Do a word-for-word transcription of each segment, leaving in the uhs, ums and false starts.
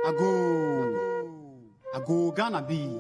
Ago, ago Ghana be.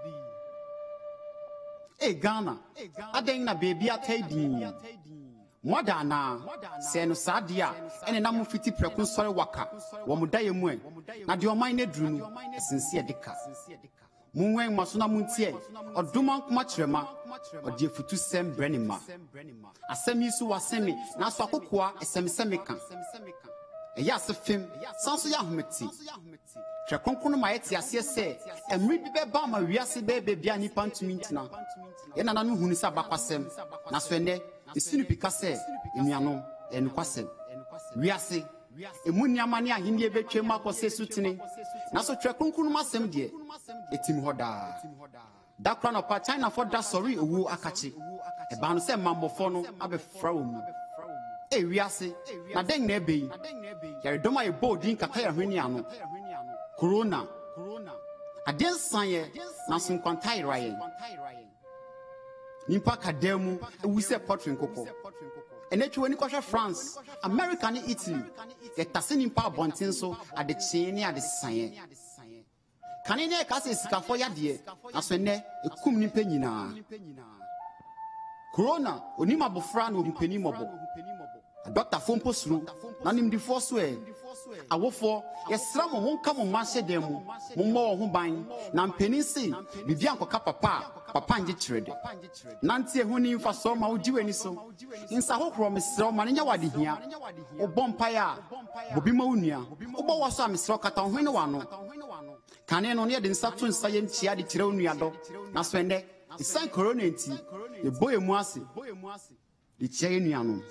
Hey Ghana, I didn't na baby at Teddy. Modana, Sen Sadia, and a number fifty precon sorry waka, Wamudayamwe, not your mind drew, sincere dica. Moonway Masuna Muntie, or Dumank Matrema, or dear Futu Sem Brenima. A semi su was semi, Nasakua, a semi semican. A yas of film, Sanso Yahmeti. Traconcono Maeti, as you say, and read the Bama, Riasi baby, Biani Pantumintina. And I know who is about Passem, Naswende, the Sunipicase, Imiano, and Quassem. Riasi, a Munyamania, Hindia Betche Marco Sutini. Naso Traconcono Massem, dear, a Tim Hoda. That crown of China for that sorry, woo Akachi. A Banse Mambofono, Abe Frau. Eh, Riasi, Nadeng Nebe, Yaridoma a bold in Kataya Huniano. Corona, Corona. A dance sign, Nasun Quantai Ryan. Nimpa Kademu, we say Potrin Coco. And then when you France, America, and Italy, the Tassin Power Bontinso at the chain at the sign. Canadian Cassis Cafoya dear, as when a cum penina. Corona, Unima Bofran will be penimobo. A doctor phone post through, none in the first way. I will for yes, some won't come on Marcia demo, Momo who buying, Nam Penisi, Vivianco Papa, Papa trade. Nancy who for some I would do any so. In Sahokro, Mister Manawadi here, or Bompire, Bobimonia, or Bowasa, Mister Catan Hinoano. Canon on yet in Saturn Science Chiadi Tironiado, Naswende, the San Coronati, the boy Moasi, the Chainiano.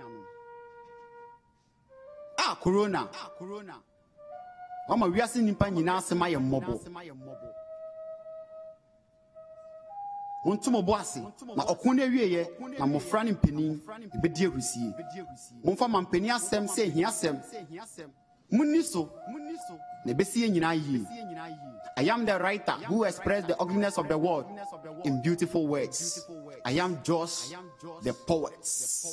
Ah, Corona, ah, Corona. Mama, we are seeing Panina Semaya Mobile. Montumo Bossy, my Okune, my Mofran Penny, the dear receive. Monfam Penia Sem say he has sem. Muniso, Muniso, Nebesi in I am the writer who expressed the ugliness of the world in beautiful words. I am Josh, the poet.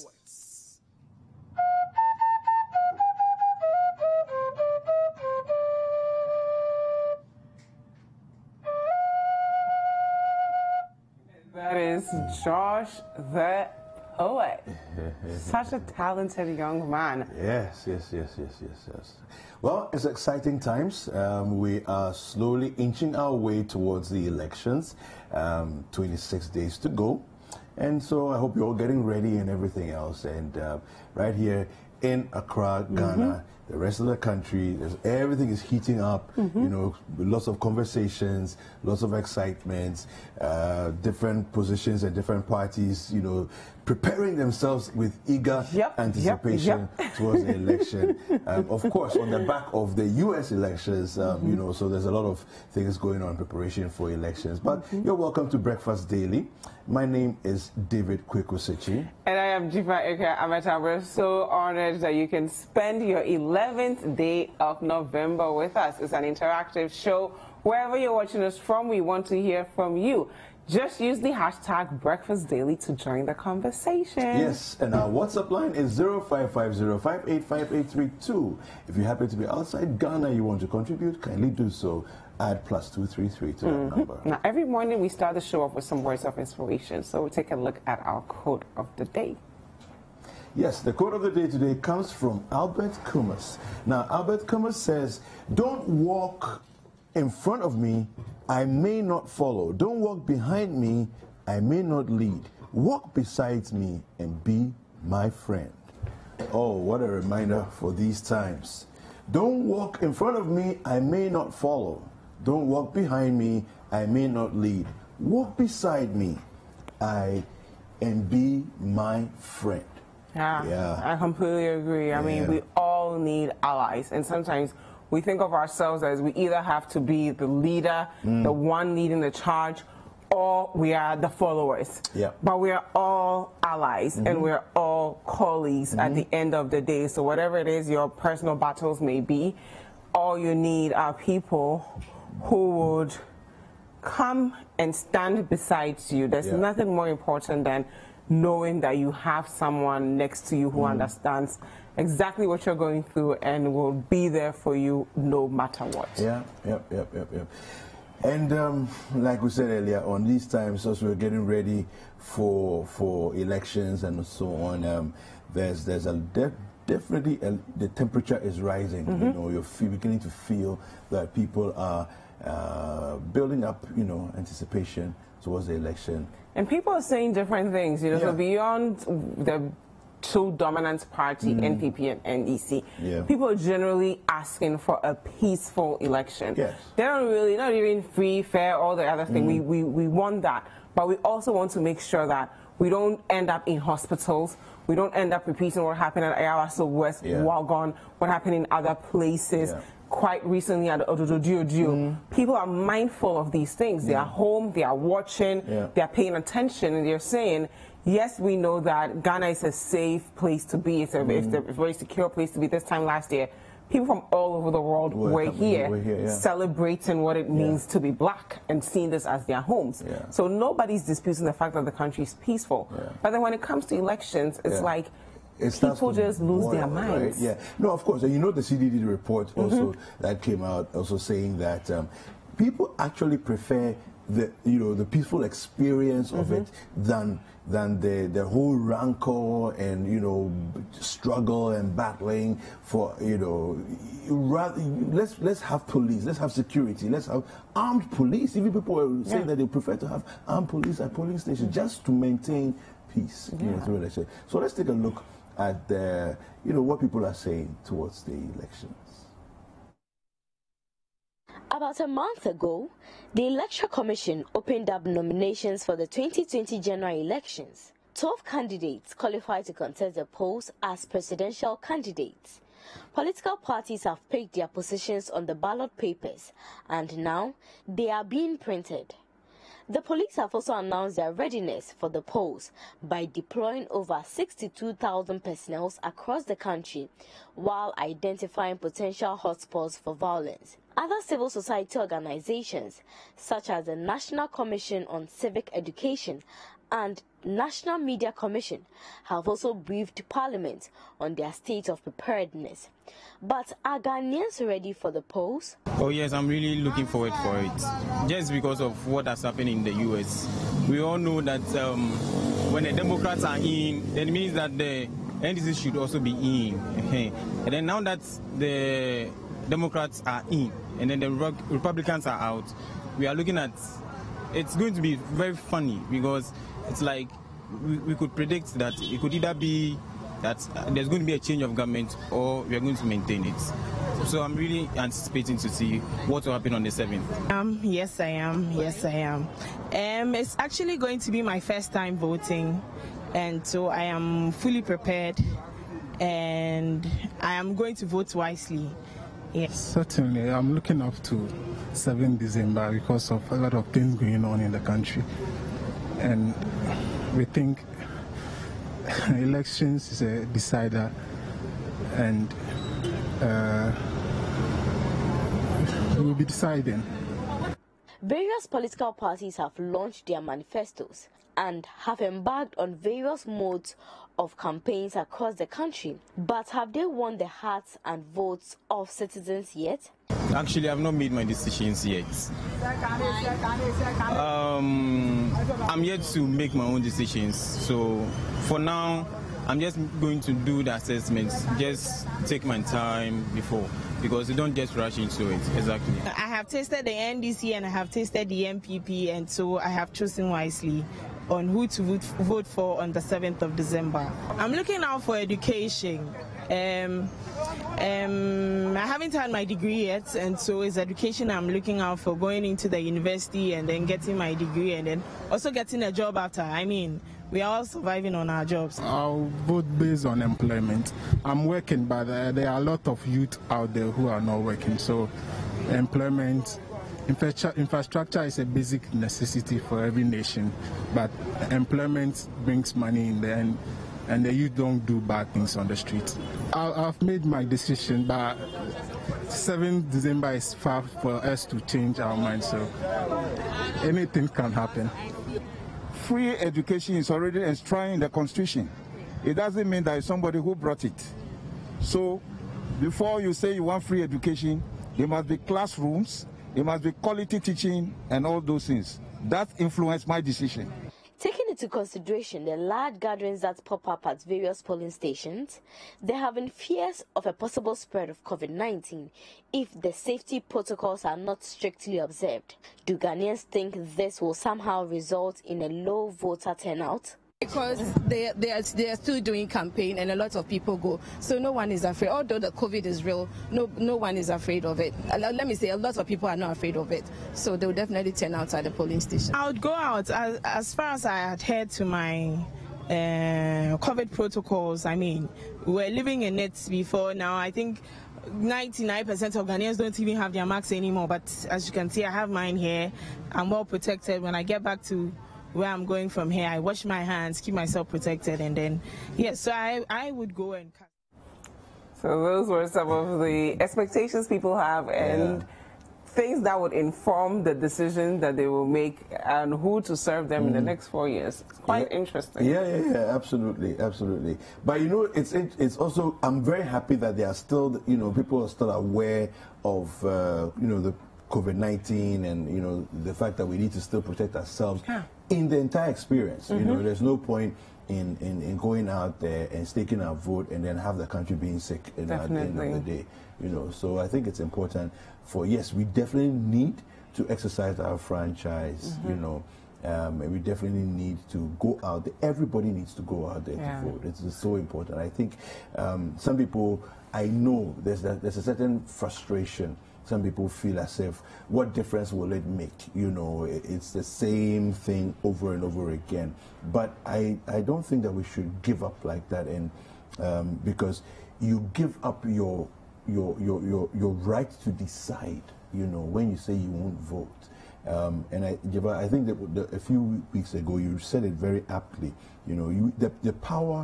That is Josh the poet. Such a talented young man. Yes, yes, yes, yes, yes, yes. Well, it's exciting times. Um, we are slowly inching our way towards the elections. Um, twenty-six days to go. And so I hope you're all getting ready and everything else. And uh, right here in Accra, Ghana, mm-hmm. the rest of the country, everything is heating up, mm-hmm. you know, lots of conversations, lots of excitement, uh, different positions and different parties, you know, preparing themselves with eager yep, anticipation yep, yep. towards the election. Um, of course, on the back of the U S elections, um, mm-hmm. you know, so there's a lot of things going on in preparation for elections. But mm-hmm. you're welcome to Breakfast Daily. My name is David Sakyi. And I am Dziffa Ametam. We're so honored that you can spend your eleventh day of November with us. It's an interactive show. Wherever you're watching us from, we want to hear from you. Just use the hashtag Breakfast Daily to join the conversation. Yes, and our WhatsApp line is zero five five zero five eight five eight three two. If you happen to be outside Ghana, you want to contribute, kindly do so. Add plus two three three to mm-hmm. that number. Now, every morning we start the show off with some words of inspiration. So we'll take a look at our quote of the day. Yes, the quote of the day today comes from Albert Camus. Now, Albert Camus says, "Don't walk in front of me, I may not follow. Don't walk behind me, I may not lead. Walk beside me and be my friend." Oh, what a reminder for these times. Don't walk in front of me, I may not follow. Don't walk behind me, I may not lead. Walk beside me, I and be my friend. Yeah, yeah. I completely agree. I yeah. mean, we all need allies, and sometimes we think of ourselves as we either have to be the leader, mm. the one leading the charge, or we are the followers. Yeah. But we are all allies, mm-hmm. and we're all colleagues mm-hmm. at the end of the day. So whatever it is your personal battles may be, all you need are people who would come and stand beside you. There's yeah. nothing more important than knowing that you have someone next to you who mm. understands exactly what you're going through and will be there for you no matter what. Yeah, yep, yep, yep, yep. And um, like we said earlier, on these times, as we're getting ready for for elections and so on, um, there's there's a de definitely a, the temperature is rising. Mm-hmm. You know, you're feel, beginning to feel that people are uh, building up, you know, anticipation towards the election. And people are saying different things. You know, yeah. so beyond the two dominant party, mm. N P P and N D C. Yeah. People are generally asking for a peaceful election. Yes. They don't really, not even free, fair, all the other thing. Mm. We, we, we want that. But we also want to make sure that we don't end up in hospitals. We don't end up repeating what happened at Ayawaso West, yeah. Wagon, what happened in other places. Yeah. Quite recently at Odododio, mm. people are mindful of these things. They mm. are home, they are watching, yeah. they are paying attention, and they're saying, yes, we know that Ghana is a safe place to be. It's a, mm. it's a very secure place to be. This time last year, people from all over the world we're were here, we're here yeah. celebrating what it means yeah. to be black and seeing this as their homes. Yeah. So nobody's disputing the fact that the country is peaceful. Yeah. But then when it comes to elections, it's yeah. like, It people just lose their minds. Right? Yeah. No, of course. And you know the C D D report also mm-hmm. that came out also saying that um, people actually prefer the you know the peaceful experience mm-hmm. of it than than the the whole rancor and you know struggle and battling for you know rather let's let's have police, let's have security, let's have armed police. Even people are saying yeah. that they prefer to have armed police at polling stations mm-hmm. just to maintain peace yeah. you know, through election. So let's take a look at the, you know, what people are saying towards the elections. About a month ago, the Electoral Commission opened up nominations for the twenty twenty general elections. Twelve candidates qualified to contest the polls as presidential candidates. Political parties have picked their positions on the ballot papers, and now they are being printed. The police have also announced their readiness for the polls by deploying over sixty-two thousand personnel across the country while identifying potential hotspots for violence. Other civil society organizations, such as the National Commission on Civic Education and National Media Commission, have also briefed Parliament on their state of preparedness. But are Ghanaians ready for the polls? Oh yes, I'm really looking forward for it. Just because of what has happened in the U S. We all know that um, when the Democrats are in, then it means that the N D C should also be in. And then now that the Democrats are in, and then the Republicans are out, we are looking at, it's going to be very funny because it's like we, we could predict that it could either be that there's going to be a change of government or we are going to maintain it. So I'm really anticipating to see what will happen on the seventh. Um, yes, I am. Yes, I am. Um, it's actually going to be my first time voting, and so I am fully prepared, and I am going to vote wisely. Yes. Certainly, I'm looking up to seventh December because of a lot of things going on in the country, and we think elections is a decider, and uh, we will be deciding. Various political parties have launched their manifestos and have embarked on various modes of campaigns across the country. But have they won the hearts and votes of citizens yet? Actually, I've not made my decisions yet. Um, I'm yet to make my own decisions. So for now, I'm just going to do the assessments, just take my time before, because you don't just rush into it. Exactly. I have tasted the N D C and I have tasted the N P P, and so I have chosen wisely on who to vote, vote for on the seventh of December. I'm looking out for education. Um, um, I haven't had my degree yet, and so it's education I'm looking out for, going into the university and then getting my degree and then also getting a job after. I mean, we are all surviving on our jobs. I'll vote based on employment. I'm working, but uh, there are a lot of youth out there who are not working, so employment, infrastructure is a basic necessity for every nation, but employment brings money in there, and, and the youth don't do bad things on the street. I've made my decision, but seventh December is far for us to change our minds, so anything can happen. free education is already enshrined in the Constitution. It doesn't mean that it's somebody who brought it. So before you say you want free education, there must be classrooms, there must be quality teaching and all those things. That influenced my decision. Taking into consideration the large gatherings that pop up at various polling stations, there have been fears of a possible spread of COVID nineteen if the safety protocols are not strictly observed. Do Ghanaians think this will somehow result in a low voter turnout? Because they, they, are, they are still doing campaign and a lot of people go. So no one is afraid. Although the COVID is real, no, no one is afraid of it. Let me say, a lot of people are not afraid of it. So they'll definitely turn out at the polling station. I would go out as, as far as I adhere to my uh, COVID protocols. I mean, we were living in it before. Now I think ninety-nine percent of Ghanaians don't even have their masks anymore. But as you can see, I have mine here. I'm well protected. When I get back to where I'm going from here, I wash my hands, keep myself protected, and then, yes, so I, I would go and cut. So those were some of the expectations people have and yeah. things that would inform the decision that they will make and who to serve them mm. in the next four years. It's quite yeah. interesting. Yeah, yeah, yeah, absolutely, absolutely. But you know, it's it's also, I'm very happy that they are still, you know, people are still aware of, uh, you know, the COVID nineteen and, you know, the fact that we need to still protect ourselves yeah. in the entire experience. Mm-hmm. You know, there's no point in, in, in going out there and staking our vote and then have the country being sick you know, at the end of the day. You know, so I think it's important for, yes, we definitely need to exercise our franchise, mm-hmm. you know, um, and we definitely need to go out there. Everybody needs to go out there yeah. to vote. It's, it's so important. I think um, some people, I know there's, a, there's a certain frustration. Some people feel as if, what difference will it make? You know, it's the same thing over and over again. But I, I don't think that we should give up like that, and um, because you give up your, your, your, your, your right to decide, you know, when you say you won't vote. Um, and I, I think that the, a few weeks ago, you said it very aptly, you know, you, the, the power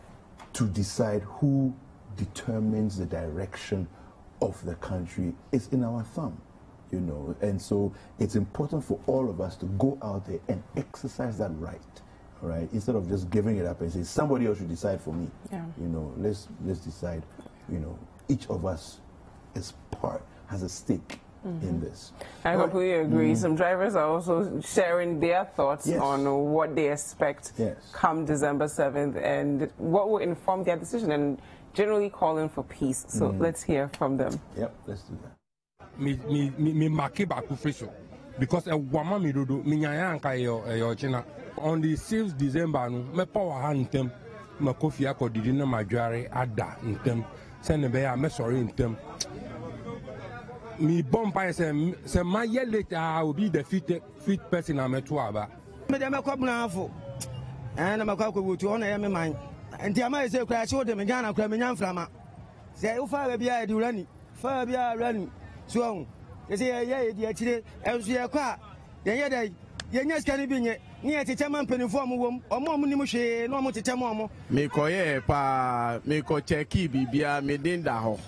to decide who determines the direction of the country is in our thumb, you know, and so it's important for all of us to go out there and exercise that right, all right, instead of just giving it up and say somebody else should decide for me. Yeah. You know, let's let's decide. You know, each of us is part has a stake mm-hmm. in this. I completely agree. Mm-hmm. Some drivers are also sharing their thoughts yes. on what they expect yes. come December seventh and what will inform their decision, and generally calling for peace. So mm. let's hear from them. Yep, let's do that. Me me me me market back official because a woman me do me nyaya anka yo yo china on the sixth of December no me power hantem me kofi akodidi na madware ada ntem se ne be ya me sorry ntem me bomba se se my year later I will be the fit fit person am to aba me dem ko blanfo and na makwa ko wotu ona ya me man nti ama ese kura che wode me Ghana kura me nyamframa se wo fa bia e di urani fa bia urani so on ese ye ye di akire enso ye kwa ye ye dai ye nya skani bi nye ni e tete man penifo mo wom omo mo nim hwe no mo tete mo mo me ko ye pa me ko cheki bibia me dinda ho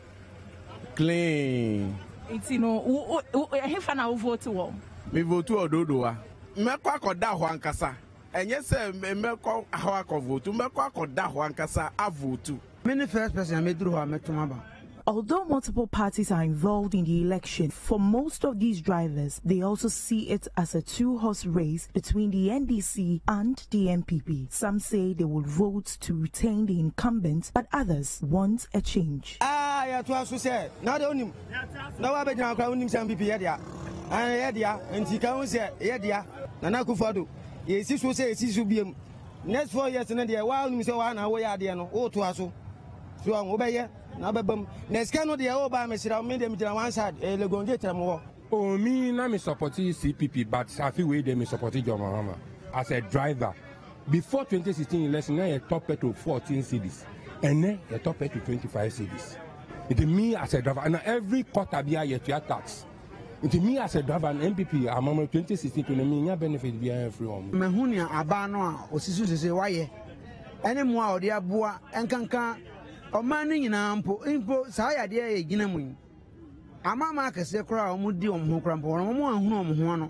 clean iti no he fa na wo vote wo me vote ododo wa me kwa koda ho ankasa enye se me ko ho akovotu me ko akoda ho ankasa avotu me ne first person me duru ho ametuma ba. Although multiple parties are involved in the election, for most of these drivers, they also see it as a two-horse race between the N D C and the N P P. Some say they will vote to retain the incumbent, but others want a change. Ah, yeah, to us say, not only now I've been crowning some people here. And yeah, and he can say, yeah, Nana Kufado. Yes, this will say, this will be next four years and a while, Mister One, away at the end, or to us. So I'm obey. Nababam neskano de oba me sira me dem jira one side e le gonge temo oh me na me support C P P but I feel way dem support John Mahama as a driver before twenty sixteen election na top petrol fourteen cedis and then the top petrol twenty-five cedis it me as a driver and every quarter be a year tax it me as a driver and N P P amama twenty sixteen to me nya benefit be free on me hu ni aba no a osisu sese waye ene mo a ode aboa enkankan Omani nyina mpo mpo saa ya de e gina mu amama akese kora o mu di o mu kora mpo o mu ahunu o mu ho no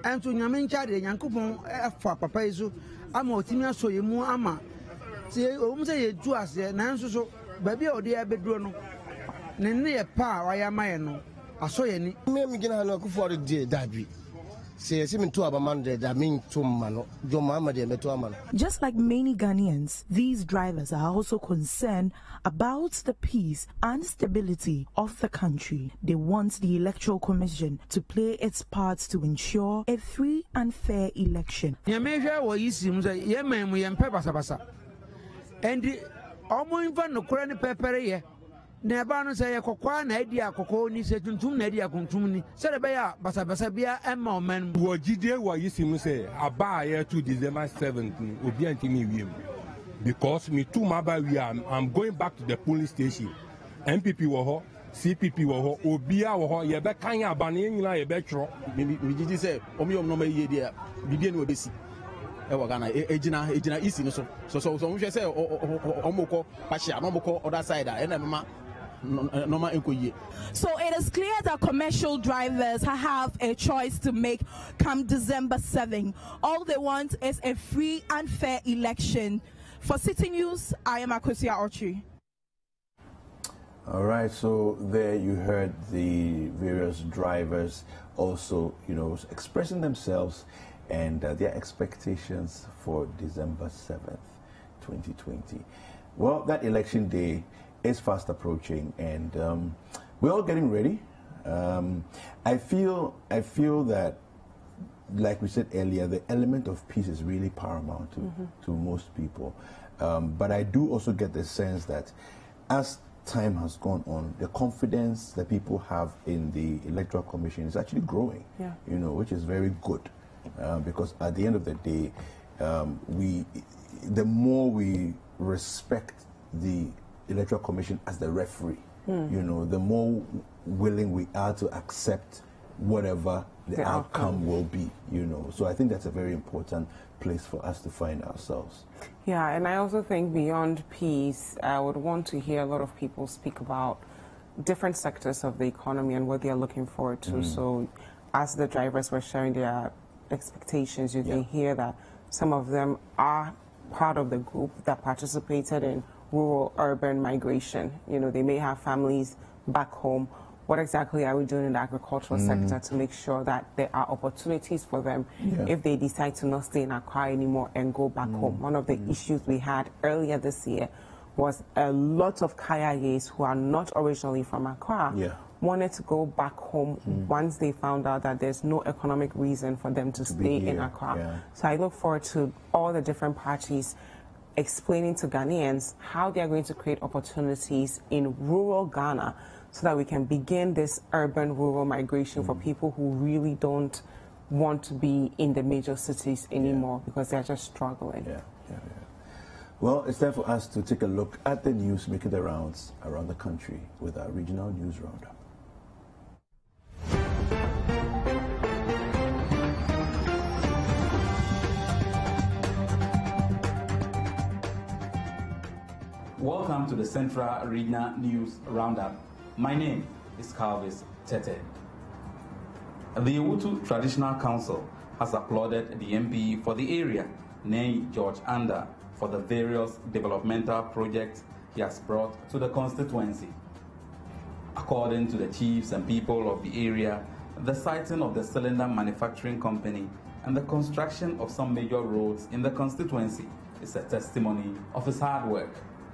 and to Yamincha, the Yankupon for Papa Isu, I'm a Timia so you mu ama. See, almost a two as the Nanso, so baby or dear bedroom. Nene a pa, I am my no. I saw any. Maybe get a look for the dear Daddy. Say, seeming to have a man that mean to man, your mamma, dear Metuaman. Just like many Ghanaians, these drivers are also concerned about the peace and stability of the country. They want the Electoral Commission to play its part to ensure a free and fair election. You measure what you seem to say, ma'am, we am pepper. And the almost no current pepper here. Never say a cocoa, Nadia, cocoa, ni se tuntum, Nadia, contumni, Sarabaya, Basabasabia, and Moment. What G what you see me say, I buy here to December seventh, will be anti me. Because me too, my we are, I'm going back to the police station. M P P were C P P were Obia were here, but can you abandon like a betro? Maybe we did say, Omium no may idea, begin with this. Ewagana ejina ejina isi no so so so so we say omoko pasha omoko other side and mama normal enkoye. So it is clear that commercial drivers have a choice to make come December seventh. All they want is a free and fair election. For City News, I am Akua Ochi. All right, so there you heard the various drivers also, you know, expressing themselves and uh, their expectations for December seventh, twenty twenty. Well, that election day is fast approaching, and um, we're all getting ready. Um, I feel, I feel that, like we said earlier, the element of peace is really paramount to, mm-hmm. to most people. Um, but I do also get the sense that as time has gone on, the confidence that people have in the Electoral Commission is actually growing, yeah. you know, which is very good. Uh, because at the end of the day, um, we, the more we respect the Electoral Commission as the referee, mm. you know, the more willing we are to accept whatever the, the outcome, outcome will be, you know. So I think that's a very important place for us to find ourselves. Yeah, and I also think beyond peace, I would want to hear a lot of people speak about different sectors of the economy and what they are looking forward to. Mm. So as the drivers were sharing their expectations, you yeah. can hear that some of them are part of the group that participated in rural urban migration. You know, they may have families back home. What exactly are we doing in the agricultural mm. sector to make sure that there are opportunities for them yeah. if they decide to not stay in Akua anymore and go back mm. home? One of the mm. issues we had earlier this year was a lot of Kayayes who are not originally from Akua yeah. wanted to go back home mm. once they found out that there's no economic reason for them to, to stay in Akua. Yeah. So I look forward to all the different parties explaining to Ghanaians how they are going to create opportunities in rural Ghana so that we can begin this urban-rural migration mm. for people who really don't want to be in the major cities anymore yeah. because they're just struggling. Yeah, yeah, yeah. Well, it's time for us to take a look at the news making the rounds around the country with our regional news roundup. Welcome to the Central Regional News Roundup. My name is Calvis Tete. The Owutu Traditional Council has applauded the M P for the area, Nei George Anda, for the various developmental projects he has brought to the constituency. According to the chiefs and people of the area, the siting of the cylinder manufacturing company and the construction of some major roads in the constituency is a testimony of his hard work.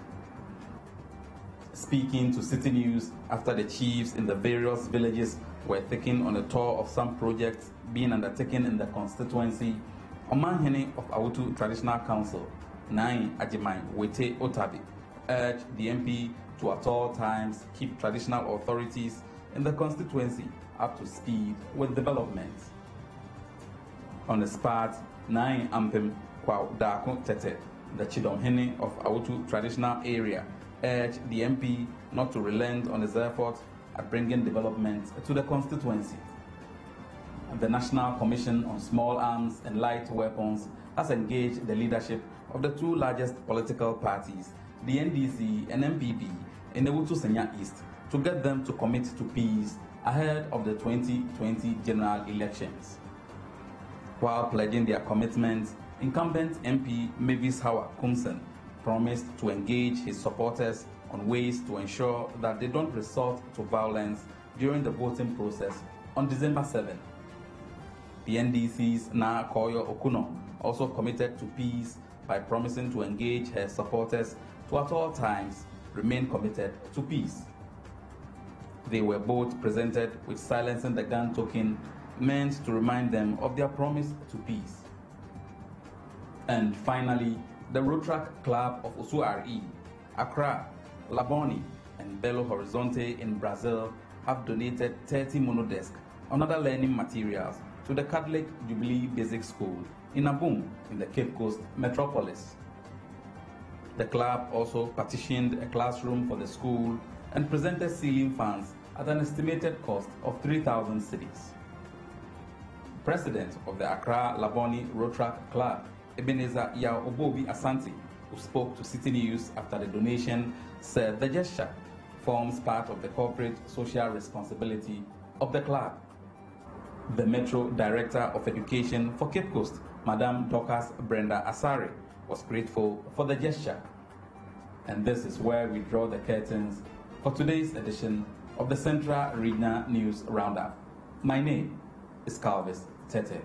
Speaking to City News after the chiefs in the various villages were taken on a tour of some projects being undertaken in the constituency, Omanhene of Owutu Traditional Council, Nai Ajimai Wete Otabi, urged the M P to at all times keep traditional authorities in the constituency up to speed with development. On the spot, Nai Ampem Kwa Dako Tete, the Chidomhene of Owutu Traditional Area, urged the M P not to relent on his efforts at bringing development to the constituency. The National Commission on Small Arms and Light Weapons has engaged the leadership of the two largest political parties, the N D C and M P P, in the Owutu Senya East to get them to commit to peace ahead of the twenty twenty general elections. While pledging their commitment, incumbent M P Mavis Howard Kumsen promised to engage his supporters on ways to ensure that they don't resort to violence during the voting process on December seventh. The N D C's Na Koyo Okuno also committed to peace by promising to engage her supporters to at all times remain committed to peace. They were both presented with silencing the gun token meant to remind them of their promise to peace. And finally, the Rotrack Club of Osuari, Accra, Laboni, and Belo Horizonte in Brazil have donated thirty monodesks and other learning materials to the Catholic Jubilee Basic School in Abum in the Cape Coast metropolis. The club also partitioned a classroom for the school and presented ceiling fans at an estimated cost of three thousand cedis. President of the Accra Laboni Rotrack Club, Ebenezer Yao Obobi Asante, who spoke to City News after the donation, said the gesture forms part of the corporate social responsibility of the club. The Metro Director of Education for Cape Coast, Madam Dorcas Brenda Asare, was grateful for the gesture. And this is where we draw the curtains for today's edition of the Central Regional News Roundup. My name is Calvis Tete.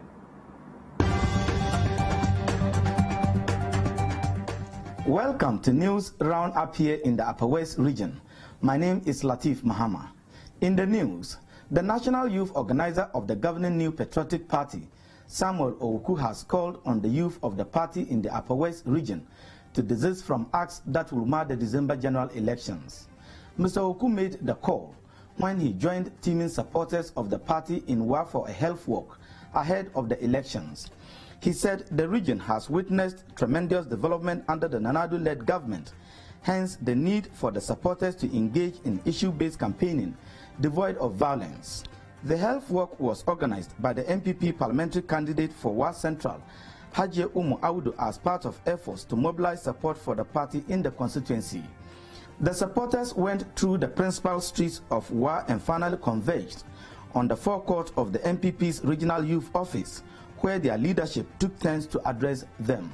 Welcome to News Roundup here in the Upper West region. My name is Latif Mahama. In the news, the National Youth Organizer of the governing New Patriotic Party, Samuel Ouku, has called on the youth of the party in the Upper West region to desist from acts that will mar the December general elections. Mister Ouku made the call when he joined teaming supporters of the party in War for a Health Walk ahead of the elections. He said the region has witnessed tremendous development under the Nanadu-led government, hence the need for the supporters to engage in issue-based campaigning devoid of violence. The health walk was organized by the M P P parliamentary candidate for Wa Central, Haji Umu Audu, as part of efforts to mobilize support for the party in the constituency. The supporters went through the principal streets of Wa and finally converged on the forecourt of the M P P's regional youth office, where their leadership took turns to address them.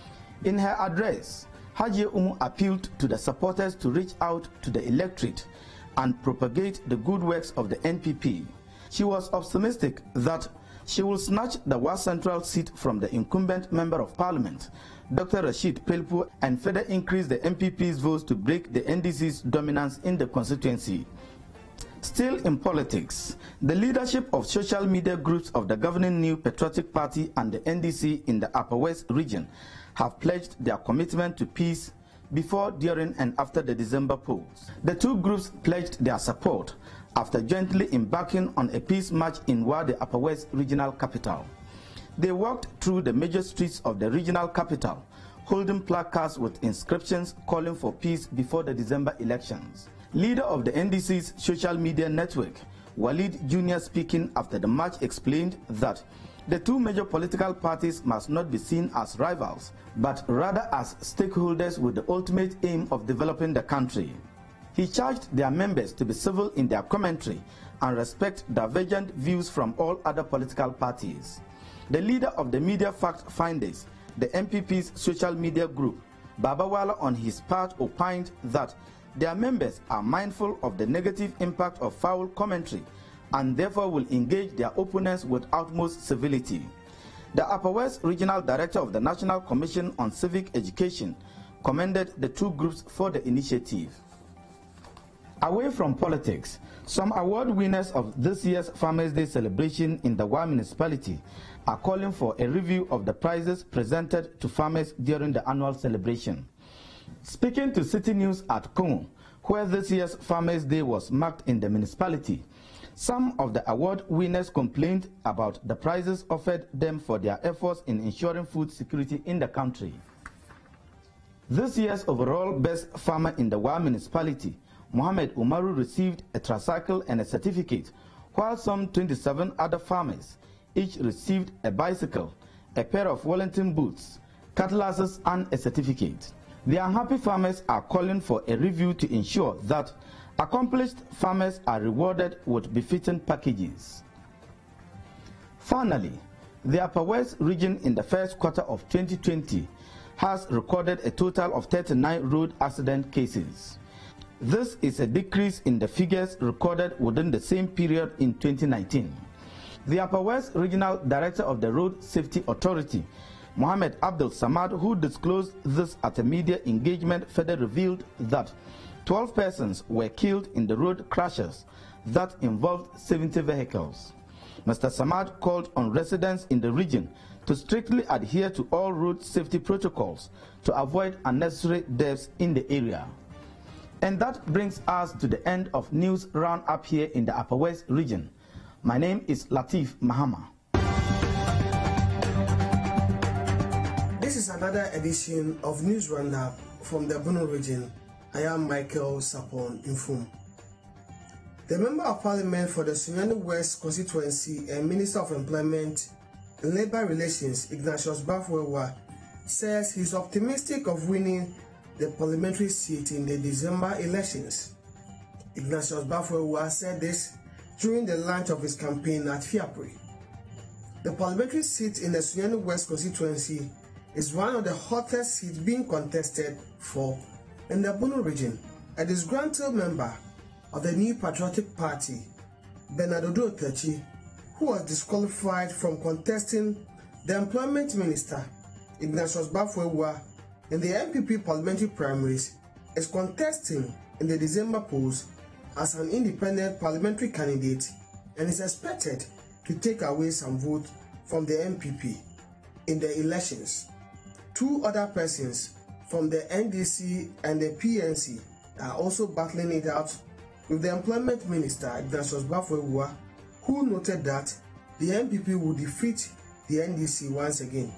In her address, Haji Umu appealed to the supporters to reach out to the electorate and propagate the good works of the N P P. She was optimistic that she will snatch the Wa Central seat from the incumbent Member of Parliament, Doctor Rashid Pelpu, and further increase the M P P's votes to break the N D C's dominance in the constituency. Still in politics, the leadership of social media groups of the governing New Patriotic Party and the N D C in the Upper West region have pledged their commitment to peace before, during, and after the December polls. The two groups pledged their support after jointly embarking on a peace march in Wa, the Upper West regional capital. They walked through the major streets of the regional capital, holding placards with inscriptions calling for peace before the December elections. Leader of the N D C's social media network, Walid Junior, speaking after the march, explained that the two major political parties must not be seen as rivals, but rather as stakeholders with the ultimate aim of developing the country. He charged their members to be civil in their commentary and respect divergent views from all other political parties. The leader of the media fact finders, the M P P's social media group, Babawala, on his part opined that their members are mindful of the negative impact of foul commentary and therefore will engage their opponents with utmost civility. The Upper West Regional Director of the National Commission on Civic Education commended the two groups for the initiative. Away from politics, some award winners of this year's Farmers' Day celebration in the Wa municipality are calling for a review of the prizes presented to farmers during the annual celebration. Speaking to City News at Kongo, where this year's Farmers' Day was marked in the municipality, some of the award winners complained about the prizes offered them for their efforts in ensuring food security in the country. This year's overall best farmer in the Wa municipality, Mohamed Umaru, received a tricycle and a certificate, while some twenty-seven other farmers each received a bicycle, a pair of Wellington boots, cutlasses, and a certificate. The unhappy farmers are calling for a review to ensure that accomplished farmers are rewarded with befitting packages. Finally, The Upper West region in the first quarter of twenty twenty has recorded a total of thirty-nine road accident cases. This is a decrease in the figures recorded within the same period in twenty nineteen. The Upper West Regional Director of the Road Safety Authority, Mohammed Abdul Samad, who disclosed this at a media engagement, further revealed that twelve persons were killed in the road crashes that involved seventy vehicles. Mister Samad called on residents in the region to strictly adhere to all road safety protocols to avoid unnecessary deaths in the area. And that brings us to the end of news roundup here in the Upper West region. My name is Latif Mahama. This is another edition of News Roundup from the Bono region. I am Michael Sapon Infum. The Member of Parliament for the Sunyani West constituency and Minister of Employment and Labour Relations, Ignatius Bafwewa, says he's optimistic of winning the parliamentary seat in the December elections. Ignatius Bafwewa said this during the launch of his campaign at Fiapri. The parliamentary seat in the Sunyani West constituency is one of the hottest seats being contested for in the Bono region. A disgruntled member of the New Patriotic Party, Bernardo Techi, who was disqualified from contesting the Employment Minister, Ignatius Bafwewa, in the M P P parliamentary primaries, is contesting in the December polls as an independent parliamentary candidate and is expected to take away some votes from the M P P in the elections. Two other persons from the N D C and the P N C are also battling it out with the Employment Minister, Ignatius Bafwewa, who noted that the M P P will defeat the N D C once again.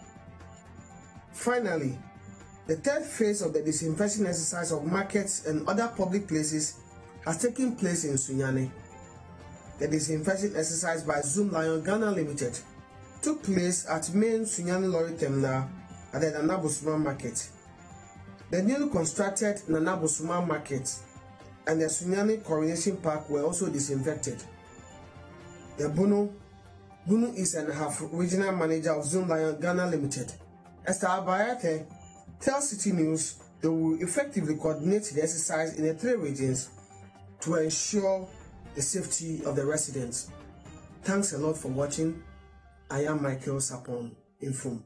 Finally, the third phase of the disinfection exercise of markets and other public places has taken place in Sunyani. The disinfection exercise by Zoom Lion Ghana Limited took place at main Sunyani Lorry Terminal at the Nanabusuma Market. The newly constructed Nanabusuma Market and the Sunyani Coronation Park were also disinfected. The Bono, Bono East and Half Regional Manager of Zoom Lion Ghana Limited, Esther Abayate, tells City News they will effectively coordinate the exercise in the three regions to ensure the safety of the residents. Thanks a lot for watching. I am Michael Sapon Info.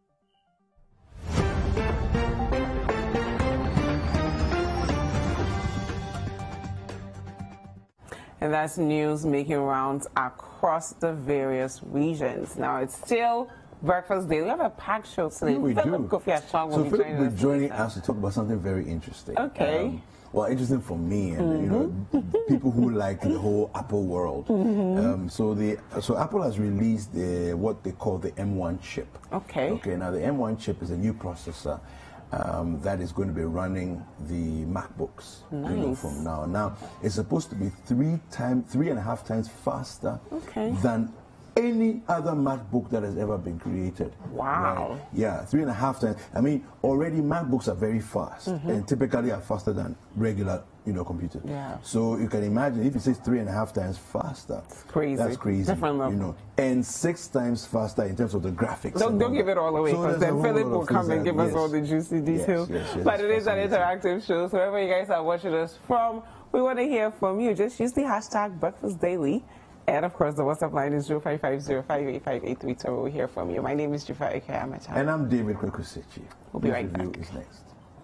And that's news making rounds across the various regions. Now it's still Breakfast Day. We have a packed show today. Yeah, we Philip do. Kofi Ashong so will be Philip joining will us. be joining us to talk about something very interesting. Okay. Um, well, interesting for me and Mm-hmm. you know people who like the whole Apple world. Mm-hmm. Um, so the so Apple has released the what they call the M one chip. Okay. Okay. Now the M one chip is a new processor. Um, that is going to be running the MacBooks you know, Nice. from now. Now it's supposed to be three times, three and a half times faster Okay. than any other MacBook that has ever been created. Wow. Right? Yeah, three and a half times. I mean, already MacBooks are very fast Mhm. and typically are faster than regular, you know, computers. Yeah. So you can imagine if it says three and a half times faster. It's crazy. That's crazy. Different level. You know, and six times faster in terms of the graphics. Don't, and don't all give that. it all away, So because there's a then whole Philip lot will of come things and that- give us yes. all the juicy details. Yes, yes, but it's it is an interactive show, so wherever you guys are watching us from, we want to hear from you. Just use the hashtag Breakfast Daily. And of course, the WhatsApp line is zero five five zero five eight five eight three two. We'll hear from you. My name is Dziffa, aka Ametam. And I'm David Kwekusechi. We'll be This right review back. is next.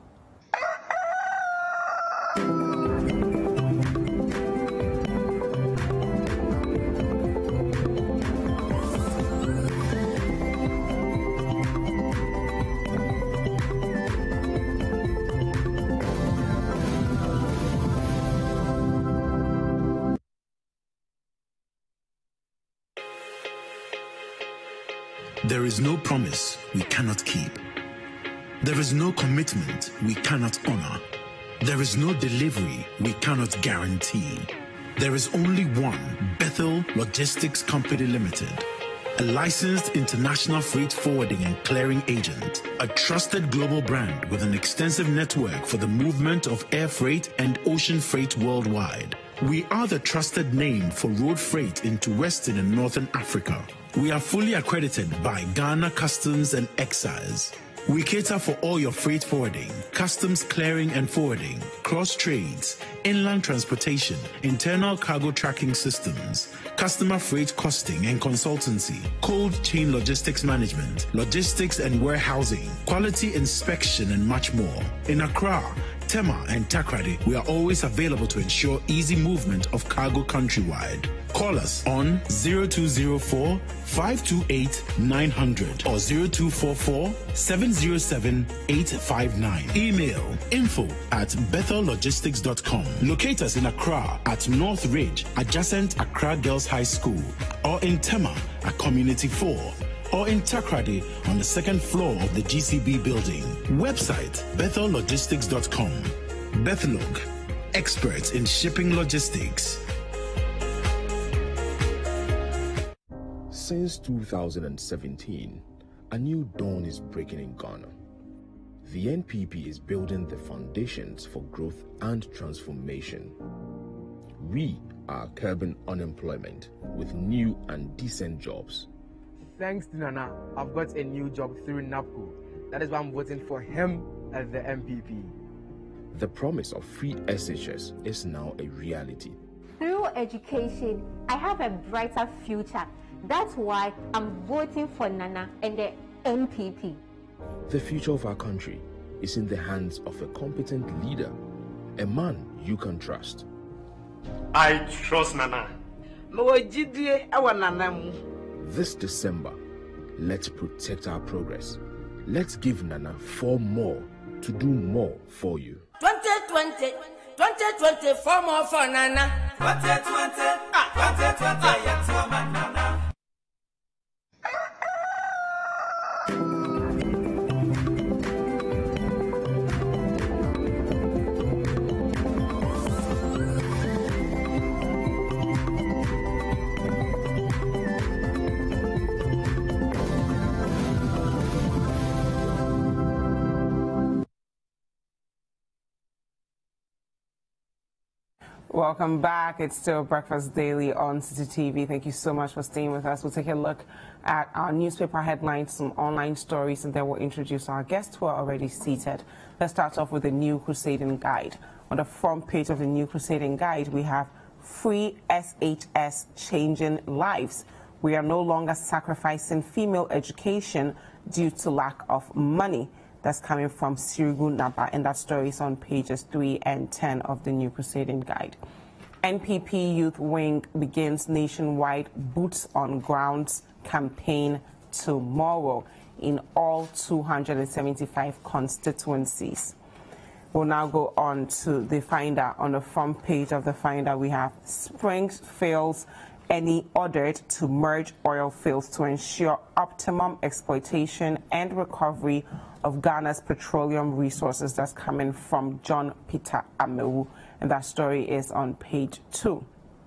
There is no promise we cannot keep. There is no commitment we cannot honor. There is no delivery we cannot guarantee. There is only one Bethel Logistics Company Limited, a licensed international freight forwarding and clearing agent, a trusted global brand with an extensive network for the movement of air freight and ocean freight worldwide. We are the trusted name for road freight into Western and Northern Africa. We are fully accredited by Ghana Customs and Excise. We cater for all your freight forwarding, customs clearing and forwarding, cross trades, inland transportation, internal cargo tracking systems, customer freight costing and consultancy, cold chain logistics management, logistics and warehousing, quality inspection, and much more. In Accra, Tema, and Takrady, we are always available to ensure easy movement of cargo countrywide. Call us on zero two zero four, five two eight, nine hundred or zero two four four, seven zero seven, eight five nine. Email info at bethel logistics dot com. Locate us in Accra at North Ridge, adjacent Accra Girls High School, or in Tema at Community four, or in Takrady on the second floor of the G C B building. Website bethel logistics dot com. Bethlog, experts in shipping logistics. Since two thousand seventeen, a new dawn is breaking in Ghana. The N P P is building the foundations for growth and transformation. We are curbing unemployment with new and decent jobs. Thanks to Nana, I've got a new job through NAPCO. That is why I'm voting for him as the M P P. The promise of free S H S is now a reality. Through education, I have a brighter future. That's why I'm voting for Nana and the N P P. The future of our country is in the hands of a competent leader, a man you can trust. I trust Nana. This December, let's protect our progress. Let's give Nana four more to do more for you. twenty twenty, twenty twenty, four more for Nana. twenty twenty, twenty twenty, yes, for my Nana. Welcome back. It's still Breakfast Daily on City T V. Thank you so much for staying with us. We'll take a look at our newspaper headlines, some online stories, and then we'll introduce our guests who are already seated. Let's start off with the New Crusading Guide. On the front page of the New Crusading Guide, we have Free S H S Changing Lives. We are no longer sacrificing female education due to lack of money. That's coming from Sirigu Naba, and that story is on pages three and ten of the New Crusading Guide. N P P Youth Wing begins nationwide Boots on Grounds campaign tomorrow in all two hundred seventy-five constituencies. We'll now go on to the Finder. On the front page of the Finder, we have Springs fails any ordered to merge oil fields to ensure optimum exploitation and recovery of Ghana's petroleum resources. That's coming from John Peter Amewu, and that story is on page two.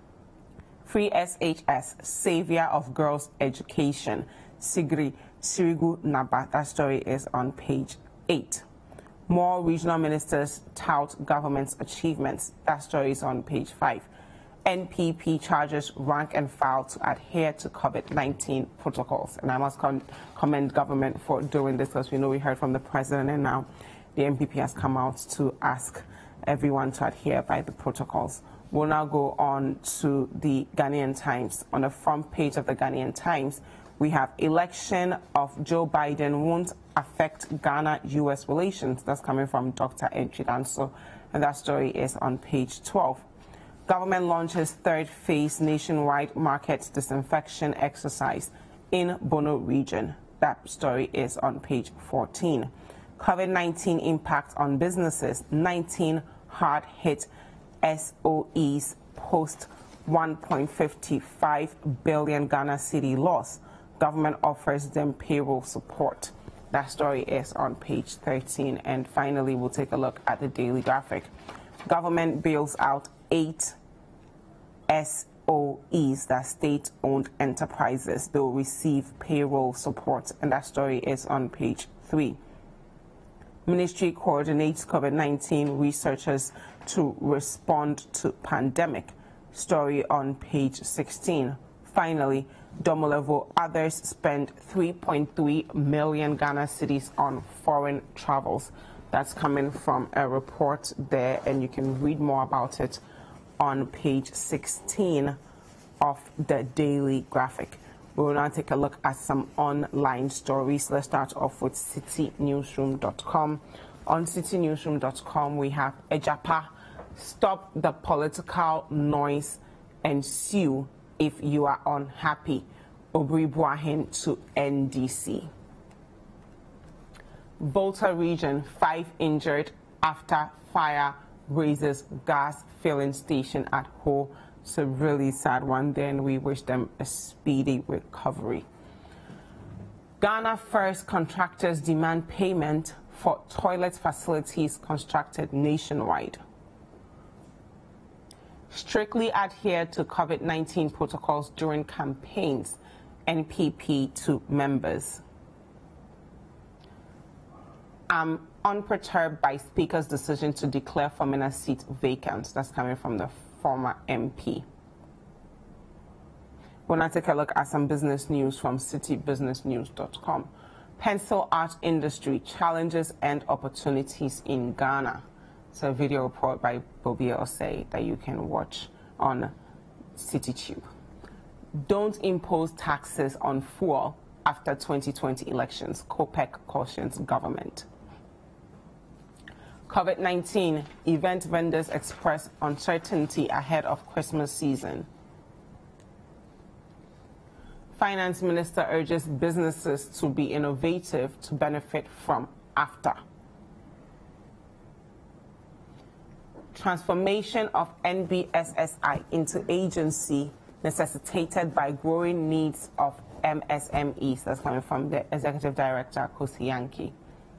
Free S H S, Savior of Girls' Education, Sigri Sirigu Naba. That story is on page eight. More regional ministers tout government's achievements. That story is on page five. N P P charges rank and file to adhere to COVID nineteen protocols. And I must con commend government for doing this, because we know we heard from the president, and now the N P P has come out to ask everyone to adhere by the protocols. We'll now go on to the Ghanaian Times. On the front page of the Ghanaian Times, we have election of Joe Biden won't affect Ghana-U S relations. That's coming from Doctor Enchidanso, and that story is on page twelve. Government launches third phase nationwide market disinfection exercise in Bono region. That story is on page fourteen. COVID nineteen impact on businesses. nineteen hard-hit S O Es post one point five five billion Ghana cedi loss. Government offers them payroll support. That story is on page thirteen. And finally, we'll take a look at the Daily Graphic. Government bails out eight S O Es, that state-owned enterprises. They'll receive payroll support, and that story is on page three. Ministry coordinates COVID nineteen researchers to respond to pandemic. story on page sixteen. Finally, Domolevo, others spend three point three million Ghana cedis on foreign travels. That's coming from a report there, and you can read more about it on page sixteen of the Daily Graphic. We will now take a look at some online stories. Let's start off with city newsroom dot com. On city newsroom dot com, we have Ejapa, stop the political noise and sue if you are unhappy. Obri Buahin to N D C. Volta region, five injured after fire raises gas filling station at Ho. It's a really sad one there, and we wish them a speedy recovery. Ghana First contractors demand payment for toilet facilities constructed nationwide. Strictly adhere to COVID nineteen protocols during campaigns, N P P to members. I'm unperturbed by Speaker's decision to declare Fomena seat vacant. That's coming from the former M P. We'll now take a look at some business news from city business news dot com. Pencil art industry challenges and opportunities in Ghana. It's a video report by Bobia Osei that you can watch on CityTube. Don't impose taxes on fuel after twenty twenty elections, COPEC cautions government. COVID nineteen, event vendors express uncertainty ahead of Christmas season. Finance Minister urges businesses to be innovative to benefit from after. Transformation of N B S S I into agency necessitated by growing needs of M S M Es. That's coming from the Executive Director, Kosi Yankee.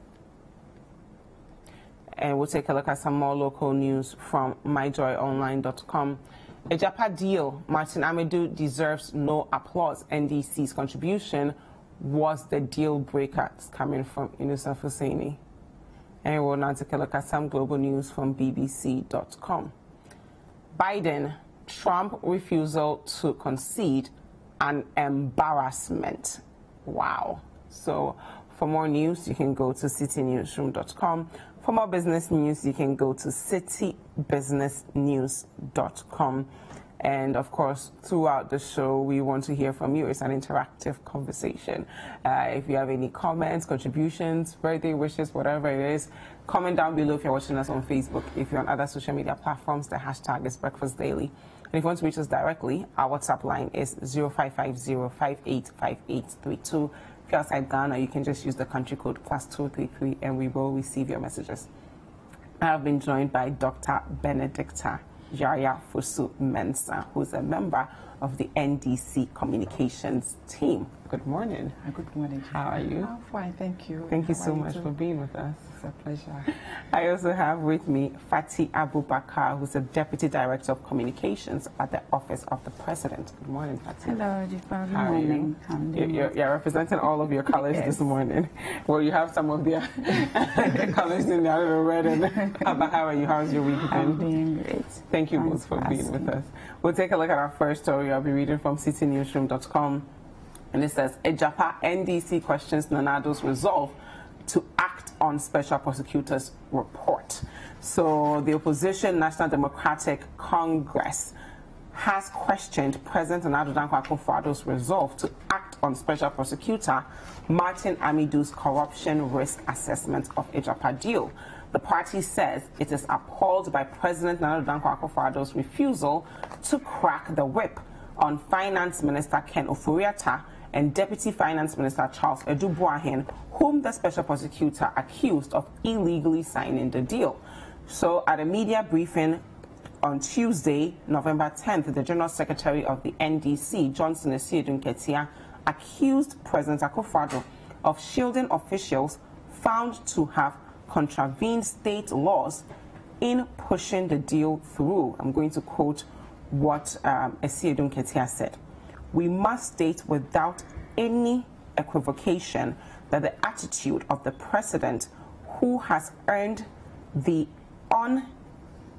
And we'll take a look at some more local news from my joy online dot com. A Ejapa deal, Martin Amedu deserves no applause. N D C's contribution was the deal breaker. It's coming from Inusa Husseini. And we'll now take a look at some global news from B B C dot com. Biden, Trump refusal to concede, an embarrassment. Wow. So for more news, you can go to city newsroom dot com. For more business news, you can go to city business news dot com. And of course, throughout the show, we want to hear from you. It's an interactive conversation. Uh, if you have any comments, contributions, birthday wishes, whatever it is, comment down below if you're watching us on Facebook. If you're on other social media platforms, the hashtag is Breakfast Daily. And if you want to reach us directly, our WhatsApp line is zero five five zero, five eight five eight three two. If you're outside Ghana, you can just use the country code plus two three three, and we will receive your messages. I have been joined by Doctor Benedicta Yaya Fusu Mensah, who's a member of the N D C communications team. Good morning. Good morning. How are you? I'm fine, thank you. Thank you How so you much too? for being with us. It's a pleasure. I also have with me Fatih Abubakar, who's the Deputy Director of Communications at the Office of the President. Good morning, Fatih. Hello, Dziffa. Good How are morning. you? I'm You're, doing you're, you're representing all of your colors Yes. this morning. Well, you have some of their colors in there, the red and Abba, how are you? How's your week been? I'm doing great. Thank you Thanks both for for being asking. with us. We'll take a look at our first story. I'll be reading from city newsroom dot com. And it says, Ejapa N D C questions Nanado's resolve to act on special prosecutor's report. So the opposition National Democratic Congress has questioned President Nana Dankwa Akufo-Addo's resolve to act on special prosecutor Martin Amidu's corruption risk assessment of Ejapa deal. The party says it is appalled by President Nana Dankwa Akufo-Addo's refusal to crack the whip on Finance Minister Ken Ofori-Atta and Deputy Finance Minister Charles Edu-Boahen, whom the special prosecutor accused of illegally signing the deal. So at a media briefing on Tuesday, November tenth, the General Secretary of the N D C, Johnson Esiedun-Ketia, accused President Akufo-Addo of shielding officials found to have contravened state laws in pushing the deal through. I'm going to quote what um, Esiedun-Ketia said. We must state without any equivocation that the attitude of the president, who has earned the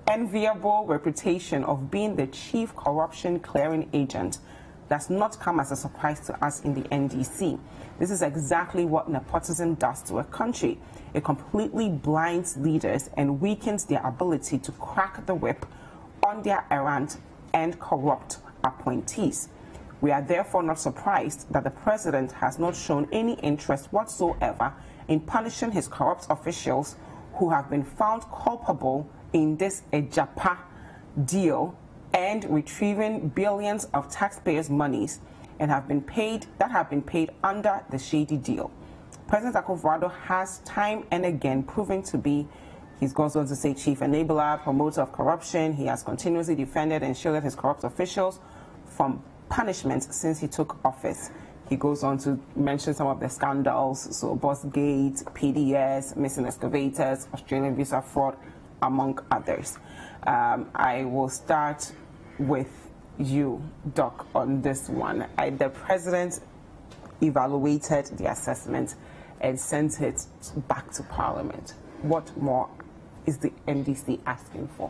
enviable reputation of being the chief corruption clearing agent does not come as a surprise to us in the N D C. This is exactly what nepotism does to a country. It completely blinds leaders and weakens their ability to crack the whip on their errant and corrupt appointees. We are therefore not surprised that the president has not shown any interest whatsoever in punishing his corrupt officials who have been found culpable in this Ejapa deal and retrieving billions of taxpayers' monies and have been paid that have been paid under the shady deal. President Akua has time and again proven to be, he goes on to say, chief enabler, promoter of corruption. He has continuously defended and shielded his corrupt officials from punishment since he took office. He goes on to mention some of the scandals, so Bossgate, P D S, missing excavators, Australian visa fraud, among others. Um, I will start with you, Doc, on this one. I, the president evaluated the assessment and sent it back to Parliament. What more is the N D C asking for?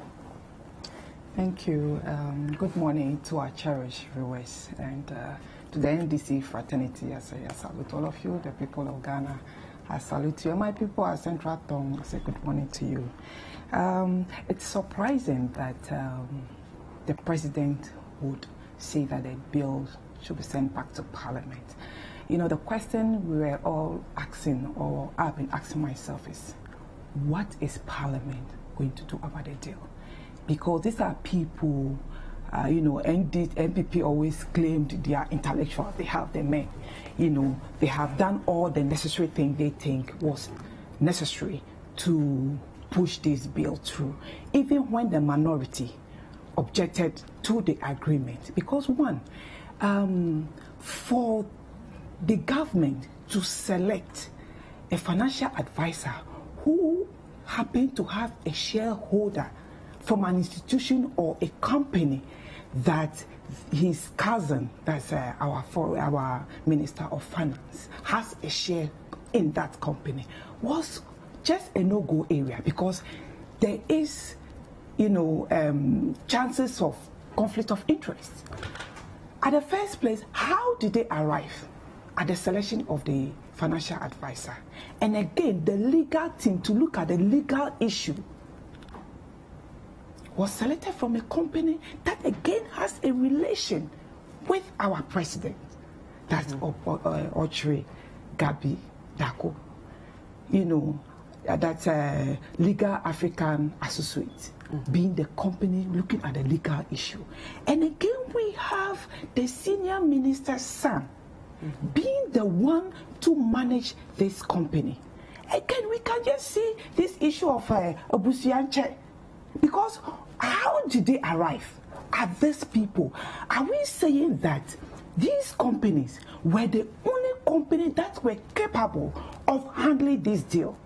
Thank you. Um, good morning to our cherished viewers and uh, to the N D C fraternity. I say I salute all of you, the people of Ghana. I salute you. My people at Central Tongue, I say good morning to you. Um, it's surprising that um, the president would say that the bill should be sent back to Parliament. You know, the question we were all asking, or I've been asking myself, is what is Parliament going to do about the deal? Because these are people, uh, you know, N D, N P P always claimed they are intellectual, they have the men. You know, they have done all the necessary things they think was necessary to push this bill through, even when the minority objected to the agreement. Because one, um, for the government to select a financial advisor who happened to have a shareholder from an institution or a company that his cousin, that's uh, our, for, our Minister of Finance, has a share in that company, was just a no-go area, because there is, you know, um, chances of conflict of interest. At the first place, how did they arrive at the selection of the financial advisor? And again, the legal team to look at the legal issue was selected from a company that again has a relation with our president. That's mm-hmm. Ochre Gabi Dako. You know, that's a Legal African Associate, mm-hmm. being the company looking at the legal issue. And again, we have the senior minister's son, mm-hmm. being the one to manage this company. Again, we can just see this issue of uh, Obusianche, because how did they arrive at these people? Are we saying that these companies were the only company that were capable of handling this deal?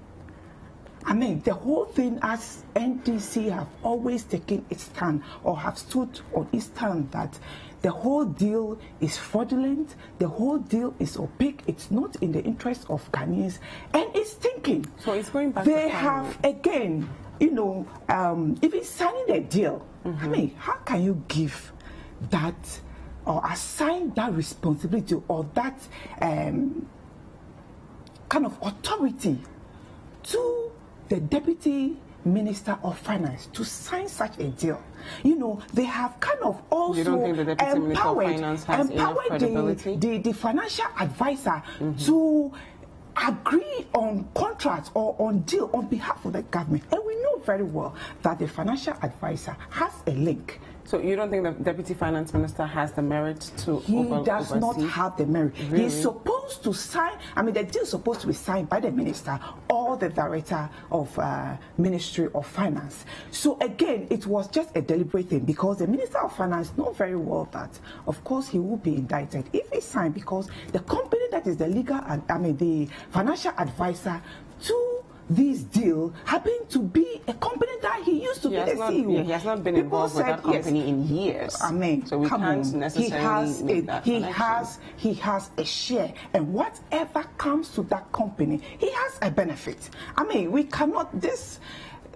I mean, the whole thing, as N D C have always taken its stand, or have stood on its stand, that the whole deal is fraudulent, the whole deal is opaque, it's not in the interest of Ghanaians, and it's thinking. So it's going back They to have, again, you know, um, if it's signing a deal, mm-hmm. I mean, how can you give that or assign that responsibility or that um, kind of authority to the Deputy Minister of Finance to sign such a deal? You know, they have kind of also you don't think the Deputy Minister of empowered, Finance has enough credibility? the, the, the financial advisor mm-hmm. to agree on contracts or on deal on behalf of the government. And we know very well that the financial advisor has a link. So you don't think the Deputy Finance Minister has the merit to He over, does oversee? not have the merit. Really? He's supposed to sign, I mean, the deal is supposed to be signed by the Minister or the Director of uh, Ministry of Finance. So again, it was just a deliberate thing, because the Minister of Finance knows very well that, of course, he will be indicted if he signed, because the company that is the legal, I mean, the financial advisor to this deal happened to be a company that he used to he be the not, C E O. Yeah, he has not been People involved with said, that company yes, in years. I mean, so we come can't on. necessarily he has make a, that he connection. has he has a share, and whatever comes to that company, he has a benefit. I mean, we cannot this.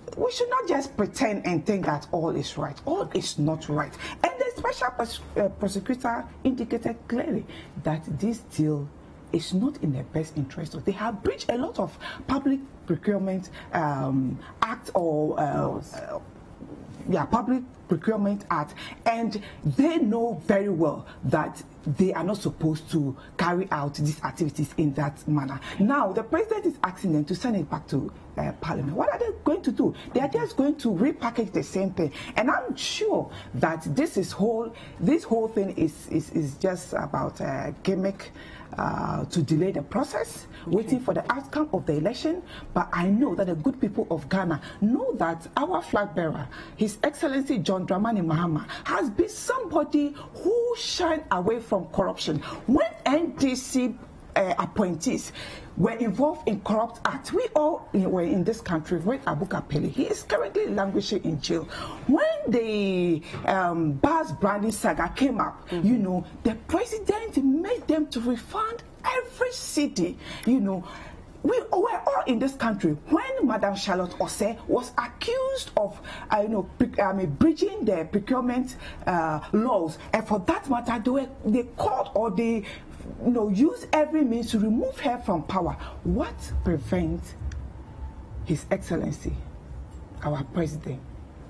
we should not just pretend and think that all is right. All is not right. And the special pros uh, prosecutor indicated clearly that this deal is not in their best interest. They have breached a lot of public procurement um, act or uh, uh, yeah, public procurement act, and they know very well that they are not supposed to carry out these activities in that manner. Now, the president is asking them to send it back to uh, Parliament. What are they going to do? They are just going to repackage the same thing. And I'm sure that this is whole, this whole thing is, is, is just about a gimmick uh, to delay the process, okay. waiting for the outcome of the election. But I know that the good people of Ghana know that our flag bearer, His Excellency John Dramani Mahama, has been somebody who shined away from corruption. When N D C uh, appointees were involved in corrupt acts, we all were in this country with Abu Kapeli. He is currently languishing in jail. When the um, Bars Branding saga came up, mm-hmm. you know, the president made them to refund every city, you know. We were all in this country when Madam Charlotte Osei was accused of, uh, you know, I mean, breaching the procurement uh, laws, and for that matter, they were, they called or they, you know, used every means to remove her from power. What prevents His Excellency, our President,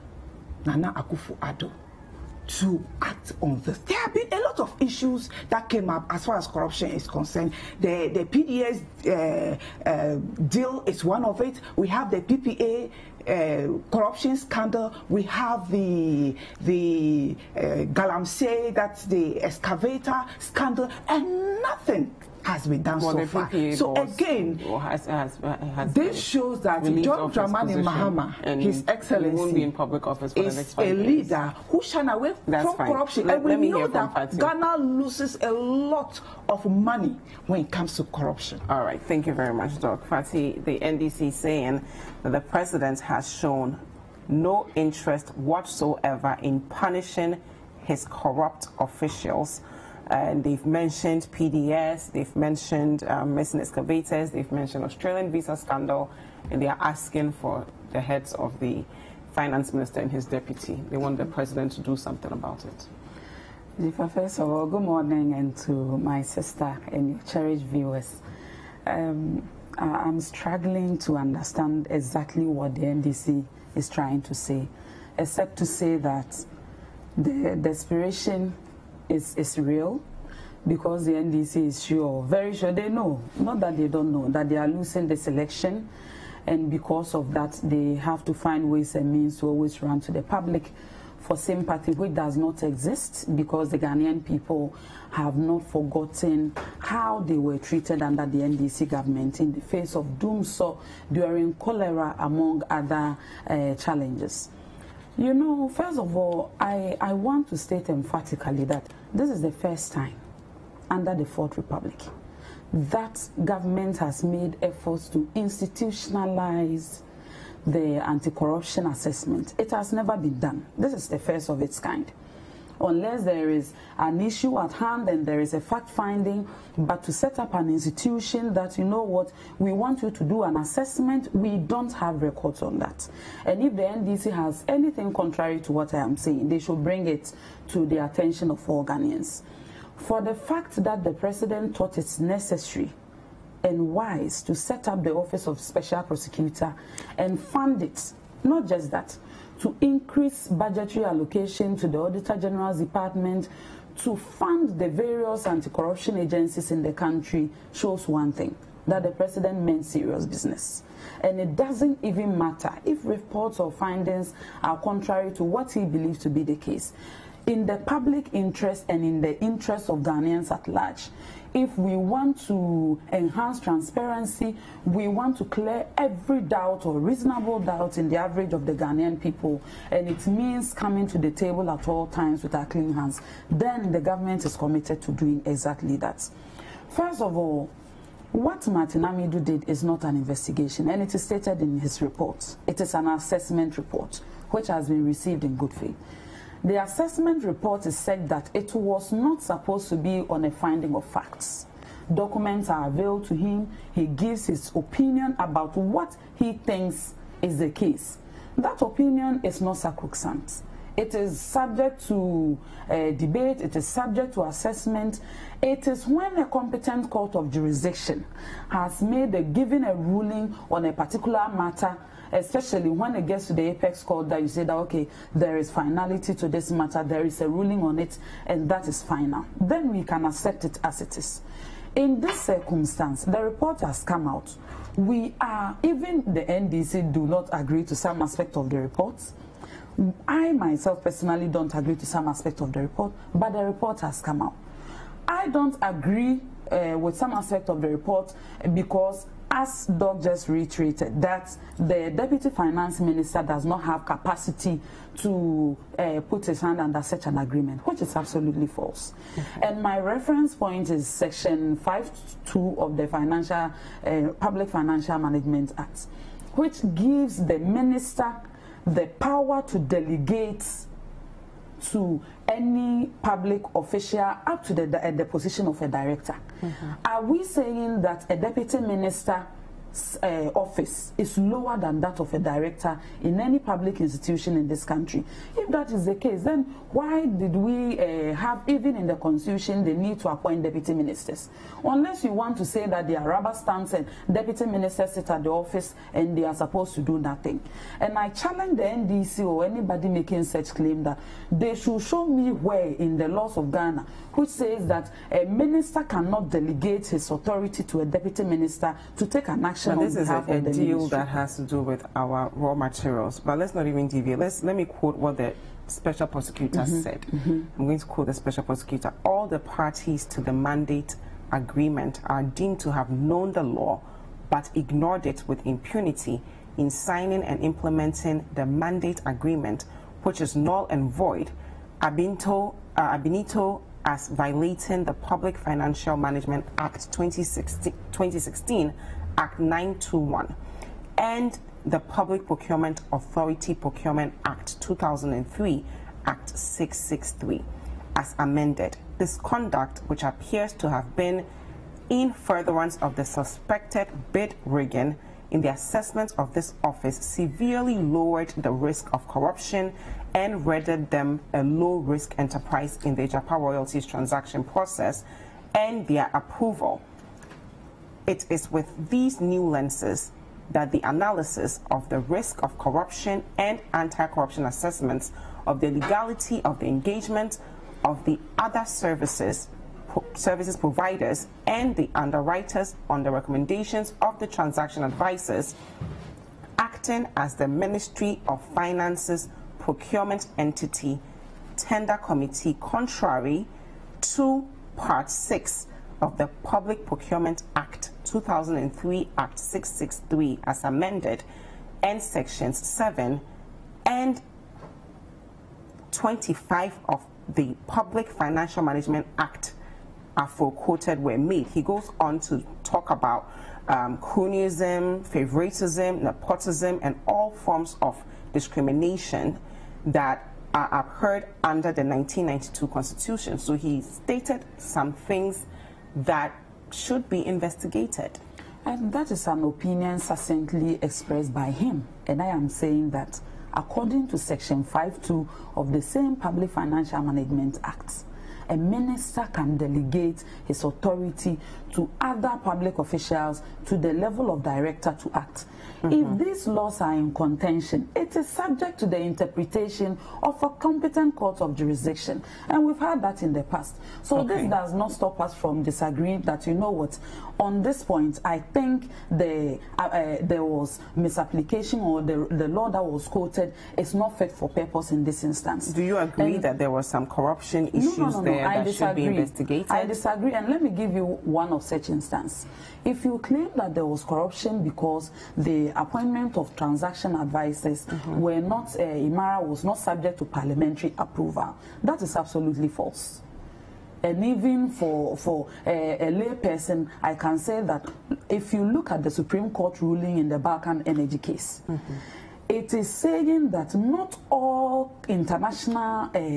Nana Akufo-Addo, to act on this? There have been a lot of issues that came up as far as corruption is concerned. The, the P D S uh, uh, deal is one of it. We have the P P A uh, corruption scandal. We have the the uh, Galamsey, that's the excavator scandal, and nothing has been done well, so far. So again, has, has, has this shows that John Dramani Mahama, His Excellency, won't be in public office for is the next five a years. leader who shine away That's from fine. corruption. Let, and we let me know hear that from Ghana loses a lot of money when it comes to corruption. All right, thank you very much, Doc Fati. The N D C saying that the president has shown no interest whatsoever in punishing his corrupt officials. And they've mentioned P D S, they've mentioned um, missing excavators, they've mentioned Australian visa scandal, and they are asking for the heads of the finance minister and his deputy. They want the president to do something about it. Dziffa, first of all, good morning, and to my sister and your cherished viewers. Um, I'm struggling to understand exactly what the N D C is trying to say, except to say that the desperation is, is real, because the N D C is sure, very sure, they know, not that they don't know, that they are losing this election, and because of that, they have to find ways and means to always run to the public for sympathy, which does not exist, because the Ghanaian people have not forgotten how they were treated under the N D C government in the face of doomsday during cholera, among other uh, challenges. You know, first of all, I, I want to state emphatically that this is the first time under the Fourth Republic that government has made efforts to institutionalize the anti-corruption assessment. It has never been done. This is the first of its kind. Unless there is an issue at hand and there is a fact-finding, but to set up an institution that, you know what, we want you to do an assessment, we don't have records on that. And if the N D C has anything contrary to what I am saying, they should bring it to the attention of all Ghanaians. For the fact that the president thought it's necessary and wise to set up the Office of Special Prosecutor and fund it, not just that, to increase budgetary allocation to the Auditor General's Department, to fund the various anti-corruption agencies in the country, shows one thing, that the president meant serious business. And it doesn't even matter if reports or findings are contrary to what he believes to be the case. In the public interest and in the interest of Ghanaians at large, if we want to enhance transparency, we want to clear every doubt or reasonable doubt in the average of the Ghanaian people, and it means coming to the table at all times with our clean hands, then the government is committed to doing exactly that. First of all, what Martin Amidu did is not an investigation, and it is stated in his report. It is an assessment report, which has been received in good faith. The assessment report is said that it was not supposed to be on a finding of facts. Documents are available to him. He gives his opinion about what he thinks is the case. That opinion is not sacrosanct. It is subject to uh, debate, it is subject to assessment. It is when a competent court of jurisdiction has made a given a ruling on a particular matter, especially when it gets to the apex court, that you say that, okay, there is finality to this matter, there is a ruling on it, and that is final. Then we can accept it as it is. In this circumstance, the report has come out. We are, even the N D C do not agree to some aspect of the report. I myself personally don't agree to some aspect of the report, but the report has come out. I don't agree uh, with some aspect of the report because, as Doc just reiterated, that the Deputy Finance Minister does not have capacity to uh, put his hand under such an agreement, which is absolutely false. Okay. And my reference point is Section five two of the Financial uh, Public Financial Management Act, which gives the minister the power to delegate to any public official up to the, the, the position of a director. Mm-hmm. Are we saying that a deputy minister's uh, office is lower than that of a director in any public institution in this country? If that is the case, then why did we uh, have, even in the constitution, the need to appoint deputy ministers? Unless you want to say that they are rubber stamps and deputy ministers sit at the office and they are supposed to do nothing. And I challenge the N D C or anybody making such claim that they should show me where in the laws of Ghana which says that a minister cannot delegate his authority to a deputy minister to take an action now, on this is behalf a, a of the deal ministry. that has to do with our raw materials. But let's not even deviate. Let's let me quote what the special prosecutor mm-hmm. said. Mm-hmm. I'm going to quote the special prosecutor. All the parties to the mandate agreement are deemed to have known the law but ignored it with impunity in signing and implementing the mandate agreement, which is null and void, abinito, uh, abinito as violating the Public Financial Management Act twenty sixteen, Act nine twenty-one, and the Public Procurement Authority Procurement Act two thousand three, Act six sixty-three, as amended. This conduct, which appears to have been in furtherance of the suspected bid rigging in the assessment of this office, severely lowered the risk of corruption and rendered them a low-risk enterprise in the Dziffa royalties transaction process and their approval. It is with these new lenses that the analysis of the risk of corruption and anti-corruption assessments of the legality of the engagement of the other services pro services providers and the underwriters on the recommendations of the transaction advisors acting as the Ministry of Finance's procurement entity tender committee, contrary to Part six of the Public Procurement Act two thousand three, Act six sixty-three as amended, and Sections seven and twenty-five of the Public Financial Management Act aforequoted were made. He goes on to talk about um, cronyism, favoritism, nepotism, and all forms of discrimination that are upheld under the nineteen ninety-two Constitution. So he stated some things that should be investigated. And that is an opinion succinctly expressed by him. And I am saying that according to Section five two of the same Public Financial Management Act, a minister can delegate his authority to other public officials to the level of director to act. Mm-hmm. If these laws are in contention, it is subject to the interpretation of a competent court of jurisdiction. And we've had that in the past. So okay. This does not stop us from disagreeing that, you know what, on this point, I think the, uh, uh, there was misapplication, or the, the law that was quoted is not fit for purpose in this instance. Do you agree and that there was some corruption issues no, no, no, there no, I that disagree. should be investigated? I disagree, and let me give you one of such instances. If you claim that there was corruption because the appointment of transaction advisors mm-hmm. were not, uh, Imara was not subject to parliamentary approval, that is absolutely false. And even for, for a, a lay person, I can say that if you look at the Supreme Court ruling in the Balkan Energy case, mm-hmm. it is saying that not all international uh,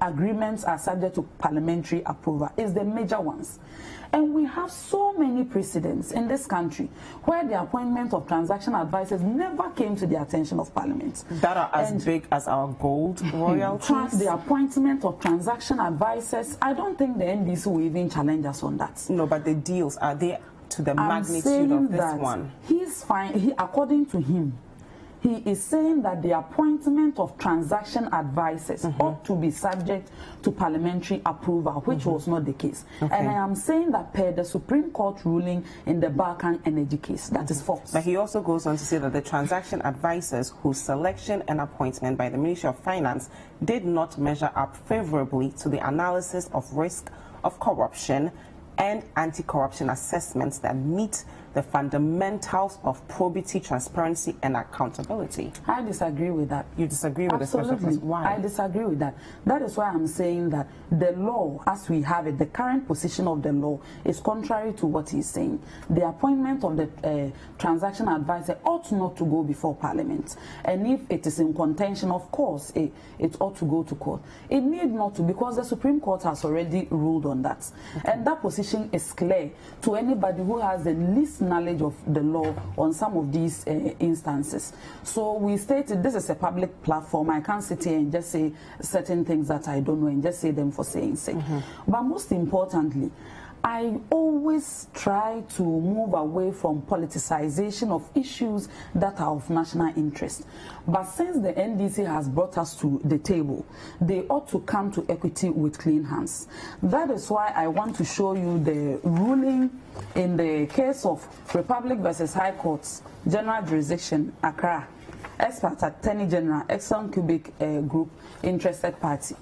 agreements are subject to parliamentary approval. It's the major ones. And we have so many precedents in this country where the appointment of transaction advisors never came to the attention of Parliament. That are as and big as our gold royalties? The appointment of transaction advisors, I don't think the N D C will even challenge us on that. No, but the deals, are they to the I'm magnitude of this that one? He's fine. He, according to him, he is saying that the appointment of transaction advisors mm-hmm. ought to be subject to parliamentary approval, which mm-hmm. was not the case. Okay. And I am saying that per the Supreme Court ruling in the Balkan Energy case, that mm-hmm. is false. But he also goes on to say that the transaction advisors whose selection and appointment by the Ministry of Finance did not measure up favorably to the analysis of risk of corruption and anti-corruption assessments that meet the fundamentals of probity, transparency, and accountability. I disagree with that. You disagree with Absolutely. the special person? Why? I disagree with that. That is why I'm saying that the law, as we have it, the current position of the law is contrary to what he's saying. The appointment of the uh, transaction advisor ought not to go before Parliament. And if it is in contention, of course, it, it ought to go to court. It need not to, because the Supreme Court has already ruled on that. Okay. And that position is clear to anybody who has the least knowledge of the law on some of these uh, instances. So we stated this is a public platform. I can't sit here and just say certain things that I don't know and just say them for saying sake. Mm-hmm. But most importantly, I always try to move away from politicization of issues that are of national interest. But since the N D C has brought us to the table, they ought to come to equity with clean hands. That is why I want to show you the ruling in the case of Republic versus High Courts, General Jurisdiction, Accra, Expert Attorney General, Exxon Cubic uh, Group, Interested Party.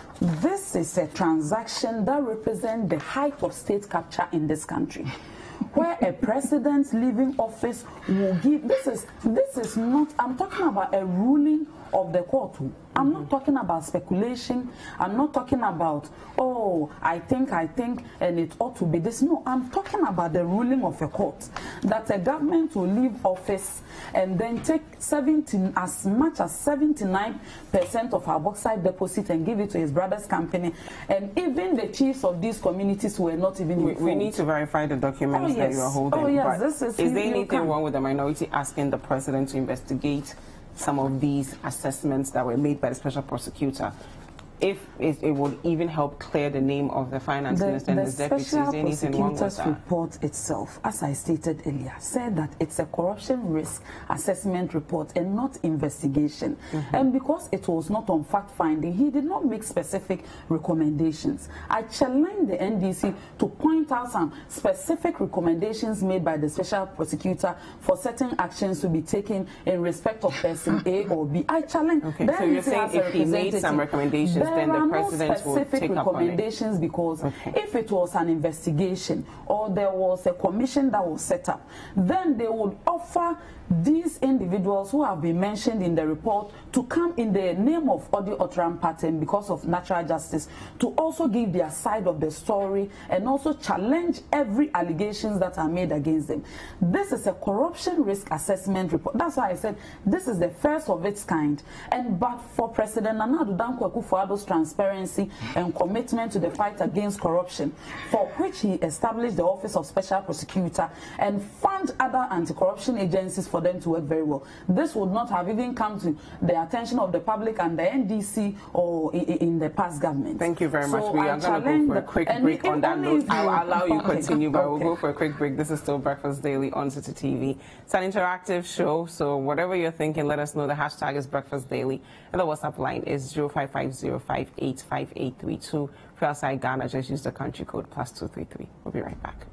This is a transaction that represents the height of state capture in this country, where a president leaving office will give. This is this is not. I'm talking about a ruling of the court. I'm not talking about speculation. I'm not talking about, oh, I think, I think, and it ought to be this. No, I'm talking about the ruling of a court, that a government will leave office and then take seventeen, as much as seventy-nine percent of our bauxite deposit and give it to his brother's company. And even the chiefs of these communities were not even we, informed. we need to verify the documents oh, yes. that you are holding. Oh, yes, but this is, is there you, anything you wrong with the minority asking the president to investigate some of these assessments that were made by the special prosecutor, if it, it would even help clear the name of the finance the, minister and the his deputy? Is there anything wrong with that? The special prosecutor's report itself, as I stated earlier, said that it's a corruption risk assessment report and not investigation. Mm-hmm. And because it was not on fact-finding, he did not make specific recommendations. I challenge the N D C to point out some specific recommendations made by the special prosecutor for certain actions to be taken in respect of person A or B. I challenge. Okay, so you're saying if he made some recommendations, there then the are president no will specific take up on it. recommendations, because okay. if it was an investigation or there was a commission that was set up, then they would offer these individuals who have been mentioned in the report to come in the name of Odi Otram Pattern because of natural justice to also give their side of the story and also challenge every allegations that are made against them. This is a corruption risk assessment report. That's why I said this is the first of its kind. And but for President Nana Addo Dankwa Akufo-Addo's transparency and commitment to the fight against corruption, for which he established the Office of Special Prosecutor and fund other anti-corruption agencies for them to work very well, this would not have even come to the attention of the public and the N D C or in, in the past government. Thank you very so much. We I are going to go for a quick break on that note. I'll allow you to continue, but okay. we'll go for a quick break. This is still Breakfast Daily on City T V. It's an interactive show, so whatever you're thinking, let us know. The hashtag is Breakfast Daily, and the WhatsApp line is zero five five zero five eight five eight three two. If you're outside Ghana, just use the country code plus two three three. We'll be right back.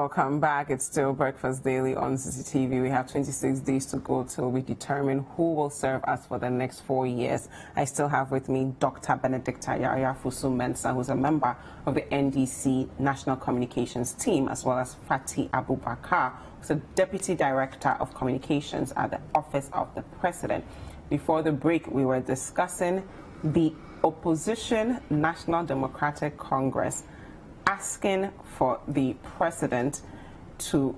welcome back. It's still Breakfast Daily on C C T V. We have twenty-six days to go till we determine who will serve us for the next four years. I still have with me Doctor Benedicta Yaya-Fusu-Mensah, who's a member of the N D C National Communications Team, as well as Fatty Abubakar, who's a Deputy Director of Communications at the Office of the President. Before the break, we were discussing the opposition National Democratic Congress asking for the president to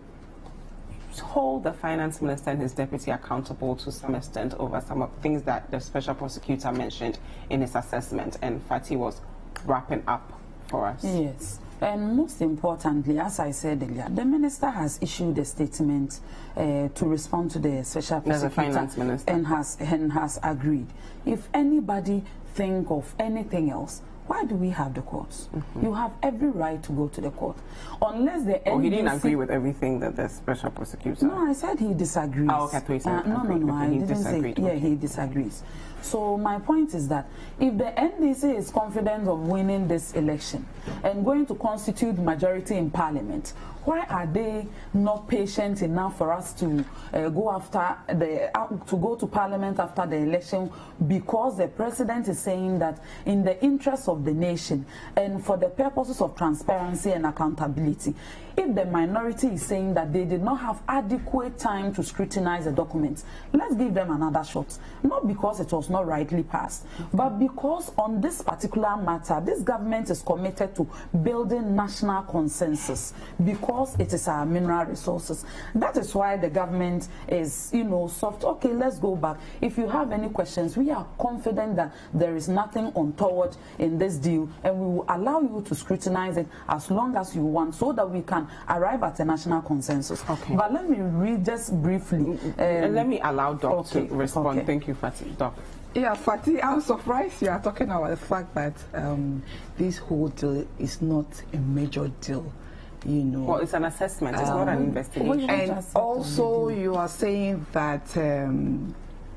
hold the finance minister and his deputy accountable to some extent over some of things that the special prosecutor mentioned in his assessment. And Fatty was wrapping up for us. Yes. And most importantly, as I said earlier, the minister has issued a statement uh, to respond to the special prosecutor finance minister. and has and has agreed. If anybody think of anything else, why do we have the courts? Mm-hmm. You have every right to go to the court. Unless the Oh, N D C... he didn't agree with everything that the special prosecutor... No, I said he disagrees. Oh, okay, I thought you said uh, No, no, no, I he didn't disagreed. say... Yeah, okay. he disagrees. So my point is that if the N D C is confident of winning this election and going to constitute majority in parliament, why are they not patient enough for us to uh, go after the uh, to go to parliament after the election? Because the president is saying that in the interest of the nation and for the purposes of transparency and accountability, if the minority is saying that they did not have adequate time to scrutinize the documents, let's give them another shot. Not because it was not rightly passed, but because on this particular matter, this government is committed to building national consensus because it is our mineral resources. That is why the government is, you know, soft. Okay, let's go back. If you have any questions, we are confident that there is nothing untoward in this deal, and we will allow you to scrutinize it as long as you want so that we can arrive at a national consensus. Okay. But let me read just briefly. Um, and let me allow Doc okay. to respond. Okay. Thank you, Fatty. Doc. Yeah, Fatty, I'm surprised you are talking about the fact that um, this whole deal is not a major deal. You know, well, it's an assessment. It's um, not an investigation. And also, you are saying that um,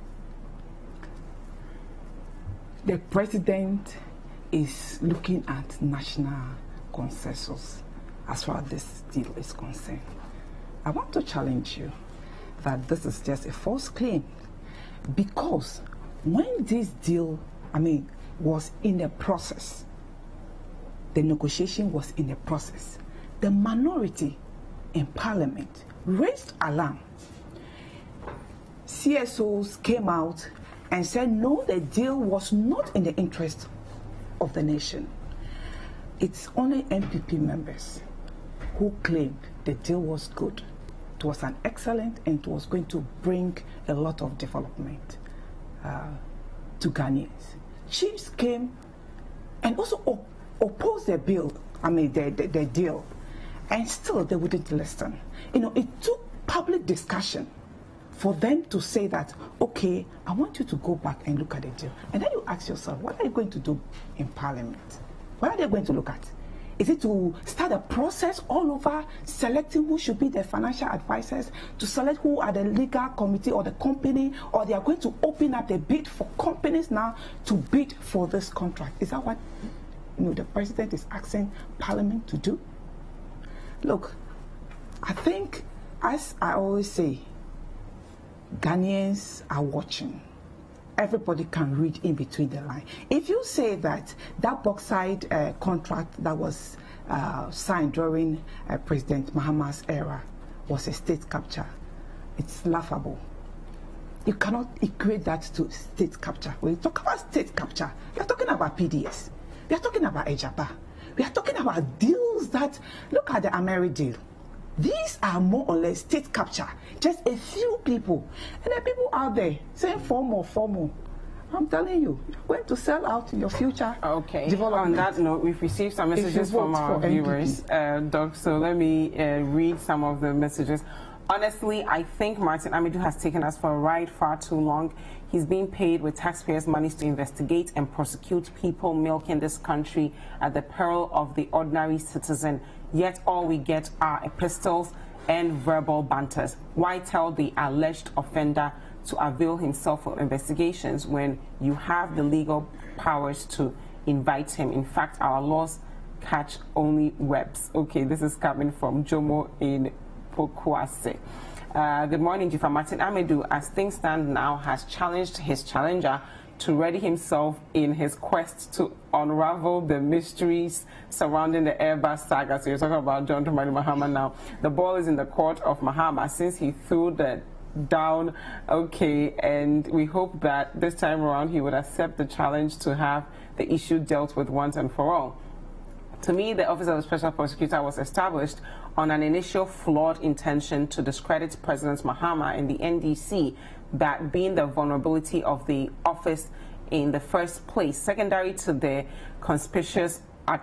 the president is looking at national consensus as far as this deal is concerned. I want to challenge you that this is just a false claim, because when this deal, I mean, was in the process, the negotiation was in the process, the minority in parliament raised alarm. C S Os came out and said, no, the deal was not in the interest of the nation. It's only N P P members who claimed the deal was good. It was an excellent and it was going to bring a lot of development uh, to Ghanaians. Chiefs came and also op opposed the bill, I mean the, the, the deal, and still they wouldn't listen. You know, it took public discussion for them to say that, okay, I want you to go back and look at the deal. And then you ask yourself, what are you going to do in parliament? What are they going to look at? Is it to start a process all over selecting who should be the financial advisors, to select who are the legal committee or the company, or they are going to open up the bid for companies now to bid for this contract? Is that what, you know, the president is asking parliament to do? Look, I think, as I always say, Ghanaians are watching. Everybody can read in between the lines. If you say that that bauxite uh, contract that was uh, signed during uh, President Mahama's era was a state capture, it's laughable. You cannot equate that to state capture. When you talk about state capture, we are talking about P D S. We are talking about Ejapa. We are talking about deals that, look at the Ameri deal. These are more or less state capture. Just a few people. And there are people out there saying four more, four more. I'm telling you, you're going to sell out your future. Okay. Development. On that note, we've received some messages from our viewers, uh, Doc. So let me uh, read some of the messages. Honestly, I think Martin Amidu has taken us for a ride far too long. He's being paid with taxpayers' money to investigate and prosecute people milking this country at the peril of the ordinary citizen. Yet all we get are epistles and verbal banters. Why tell the alleged offender to avail himself of investigations when you have the legal powers to invite him? In fact, our laws catch only webs. Okay, this is coming from Jomo in Pokwase. Uh, good morning, Dziffa. Martin Amedu, as things stand now, has challenged his challenger to ready himself in his quest to unravel the mysteries surrounding the Airbus saga. So you're talking about John Dramani Mahama now. The ball is in the court of Mahama since he threw the down. Okay, and we hope that this time around he would accept the challenge to have the issue dealt with once and for all. To me, the Office of the Special Prosecutor was established on an initial flawed intention to discredit President Mahama and the N D C, that being the vulnerability of the office in the first place, secondary to the conspicuous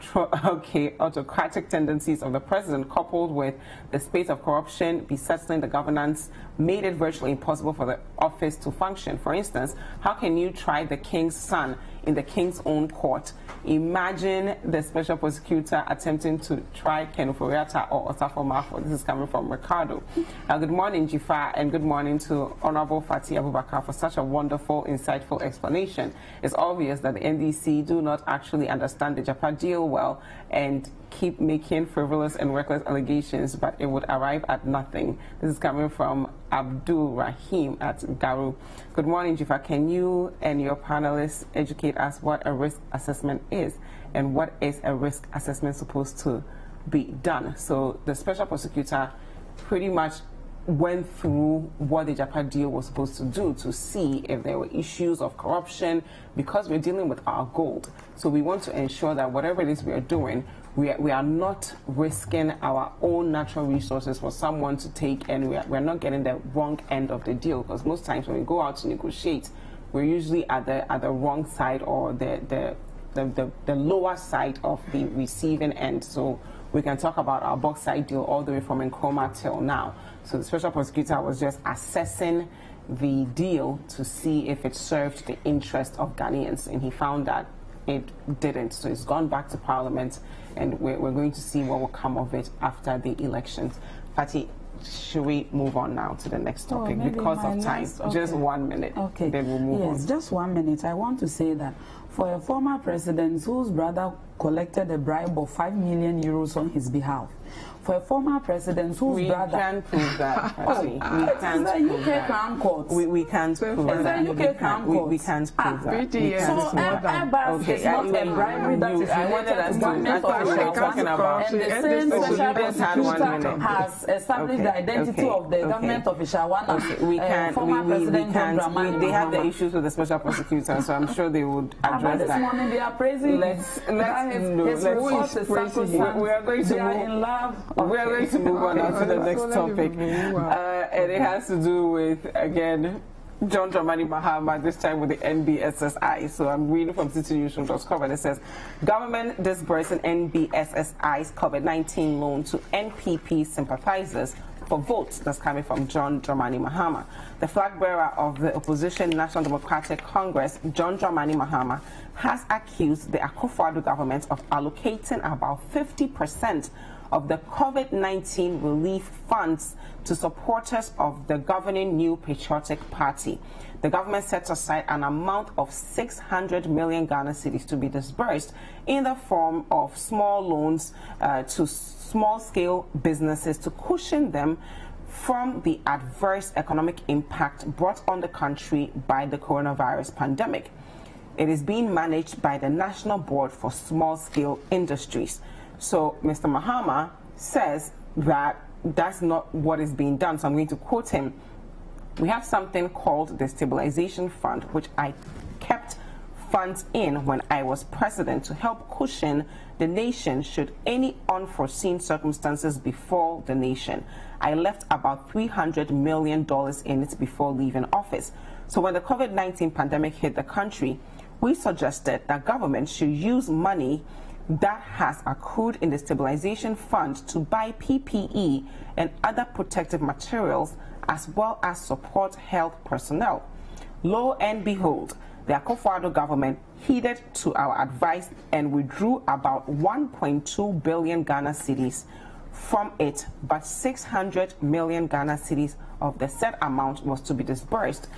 okay, autocratic tendencies of the president, coupled with the space of corruption besetting the governance, made it virtually impossible for the office to function. For instance, how can you try the king's son in the king's own court? Imagine the special prosecutor attempting to try Ken Oforiatta or Osafo Mafo. This is coming from Ricardo. Uh, good morning, Dziffa, and good morning to Honorable Fatih Abubakar for such a wonderful, insightful explanation. It's obvious that the N D C do not actually understand the Dziffa deal well and keep making frivolous and reckless allegations, but it would arrive at nothing. This is coming from Abdul Rahim at Garu. Good morning, Dziffa. Can you and your panelists educate us what a risk assessment is and what is a risk assessment supposed to be done? So the special prosecutor pretty much went through what the Dziffa deal was supposed to do to see if there were issues of corruption, because we're dealing with our gold. So we want to ensure that whatever it is we are doing, we are, we are not risking our own natural resources for someone to take, and we are, we're not getting the wrong end of the deal, because most times when we go out to negotiate, we're usually at the at the wrong side or the the, the, the, the lower side of the receiving end. So we can talk about our bauxite deal all the way from Nkrumah till now. So the special prosecutor was just assessing the deal to see if it served the interest of Ghanaians, and he found that it didn't. So it's gone back to Parliament, and we're, we're going to see what will come of it after the elections. Fatih, should we move on now to the next topic oh, because of time? Last, okay. Just one minute. Okay. Then we'll move yes, on. just one minute. I want to say that for a former president whose brother collected a bribe of five million euros on his behalf, for a former president whose we brother... We can't prove that, oh, we can't it's prove the U K Crown Court. We, we can't so prove that. It's the U K Crown Court. We, we can't prove ah, that. We can't so Airbus okay, is not a bribery that is related to government officials, and the same special prosecutor has established the identity of the government official, one of we can, former we, we, President we can't, John Dramani we, They have the Mahama. issues with the special prosecutor, so I'm sure they would address ah, but this that. morning they are praising let's, let's, his, no, his let's, his we, we are going to they move, are in love. We are going to move on now to the next so topic, uh, and it has to do with, again, John Dramani Mahama, this time with the N B S S I. So I'm reading from city news dot com, and it says, government disbursing N B S S I's COVID nineteen loan to N P P sympathizers for votes. That's coming from John Dramani Mahama. The flag bearer of the opposition National Democratic Congress, John Dramani Mahama, has accused the Akua government of allocating about fifty percent of the COVID nineteen relief funds to supporters of the governing New Patriotic Party. The government set aside an amount of six hundred million Ghana cedis to be disbursed in the form of small loans uh, to small-scale businesses to cushion them from the adverse economic impact brought on the country by the coronavirus pandemic. It is being managed by the National Board for Small-Scale Industries. So Mister Mahama says that that's not what is being done. So I'm going to quote him. We have something called the Stabilization Fund, which I kept funds in when I was president to help cushion the nation should any unforeseen circumstances befall the nation. I left about three hundred million dollars in it before leaving office. So when the COVID nineteen pandemic hit the country, we suggested that government should use money that has accrued in the Stabilization Fund to buy P P E and other protective materials, as well as support health personnel. Lo and behold, the Akufo-Addo government heeded to our advice and withdrew about one point two billion Ghana cedis from it, but six hundred million Ghana cedis of the said amount was to be disbursed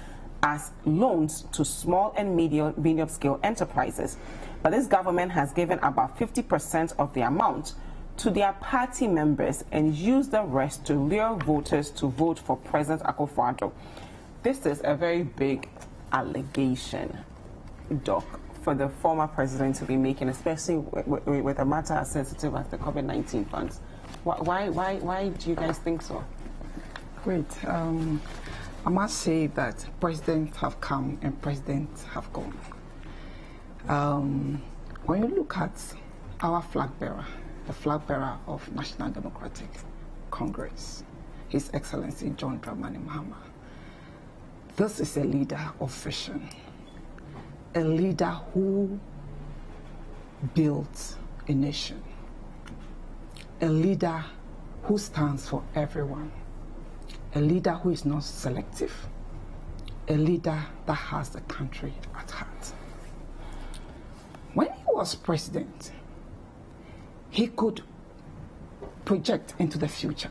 as loans to small and medium, medium scale enterprises. But this government has given about fifty percent of the amount to their party members and used the rest to lure voters to vote for President Akua. This is a very big allegation, Doc, for the former president to be making, especially with, with a matter as sensitive as the COVID nineteen funds. Why, why, why do you guys think so? Great. Um, I must say that presidents have come and presidents have gone. Um, when you look at our flag bearer, the flag bearer of National Democratic Congress, His Excellency John Dramani Mahama, this is a leader of vision, a leader who built a nation, a leader who stands for everyone, a leader who is not selective, a leader that has the country at heart. When he was president, he could project into the future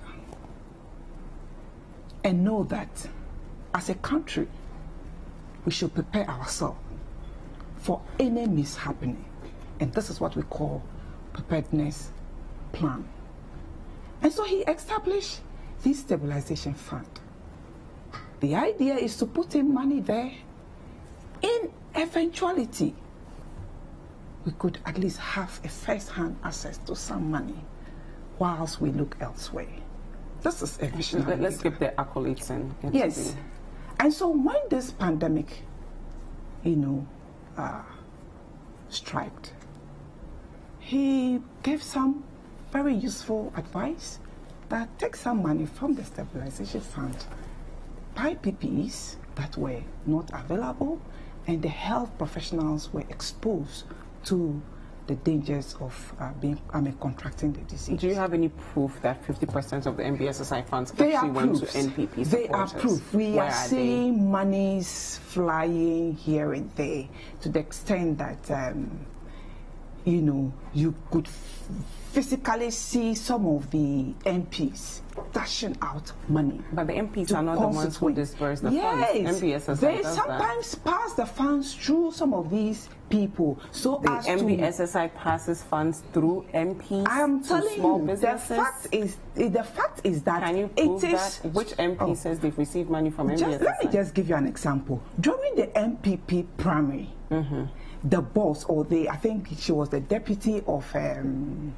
and know that as a country, we should prepare ourselves for any mishappening. And this is what we call preparedness plan. And so he established this stabilization fund. The idea is to put in money there. In eventuality, we could at least have a first-hand access to some money whilst we look elsewhere. This is a visionary. Let's skip the accolades and yes. And so when this pandemic, you know, uh, striked, he gave some very useful advice that take some money from the stabilization fund, buy P P Es that were not available, and the health professionals were exposed to the dangers of uh, being, I mean, contracting the disease. Do you have any proof that fifty percent of the M B S S I funds they actually went proofs. to N P P supporters? They are proof. We Where are, are seeing they? monies flying here and there to the extent that, um, you know, you could physically see some of the M Ps dashing out money. But the M Ps are not the ones who disperse the yes, funds. M B S S I they does sometimes that. pass the funds through some of these people. So the as M B S to, S I passes funds through M Ps I am to telling small you, businesses. the fact is, the fact is that Can you prove it is that? Which M P oh, says they've received money from just, M B S S I? Let me just give you an example. During the M P P primary, mm-hmm. the boss, or the, I think she was the deputy of. Um,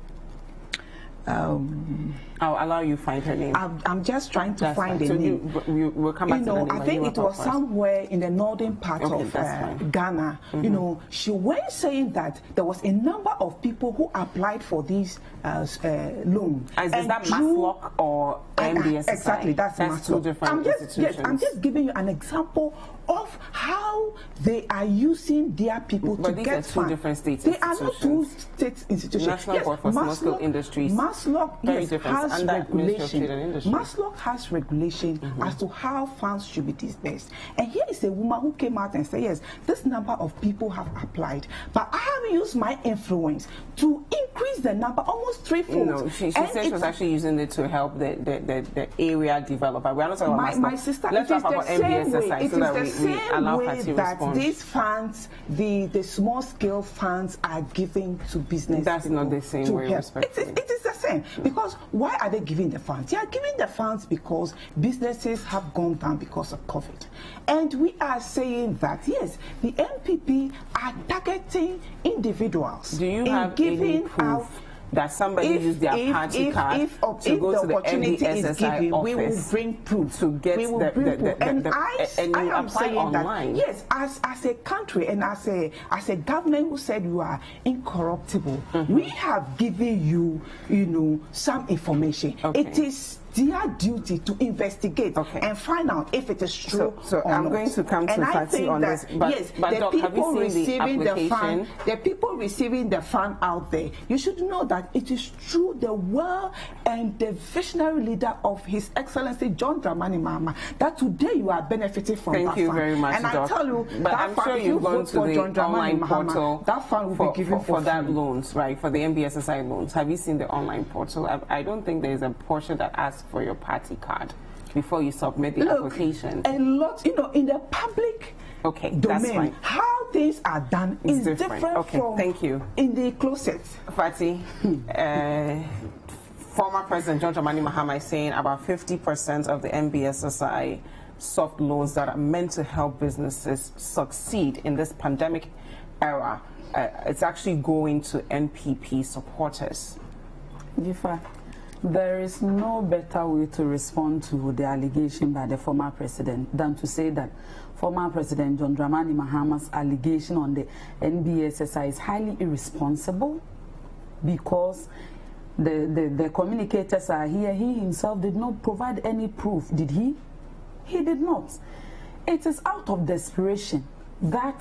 Um, I'll allow you find her name. I'm, I'm just trying to that's find fine. the so name. You, you, we'll come back you to know, the name. I think it was first. somewhere in the northern part okay, of uh, Ghana. Mm-hmm. You know, she went saying that there was a number of people who applied for these uh, uh, loan. Is, is that Maslock or M B S S I? Exactly, that's, that's Maslock. two different I'm just, institutions. yes, I'm just giving you an example of how they are using their people but to these get are two funds. different states They are not two state institutions. National yes, Board for Small Scale Industries. Maslock Very yes, different. has Under regulation. Industry. Maslock has regulation mm-hmm. as to how funds should be disbursed. And here is a woman who came out and said, yes, this number of people have applied, but I have used my influence to increase the number almost threefold. No, she, she said she was actually using it to help the, the, the, the area developer. We are not talking my, about my sister, Let's it talk is about the M B S S I same way, so it that is we, the we same allow way Fatty that response. these funds, the, the small scale funds are given to business. That's not the same way, respectfully. It is, it is the same. Because why are they giving the funds? They are giving the funds because businesses have gone down because of COVID. And we are saying that, yes, the M P P are targeting individuals. Do you in have giving any proof out that somebody if, used their if, party if, card if, if, to if go the to the M B opportunity S S I is given, office we will bring proof to get we will the, bring the, the, proof. the, and the, I, and I you am apply saying online. that yes, as as a country and as a as a government who said you are incorruptible, mm-hmm. we have given you, you know, some information. Okay. It is their duty to investigate okay. and find out if it is true. So, so or I'm not. going to come and to Fatty on that, this. But, yes, but the Doc, people receiving the, the fund, the people receiving the fund out there, you should know that it is true. The well and the visionary leader of His Excellency John Dramani Mahama that today you are benefiting from. Thank that you fund. very much, And Doc. I tell you, but that I'm fund, sure if you've you gone vote to for the John Dramani online Mahama, portal that fund will for, be given for, for, for that free. loans, right? For the M B S S I loans. Have you seen the online portal? I, I don't think there is a portion that asks for your party card. before you submit the Look, application. A lot, you know, in the public okay, domain, that's fine. how things are done it's is different. different okay, from thank you. in the closet. Fatty, uh, former President John Dramani Mahama is saying about fifty percent of the N B S S I soft loans that are meant to help businesses succeed in this pandemic era, uh, it's actually going to N P P supporters. Dziffa, there is no better way to respond to the allegation by the former president than to say that former President John Dramani Mahama's allegation on the N B S S I is highly irresponsible because the, the, the communicators are here. He himself did not provide any proof, did he? He did not. It is out of desperation that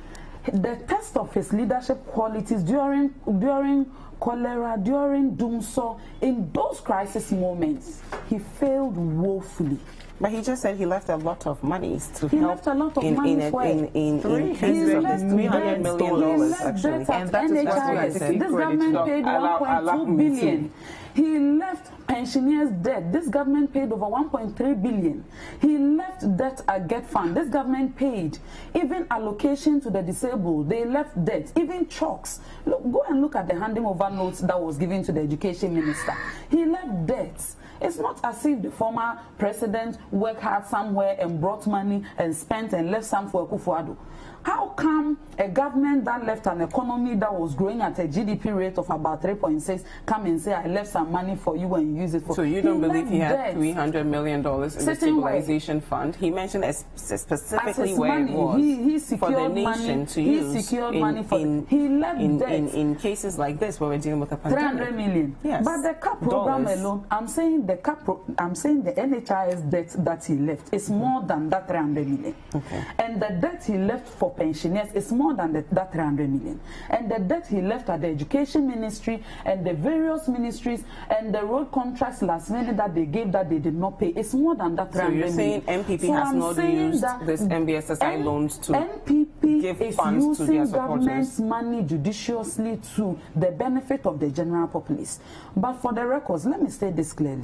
the test of his leadership qualities during during cholera, during doomsor, in those crisis moments, he failed woefully. But he just said he left a lot of money to he help left a lot of in, money in, in, in, in, in cases of this three hundred million dollars actually. And that is what this government paid one point two billion. He left pensioners debt. This government paid over one point three billion. He left debt at Get Fund. This government paid. Even allocation to the disabled, they left debt. Even chalks. Look, go and look at the handing over notes that was given to the education minister. He left debts. It's not as if the former president worked hard somewhere and brought money and spent and left some for Akua. How come a government that left an economy that was growing at a G D P rate of about three point six come and say, I left some money for you and use it for... So you don't he believe he had debt. three hundred million dollars in the stabilization way. fund? He mentioned as specifically where money, it was he, he for the nation money, to he use secured in, money for, in, he left in, debt. in, in cases like this where we're dealing with a pandemic. three hundred million. Yes. But the C A P program Dollars. alone, I'm saying the C A P pro, I'm saying the N H I S debt that he left is more than that three hundred million. Okay. And the debt he left for pensioners is more than the, that three hundred million. And the debt he left at the education ministry and the various ministries and the road contracts last minute that they gave that they did not pay is more than that three hundred million. So you're saying N P P so has I'm not used this N B S S I N loans to N P P give is funds to their using supporters? Government's money judiciously to the benefit of the general populace. But for the records, let me state this clearly.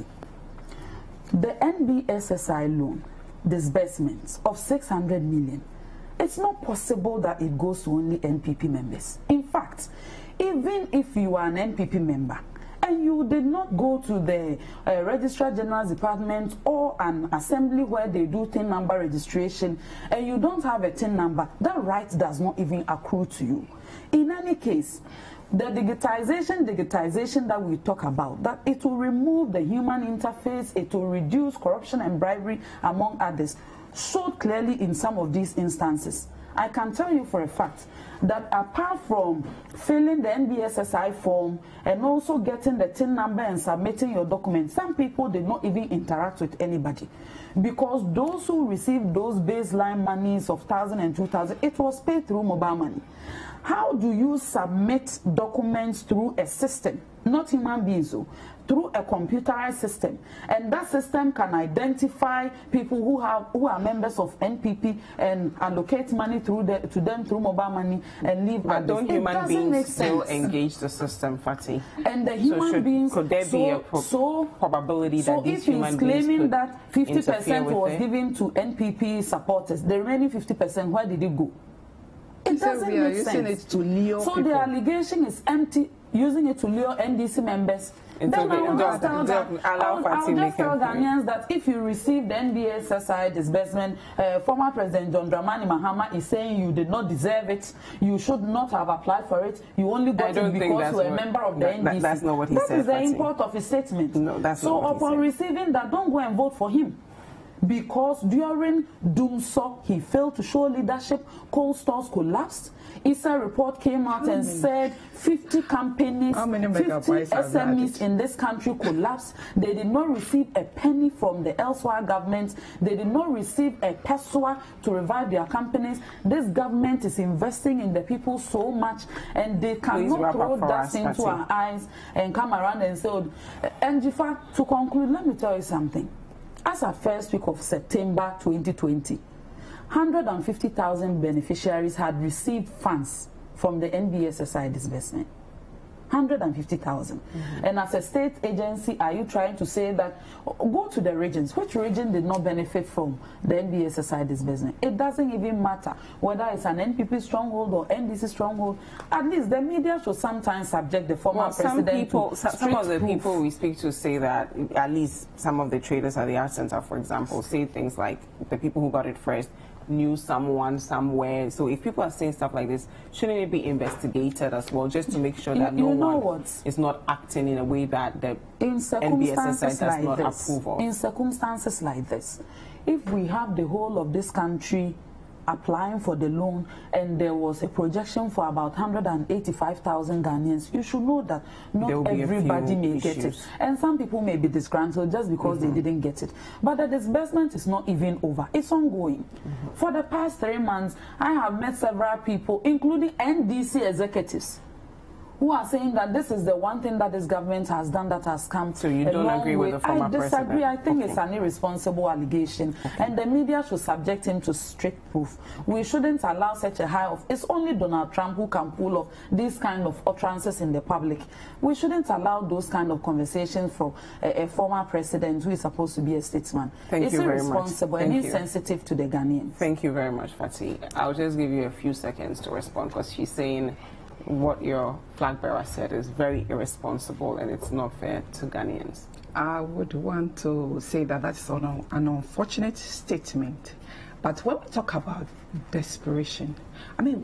The N B S S I loan disbursements of six hundred million, it's not possible that it goes to only N P P members. In fact, even if you are an N P P member and you did not go to the uh, Registrar General's Department or an assembly where they do T I N number registration and you don't have a T I N number, that right does not even accrue to you. In any case, the digitization, digitization that we talk about, that it will remove the human interface, it will reduce corruption and bribery, among others, showed clearly in some of these instances. I can tell you for a fact that apart from filling the N B S S I form and also getting the T I N number and submitting your documents, some people did not even interact with anybody. Because those who received those baseline monies of one thousand and two thousand, it was paid through mobile money. How do you submit documents through a system, not human beings, so, through a computerized system, and that system can identify people who have who are members of N P P and allocate money through the, to them through mobile money and leave? But don't human beings still engage the system, Fatty? And the human so should, beings. Could there so, be a pro so, probability so that these if human he's beings claiming could that fifty percent was it? given to N P P supporters, the remaining fifty percent, where did it go? It so doesn't we are make using sense. it to lure so people. the allegation is empty, using it to lure N D C members. It's Then okay. I will just tell, Don't- that, don't allow I'll, Fatty I'll make just tell a point. Ghanaians that if you receive the N B S S I disbursement, uh, former President John Dramani Mahama is saying you did not deserve it, you should not have applied for it, you only got it because you were a member of the that, N D C. That, that's not what he that said, is the Fatty. import of his statement. No, that's so not what he upon said. receiving that, don't go and vote for him. Because during doomsor, he failed to show leadership, coal stores collapsed. I S A report came out and said fifty companies, fifty S M Es in this country collapsed. They did not receive a penny from the elsewhere government. They did not receive a peso to revive their companies. This government is investing in the people so much, and they cannot throw that into our eyes and come around and say, oh, and Dziffa, to conclude, let me tell you something. As of first week of September twenty twenty, one hundred fifty thousand beneficiaries had received funds from the N B S S I disbursement. one hundred fifty thousand. Mm-hmm. And as a state agency, are you trying to say that, go to the regions, which region did not benefit from the N B S S I disbursement? It doesn't even matter whether it's an N P P stronghold or N D C stronghold. At least the media should sometimes subject the former well, president some people, to some, some of the proof. people we speak to say that at least some of the traders at the Art Center, for example, say things like the people who got it first knew someone somewhere. So if people are saying stuff like this, shouldn't it be investigated as well, just to make sure that you, no you know one what? is not acting in a way that the in N B S S I does like not this, approve of? In circumstances like this, if we have the whole of this country applying for the loan and there was a projection for about one hundred eighty-five thousand Ghanaians, you should know that not everybody may issues. get it. And some people may be disgruntled just because mm-hmm. they didn't get it. But the disbursement is not even over. It's ongoing. Mm-hmm. For the past three months, I have met several people, including N D C executives, who are saying that this is the one thing that this government has done that has come so you a don't long agree way. with the former I disagree. president. I think okay. it's an irresponsible allegation, okay. and the media should subject him to strict proof. We shouldn't allow such a high of. It's only Donald Trump who can pull off these kind of utterances in the public. We shouldn't allow those kind of conversations from a, a former president who is supposed to be a statesman. Thank it's you very much. irresponsible and insensitive to the Ghanaians. Thank you very much, Fatty. I'll just give you a few seconds to respond because she's saying what your flag bearer said is very irresponsible and it's not fair to Ghanaians. I would want to say that that's an, an unfortunate statement. But when we talk about desperation, I mean,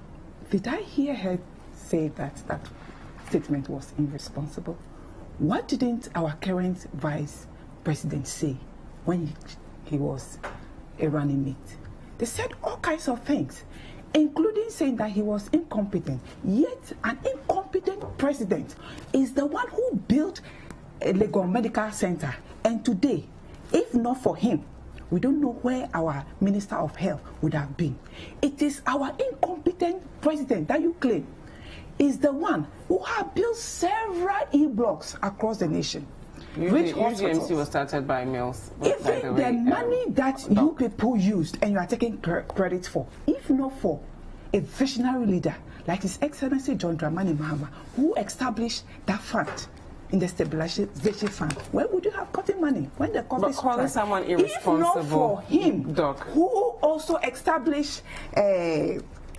did I hear her say that that statement was irresponsible? What didn't our current vice president say when he, he was a running mate? They said all kinds of things, including saying that he was incompetent. Yet an incompetent president is the one who built a Legon Medical Center. And today, if not for him, we don't know where our Minister of Health would have been. It is our incompetent president that you claim is the one who has built several e-blocks across the nation. U G M C was started by Mills. Even the, the money um, that you people used and you are taking credit for, if not for a visionary leader like His Excellency John Dramani Mahama, who established that fund in the stabilization fund, where would you have gotten money when the COVID But calling someone irresponsible, if not for him, Doc, who also established a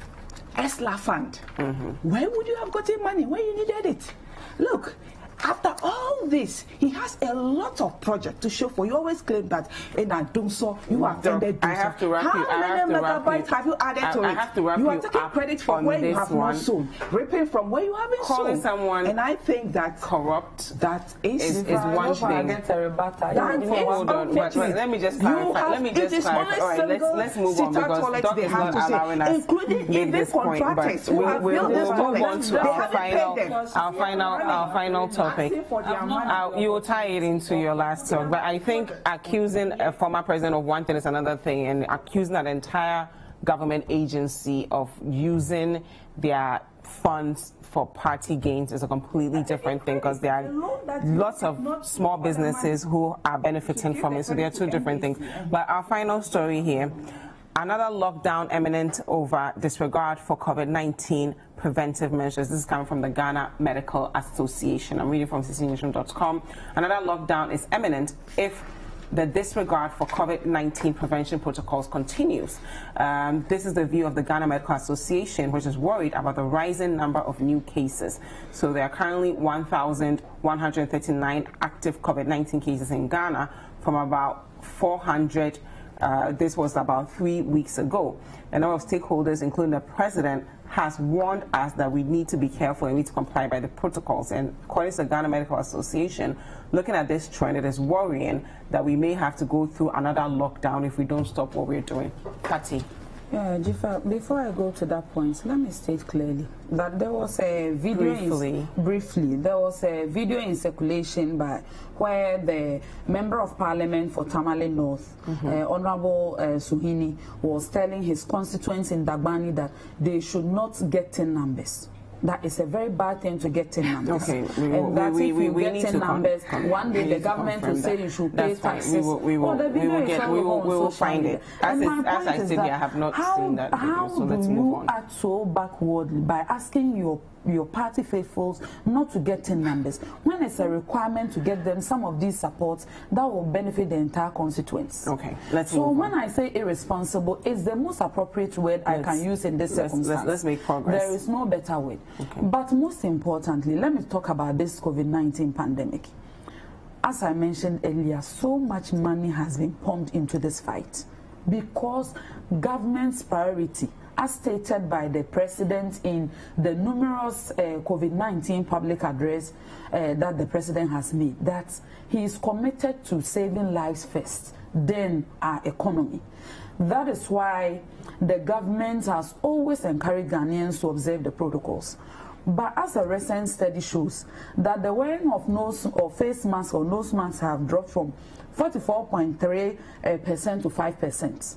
E S L A fund, mm-hmm. where would you have gotten money when you needed it? Look, after all this, he has a lot of projects to show for. You always claim that in Adumso, you have ended I have to wrap How you. I many have to wrap megabytes you. have you added I, to I it? have to wrap you are you taking up credit for on where you this have one. not sown, ripping from where you haven't Calling sown. someone and I think that corrupt that is, is, is one thing. Hold on, but, but let me just clarify. Let me just clarify. All right, let's let's move on because Doc is not allowing us to make this point. But we'll, we'll, we'll move on to our final, our final, our final topic. Uh, you will tie it into your last talk, but I think accusing a former president of one thing is another thing, and accusing an entire government agency of using their funds for party gains is a completely different thing, because there are lots of small businesses who are benefiting from it, so there are two different things. But our final story here: another lockdown imminent over disregard for COVID nineteen preventive measures. This is coming from the Ghana Medical Association. I'm reading from C C Nation dot com. Another lockdown is imminent if the disregard for COVID nineteen prevention protocols continues. Um, this is the view of the Ghana Medical Association, which is worried about the rising number of new cases. So there are currently one thousand one hundred thirty-nine active COVID nineteen cases in Ghana from about four hundred. Uh, this was about three weeks ago. A number of stakeholders, including the president, has warned us that we need to be careful and we need to comply by the protocols. And according to the Ghana Medical Association, looking at this trend, it is worrying that we may have to go through another lockdown if we don't stop what we're doing. Kati. Yeah, Dziffa, before I go to that point, let me state clearly that there was a video briefly. In, briefly there was a video in circulation by where the member of parliament for Tamale North, mm-hmm. uh, Honorable uh, Suhini, was telling his constituents in Dagbani that they should not get in numbers. That is a very bad thing to get in numbers. Okay, we, and that we, if we, you we get need in to numbers, con one day the government will say you should pay That's fine. taxes. We will, we will, oh, the we will, get, we will, we will find it. As, it, as I said, I have not how, seen that video, how so let's do move you on. act so backwardly by asking your your party faithfuls not to get in numbers. When it's a requirement to get them some of these supports, that will benefit the entire constituents. Okay, let's So move when on. I say irresponsible, it's the most appropriate word Let's, I can use in this let's, circumstance. Let's, let's make progress. There is no better word. Okay. But most importantly, let me talk about this COVID nineteen pandemic. As I mentioned earlier, so much money has been pumped into this fight because government's priority, as stated by the president in the numerous uh, COVID nineteen public address uh, that the president has made, that he is committed to saving lives first, then our economy. That is why the government has always encouraged Ghanaians to observe the protocols. But as a recent study shows, that the wearing of nose or face masks or nose masks have dropped from forty-four point three percent to five percent.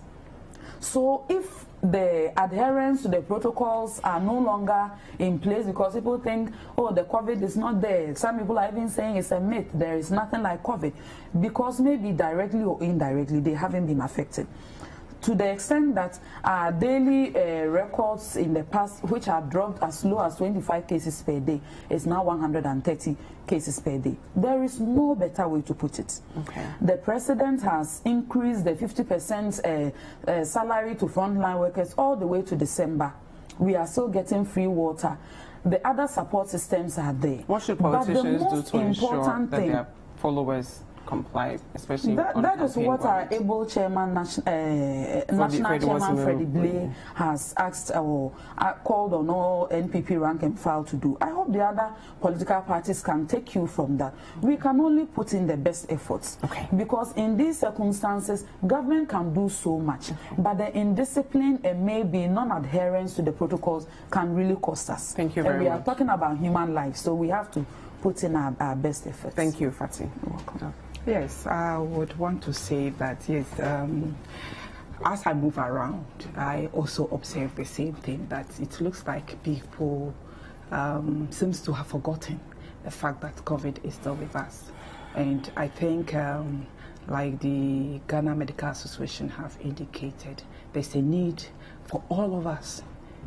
So if the adherence to the protocols are no longer in place because people think, oh, the COVID is not there. Some people are even saying it's a myth. There is nothing like COVID because maybe directly or indirectly they haven't been affected. To the extent that our daily uh, records in the past, which have dropped as low as twenty-five cases per day, is now one hundred thirty cases per day. There is no better way to put it. Okay. The president has increased the fifty percent uh, uh, salary to frontline workers all the way to December. We are still getting free water. The other support systems are there. What should politicians do to ensure that thing, their followers comply, especially that, on that is what our ground? able chairman, nation, uh, national Freddie chairman Freddie Wasimiro. Blay has asked or uh, called on all N P P rank and file to do. I hope the other political parties can take you from that. We can only put in the best efforts. Okay. Because in these circumstances, government can do so much, okay. but the indiscipline and maybe non-adherence to the protocols can really cost us. Thank you and very we much. are talking about human life, so we have to put in our, our best efforts. Thank you, Fatty. You're welcome. Yes, I would want to say that, yes, um, as I move around, I also observe the same thing, that it looks like people um, seems to have forgotten the fact that COVID is still with us. And I think, um, like the Ghana Medical Association have indicated, there's a need for all of us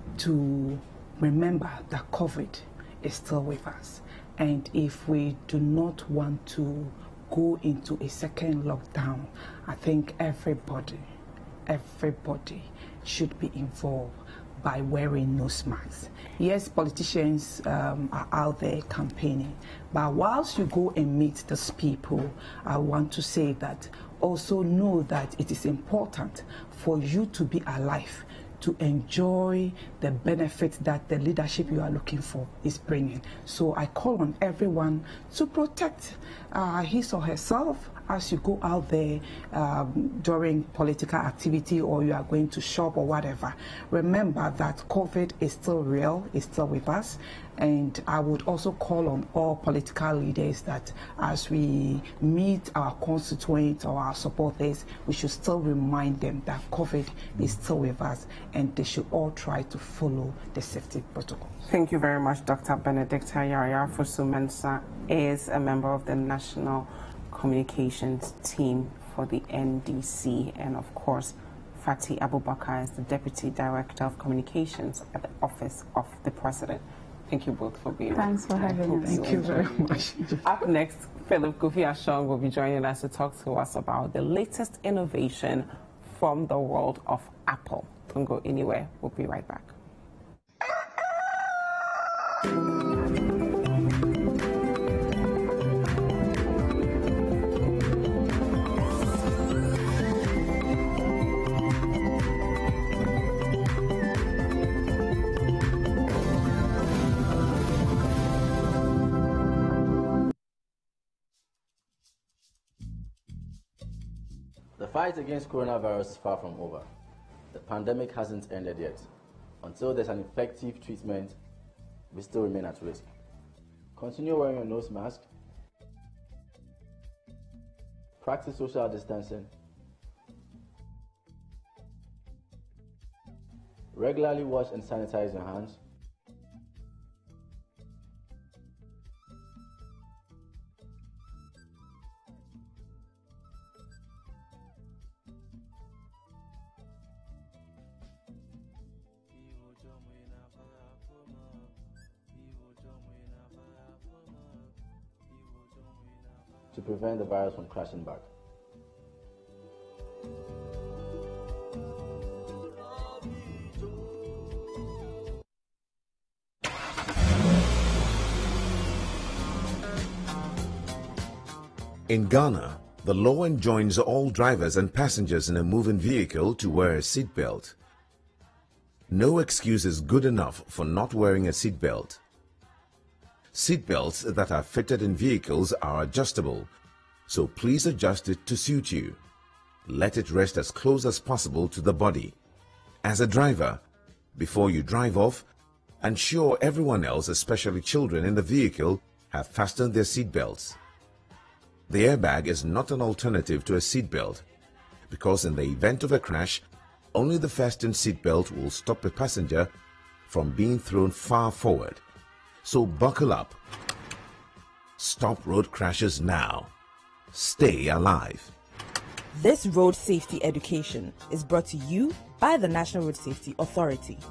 to remember that COVID is still with us. And if we do not want to go into a second lockdown, I think everybody, everybody should be involved by wearing nose masks. Yes, politicians um, are out there campaigning, but whilst you go and meet those people, I want to say that also know that it is important for you to be alive, to enjoy the benefits that the leadership you are looking for is bringing. So I call on everyone to protect uh, his or herself as you go out there um, during political activity, or you are going to shop or whatever. Remember that COVID is still real, it's still with us. And I would also call on all political leaders that as we meet our constituents or our supporters, we should still remind them that COVID is still with us, and they should all try to follow the safety protocols. Thank you very much, Doctor Benedicta Yaya Fosu-Mensah is a member of the National Communications Team for the N D C, and of course, Fatty Abubakar is the Deputy Director of Communications at the Office of the President. Thank you both for being here. Thanks for having us. Thank you very much. Up next, Philip Kofi Ashong will be joining us to talk to us about the latest innovation from the world of Apple. Don't go anywhere. We'll be right back. The fight against coronavirus is far from over. The pandemic hasn't ended yet. Until there's an effective treatment, we still remain at risk. Continue wearing your nose mask, practice social distancing, regularly wash and sanitize your hands, to prevent the virus from crashing back. In Ghana, the law enjoins all drivers and passengers in a moving vehicle to wear a seatbelt. No excuse is good enough for not wearing a seatbelt. Seatbelts that are fitted in vehicles are adjustable, so please adjust it to suit you. Let it rest as close as possible to the body. As a driver, before you drive off, ensure everyone else, especially children in the vehicle, have fastened their seatbelts. The airbag is not an alternative to a seatbelt, because in the event of a crash, only the fastened seatbelt will stop a passenger from being thrown far forward. So buckle up. Stop road crashes now. Stay alive. This road safety education is brought to you by the National Road Safety Authority.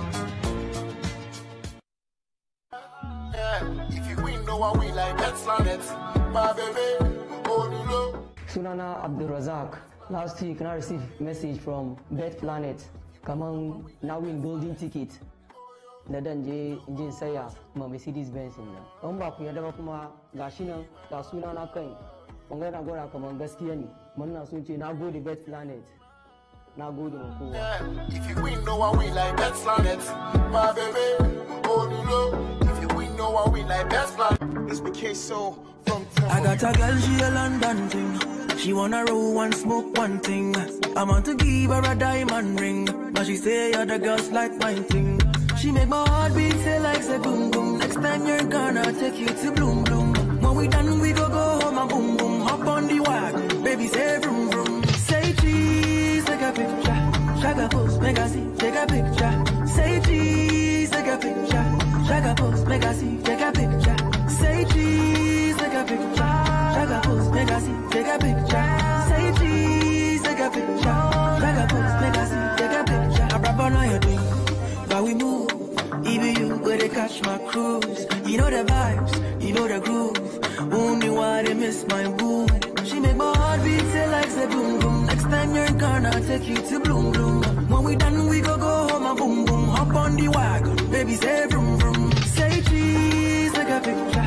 If you win, no one win like that's planet. My baby, Sunana Abdul Razak. Last week, I received a message from Bet Planet. Come on, now win golden ticket. Nadan je je saya ma Mercedes Benz na. An ba ku yadda ba kuma gashi nan ga suna na kai. Bangare na gora kaman gaskiya ne. Mun na sun ce na gode Bet Planet. Na gode ma kowa. If you win, no one win like Bet Planet. My baby, oh no. If you win, no one win like Bet Planet. This became so from I got a girl, she a London thing. She wanna roll one, smoke one thing. I want to give her a diamond ring, but she say other girls like mine thing. She make my heart beat say like say boom boom. Next time you're gonna take you to bloom bloom. When we done we go go home and boom boom. Hop on the wagon, baby say vroom vroom. Say cheese, take a picture. Shaka post, make I see, take a picture. Say cheese, take a picture. Shaka post, make I see, take a picture. Say cheese, take a picture. Shaka post, make I see, take a picture. Say cheese, take a picture. Shaka post, make I see, take a picture. I rap on your thing, but we move. Even you go to catch my cruise. You know the vibes, you know the groove. Only why they miss my boom. She make my heart beat say like say boom boom. Next time you're in Ghana, take you to bloom bloom. When we done, we go go home and boom boom. Hop on the wagon, baby say vroom vroom. Say cheese, take a picture.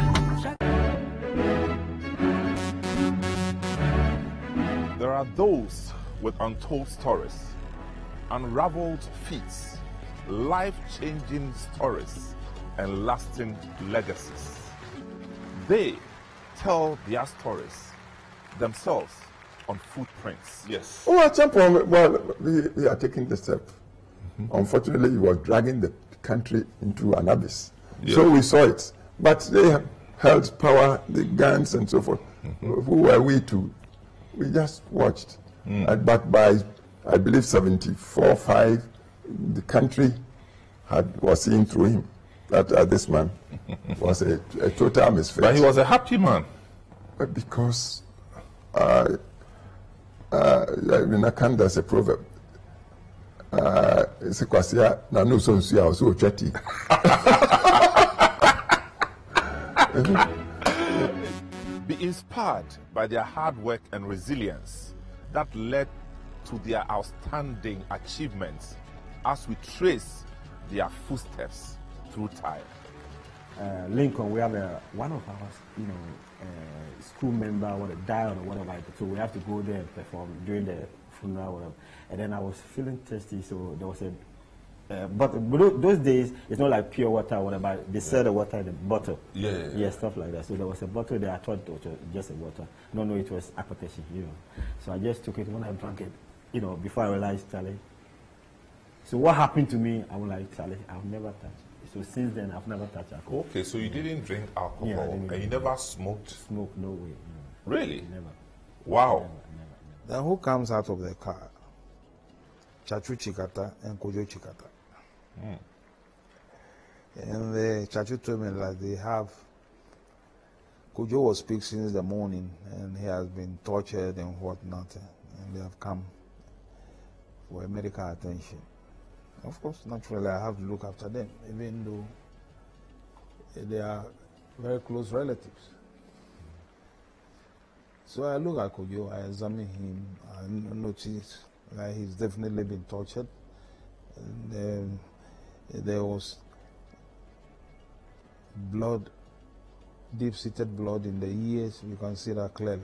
There are those with untold stories, unraveled feats, life-changing stories, and lasting legacies. They tell their stories themselves on footprints. Yes. Oh, at some point, well, we, we are taking the step. Mm-hmm. Unfortunately, he was dragging the country into an abyss. Yeah. So we saw it. But they held power, the guns and so forth. Mm-hmm. Who were we to? We just watched. Mm. Uh, but by, I believe, seventy-four, five, the country had was seeing through him. That uh, this man was a, a total misfit. But he was a happy man. But because uh, uh, in Akan, there's a proverb. Uh, Be inspired by their hard work and resilience that led to their outstanding achievements as we trace their footsteps through time. Uh, Lincoln, we have a, one of our, you know, uh, school member or died or whatever, so we have to go there and perform during the funeral or whatever. And then I was feeling thirsty, so there was a, uh, but those days it's not like pure water or whatever. They sell the water in the bottle. Yeah, yeah, yeah. yeah, stuff like that. So there was a bottle there. I thought it was just a water. No, no, it was aquateshi, you know. So I just took it when I drank it, you know, before I realized, Charlie. So what happened to me? I was like, Charlie, I've never touched it. So since then, I've never touched alcohol. Okay, so you yeah. didn't drink alcohol, yeah, and you never smoked? Smoke, no way. No. Really? Never. Wow. Never, never, never. Then who comes out of the car? Chachu Chikata and Kojo Chikata. Mm. And the Chachu told me that they have, Kojo was sick since the morning and he has been tortured and whatnot, and they have come for medical attention. Of course, naturally, I have to look after them, even though they are very close relatives. So I look at Kojo, I examine him, I notice that he's definitely been tortured. And, um, there was blood, deep-seated blood in the ears. You can see that clearly.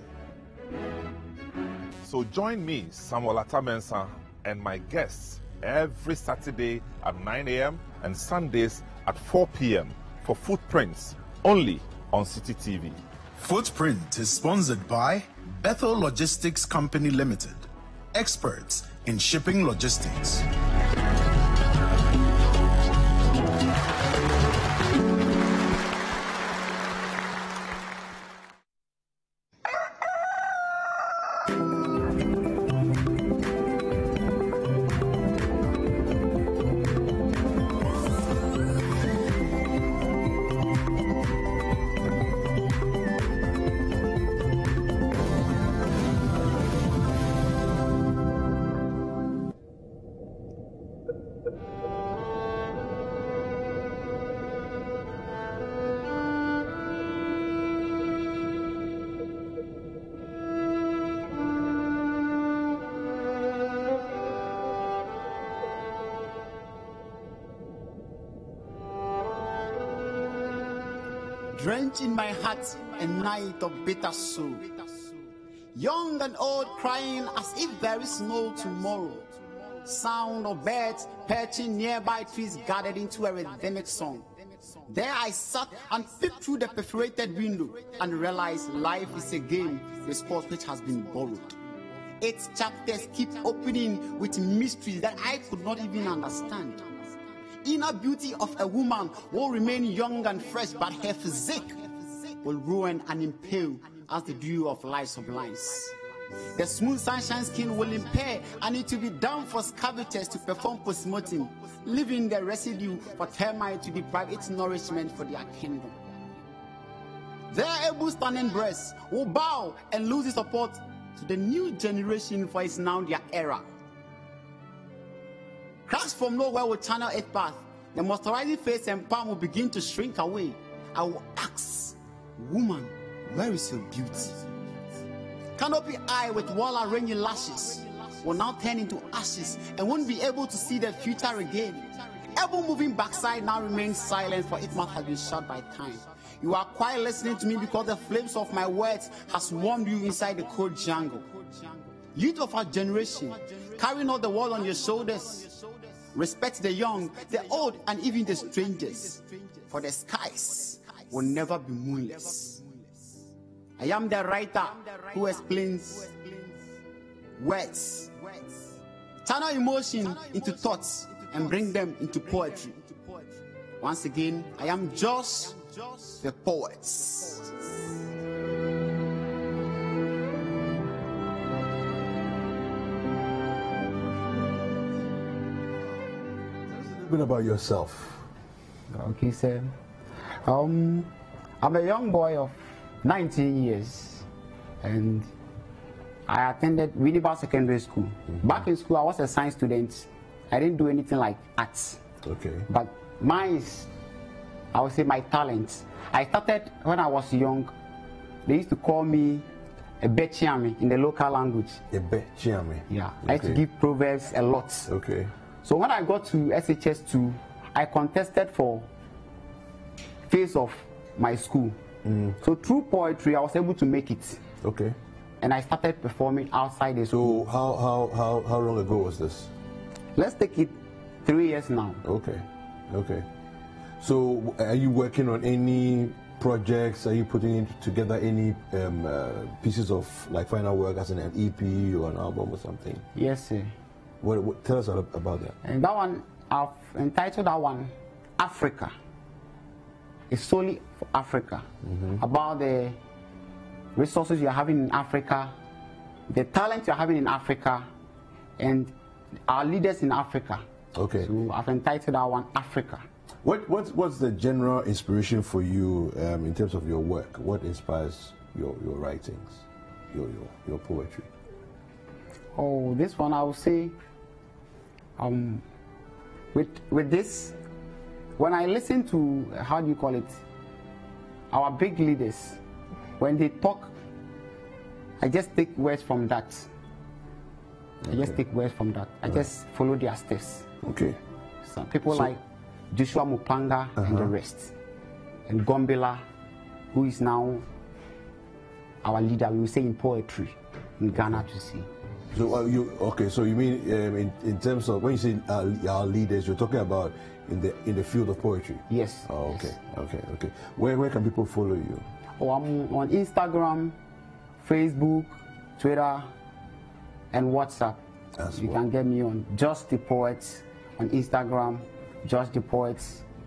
So join me, Samuel Atamensa, and my guests every Saturday at nine A M and Sundays at four P M for Footprints, only on City T V. Footprint is sponsored by Bethel Logistics Company Limited, experts in shipping logistics. Drench in my heart a night of bitter soul. Young and old crying as if there is no tomorrow. Sound of birds perching nearby trees gathered into a rhythmic song. There I sat and peeped through the perforated window and realized life is a game, a sport which has been borrowed. Its chapters keep opening with mysteries that I could not even understand. Inner beauty of a woman will remain young and fresh, but her physique will ruin and impale as the dew of life sublimes. The smooth sunshine skin will impair and it will be done for scavengers to perform postmortem, leaving the residue for termites to deprive its nourishment for their kingdom. Their able standing breasts will bow and lose its support to the new generation, for it's now their era. Cracks from nowhere will channel its path. The moisturizing face and palm will begin to shrink away. I will ask, woman, where is your beauty? Canopy eye with well-arranged lashes will now turn into ashes and won't be able to see the future again. Every moving backside now remains silent, for it must have been shut by time. You are quiet listening to me because the flames of my words has warmed you inside the cold jungle. Youth of our generation, carrying all the world on your shoulders. Respect the young, the old, and even the strangers, for the skies will never be moonless. I am the writer who explains words, channel emotion into thoughts, and bring them into poetry. Once again, I am Josh, the poet. Bit about yourself. Okay, sir. Um, I'm a young boy of nineteen years, and I attended Winneba Secondary School. Mm-hmm. Back in school, I was a science student. I didn't do anything like arts. Okay. But mine is, I would say, my talent. I started when I was young. They used to call me a Bechiami in the local language. A Bechiami. Yeah. Okay. I used to give proverbs a lot. Okay. So when I got to S H S two, I contested for face of my school. Mm. So through poetry, I was able to make it. Okay. And I started performing outside the school. So how, how, how, how long ago was this? Let's take it three years now. Okay. Okay. So are you working on any projects? Are you putting together any um, uh, pieces of like final work as an E P or an album or something? Yes, sir. What, what, tell us about that. And that one, I've entitled that one Africa. It's solely for Africa. Mm-hmm. About the resources you're having in Africa, the talent you're having in Africa, and our leaders in Africa. Okay. So I've entitled that one Africa. What, what, what's the general inspiration for you um, in terms of your work? What inspires your, your writings, your, your, your poetry? Oh, this one I would say, um, with with this, when I listen to, how do you call it, our big leaders, when they talk I just take words from that. Okay. I just take words from that. I right. just follow their steps. Okay. Some people so, like Joshua Mupanga uh-huh. and the rest. And Gombela, who is now our leader, we will say in poetry in Ghana to see. So uh, you okay? So you mean um, in, in terms of when you say uh, our leaders, you're talking about in the in the field of poetry? Yes. Oh, okay, yes. okay, okay. Where where can people follow you? Oh, I'm on Instagram, Facebook, Twitter, and WhatsApp. As you well. Can get me on Just the Poet on Instagram, Just the Poet,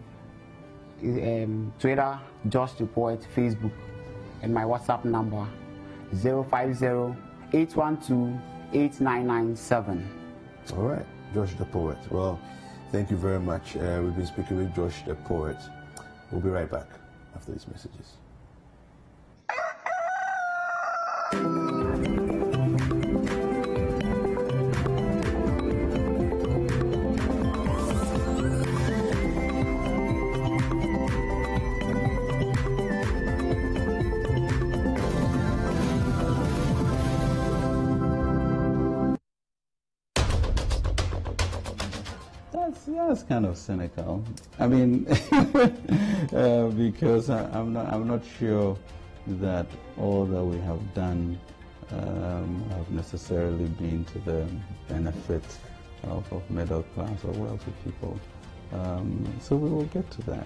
um, Twitter, Just the Poet, Facebook, and my WhatsApp number zero five zero, eight one two, eight nine nine seven. All right, Josh the Poet. Well, thank you very much. Uh, we've been speaking with Josh the Poet. We'll be right back after these messages. That's kind of cynical. I mean, uh, because I, I'm not, I'm not sure that all that we have done um, have necessarily been to the benefit of, of middle class or wealthy people. Um, so we will get to that.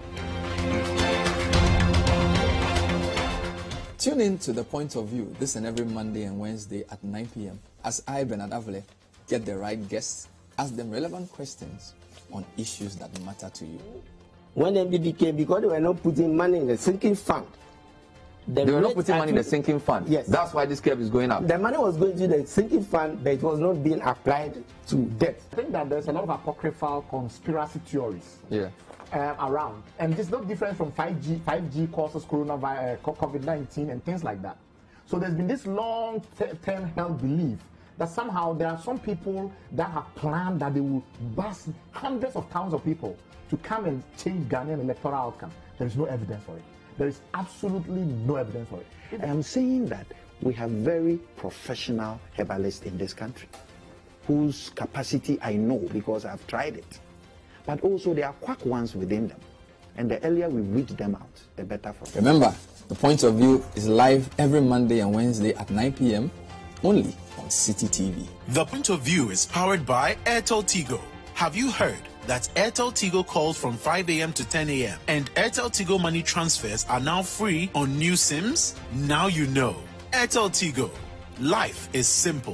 Tune in to The Point of View this and every Monday and Wednesday at nine p m as I, Bernard Avile, get the right guests, ask them relevant questions on issues that matter to you. When M B B came, because they were not putting money in the sinking fund. The they were not putting money in the sinking fund. Yes. That's why this curve is going up. The money was going to the sinking fund, but it was not being applied to debt. I think that there's a lot of apocryphal conspiracy theories yeah. um, around. And it's no different from five G. five G causes coronavirus, COVID nineteen and things like that. So there's been this long-term held belief that somehow there are some people that have planned that they will bust hundreds of thousands of people to come and change Ghanaian electoral outcome. There is no evidence for it. There is absolutely no evidence for it. I am saying that we have very professional herbalists in this country whose capacity I know because I've tried it. But also there are quack ones within them. And the earlier we weed them out, the better for us. Remember, The Point of View is live every Monday and Wednesday at nine p m only on City T V. The Point of View is powered by Airtel Tigo. Have you heard that Airtel Tigo calls from five a m to ten a m and Airtel Tigo money transfers are now free on new SIMs? Now you know. Airtel Tigo. Life is simple.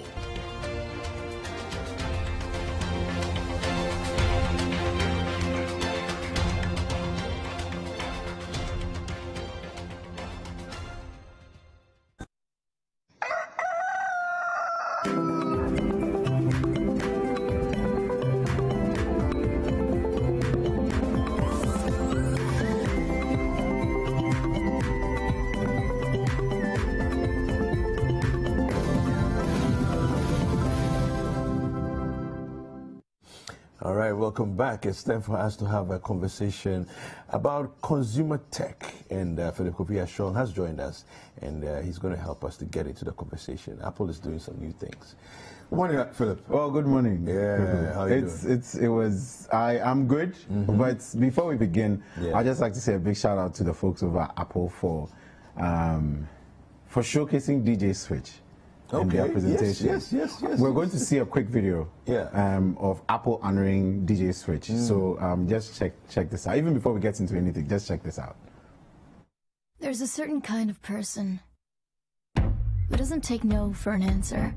Welcome back. It's time for us to have a conversation about consumer tech. And uh, Philip Kopiah-Sean has joined us, and uh, he's going to help us to get into the conversation. Apple is doing some new things. Good morning, Philip. Well, good morning. Yeah, how are you it's, doing? It's, it was, I, I'm good, mm-hmm. but before we begin, yeah. I'd just like to say a big shout out to the folks over at Apple for, um, for showcasing D J Switch. In okay. their presentation. Yes, yes, yes, yes. We're yes. going to see a quick video yeah. um, of Apple honoring D J Switch. Mm. So um, just check check this out. Even before we get into anything, just check this out. There's a certain kind of person who doesn't take no for an answer.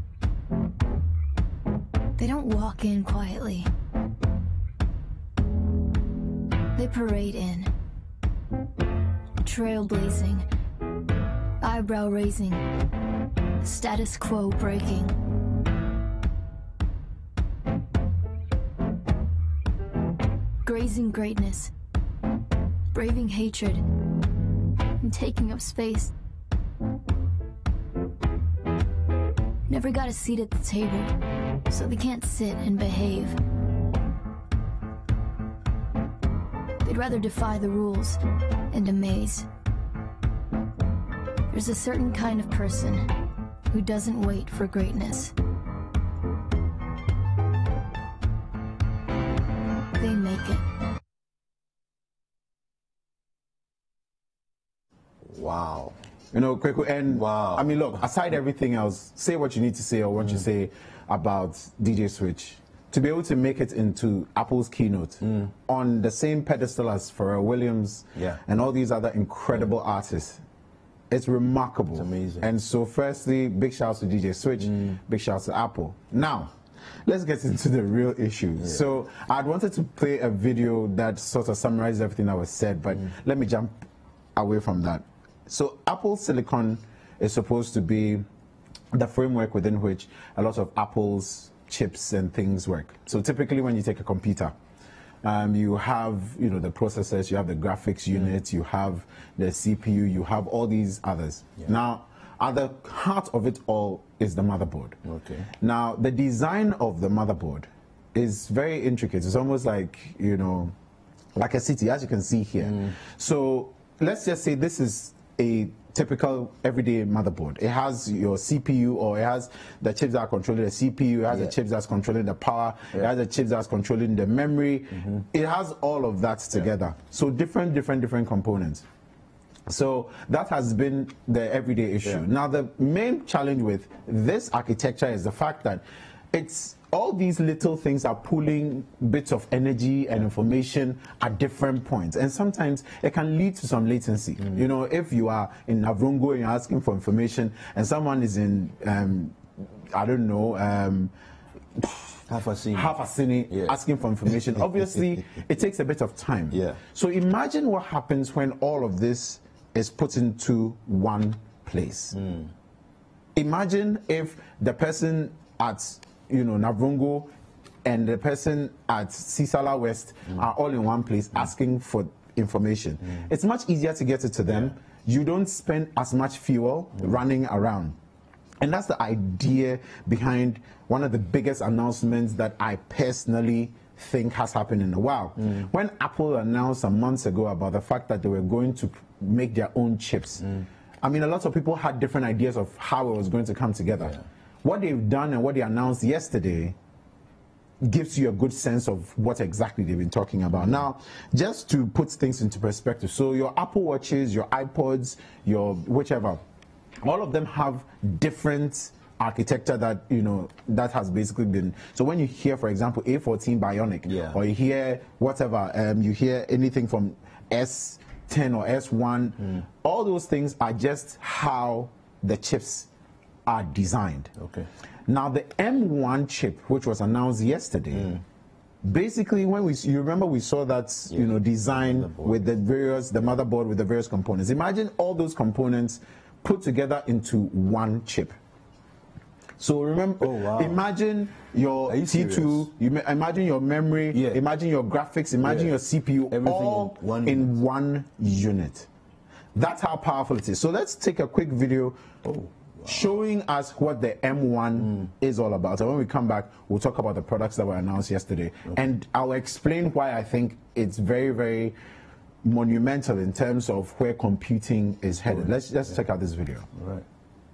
They don't walk in quietly. They parade in, trailblazing, eyebrow raising, status quo breaking. Grazing greatness, braving hatred, and taking up space. Never got a seat at the table, so they can't sit and behave. They'd rather defy the rules and amaze. There's a certain kind of person who doesn't wait for greatness. They make it. Wow. You know, Kweku, and wow. I mean, look, aside everything else, say what you need to say or what mm. you say about D J Switch. To be able to make it into Apple's keynote mm. on the same pedestal as Pharrell Williams yeah. and all these other incredible yeah. artists, it's remarkable. It's amazing. And so firstly, big shouts to D J Switch, mm. big shouts to Apple. Now, let's get into the real issue. Yeah. So I'd wanted to play a video that sort of summarizes everything that was said, but mm. let me jump away from that. So Apple Silicon is supposed to be the framework within which a lot of Apple's chips and things work. So typically when you take a computer, um, you have, you know, the processors, you have the graphics unit, mm. you have the C P U, you have all these others. Yeah. Now, at the heart of it all is the motherboard. Okay. Now, the design of the motherboard is very intricate. It's almost like, you know, like a city, as you can see here. Mm. So let's just say this is a typical everyday motherboard. It has your C P U, or it has the chips that are controlling the C P U, it has yeah. the chips that's controlling the power, yeah. it has the chips that's controlling the memory. Mm-hmm. It has all of that together. Yeah. So different, different, different components. So that has been the everyday issue. Yeah. Now the main challenge with this architecture is the fact that it's all these little things are pulling bits of energy and information at different points, and sometimes it can lead to some latency. Mm. You know, if you are in Navrongo and you're asking for information, and someone is in, um, I don't know, um, half a scene, half a scene yeah. asking for information, obviously it takes a bit of time. Yeah. So imagine what happens when all of this is put into one place. Mm. Imagine if the person at, you know, Navrongo and the person at Sisala West mm. are all in one place mm. asking for information. Mm. It's much easier to get it to them. Yeah. You don't spend as much fuel mm. running around. And that's the idea behind one of the biggest announcements that I personally think has happened in a while. Mm. When Apple announced some months ago about the fact that they were going to make their own chips, mm. I mean, a lot of people had different ideas of how it was going to come together. Yeah. What they've done and what they announced yesterday gives you a good sense of what exactly they've been talking about. Mm-hmm. Now, just to put things into perspective, so your Apple Watches, your iPods, your whichever, all of them have different architecture that, you know, that has basically been. So when you hear, for example, A fourteen Bionic, yeah. or you hear whatever, um, you hear anything from S ten or S one, mm. all those things are just how the chips are designed. Okay. Now the M one chip, which was announced yesterday, mm. basically when we, you remember we saw that, yeah. you know, design the with the various, the motherboard with the various components. Imagine all those components put together into one chip. So remember, oh, wow. imagine your you T two, you imagine your memory, yeah. imagine your graphics, imagine yeah. your C P U, everything all in one, in one unit. That's how powerful it is. So let's take a quick video. Oh. Wow. Showing us what the M one mm. is all about. So when we come back, we'll talk about the products that were announced yesterday. Okay. And I'll explain why I think it's very, very monumental in terms of where computing is headed. Right. Let's, let's yeah. check out this video. All right.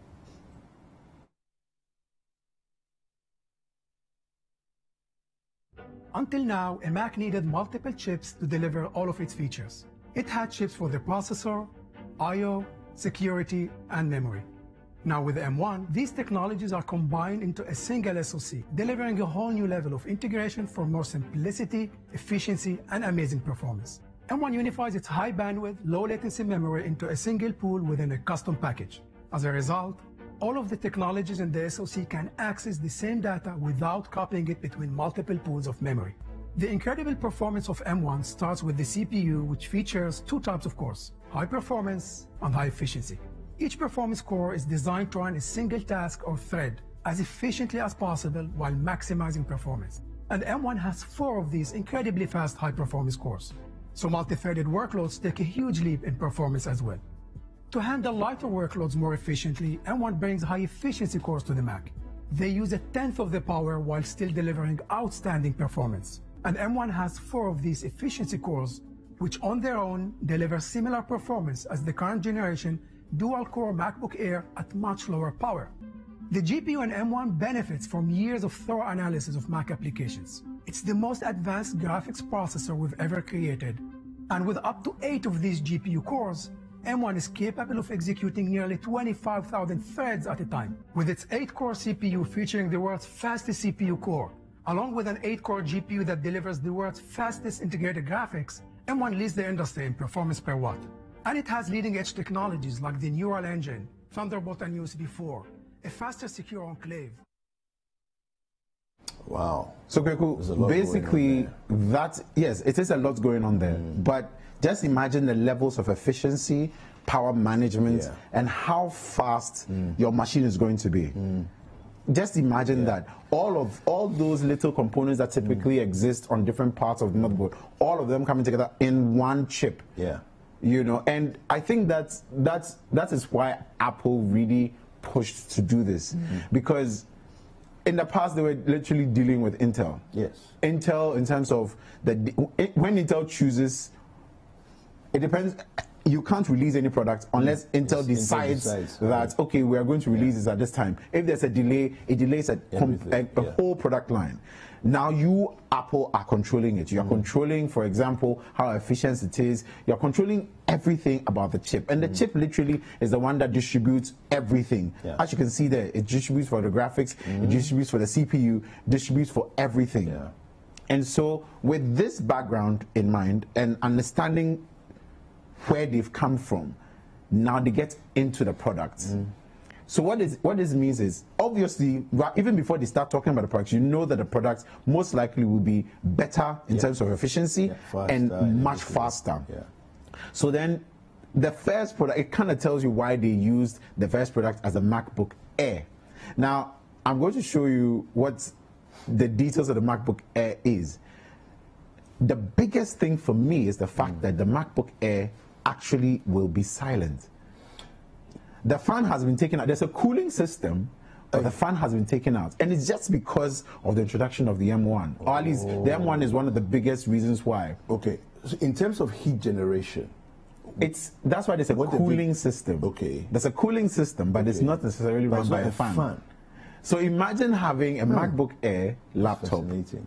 Until now, a Mac needed multiple chips to deliver all of its features. It had chips for the processor, I O, security, and memory. Now with the M one, these technologies are combined into a single S O C, delivering a whole new level of integration for more simplicity, efficiency, and amazing performance. M one unifies its high bandwidth, low latency memory into a single pool within a custom package. As a result, all of the technologies in the S O C can access the same data without copying it between multiple pools of memory. The incredible performance of M one starts with the C P U, which features two types of cores, high performance and high efficiency. Each performance core is designed to run a single task or thread as efficiently as possible while maximizing performance. And M one has four of these incredibly fast high-performance cores. So multi-threaded workloads take a huge leap in performance as well. To handle lighter workloads more efficiently, M one brings high-efficiency cores to the Mac. They use a tenth of the power while still delivering outstanding performance. And M one has four of these efficiency cores, which on their own deliver similar performance as the current generation dual-core MacBook Air at much lower power. The G P U on M one benefits from years of thorough analysis of Mac applications. It's the most advanced graphics processor we've ever created, and with up to eight of these G P U cores, M one is capable of executing nearly twenty-five thousand threads at a time. With its eight core C P U featuring the world's fastest C P U core, along with an eight core G P U that delivers the world's fastest integrated graphics, M one leads the industry in performance per watt. And it has leading-edge technologies like the Neural Engine, Thunderbolt and U S B four, a faster secure enclave. Wow. So, Kweku, basically, that, yes, it is a lot going on there. Mm. But just imagine the levels of efficiency, power management, yeah. and how fast mm. your machine is going to be. Mm. Just imagine yeah. that all of all those little components that typically mm. exist on different parts of the motherboard, all of them coming together in one chip. Yeah. You know, and I think that's that's that is why Apple really pushed to do this, mm-hmm. because in the past they were literally dealing with Intel. Yes. Intel, in terms of the when Intel chooses, it depends. You can't release any product unless mm. Intel, decides Intel decides that right. okay, we are going to release yeah. this at this time. If there's a delay, it delays a, a, a yeah. whole product line. Now you, Apple, are controlling it. You're mm. controlling, for example, how efficient it is. You're controlling everything about the chip. And the mm. chip literally is the one that distributes everything. Yeah. As you can see there, it distributes for the graphics, mm. it distributes for the C P U, distributes for everything. Yeah. And so with this background in mind and understanding where they've come from, now they get into the products. Mm. So what is what this means is, obviously, even before they start talking about the products, you know that the products most likely will be better in yeah. terms of efficiency yeah, faster, and, and much faster. Yeah. So then the first product, it kind of tells you why they used the first product as a MacBook Air. Now, I'm going to show you what the details of the MacBook Air is. The biggest thing for me is the fact mm. that the MacBook Air actually will be silent. The fan has been taken out. There's a cooling system, but the fan has been taken out. And it's just because of the introduction of the M one. Oh. Or at least the M one is one of the biggest reasons why. Okay. So in terms of heat generation, it's that's why there's a cooling system. Okay. There's a cooling system, but okay. it's not necessarily run by a fan. fan. So imagine having a hmm. MacBook Air laptop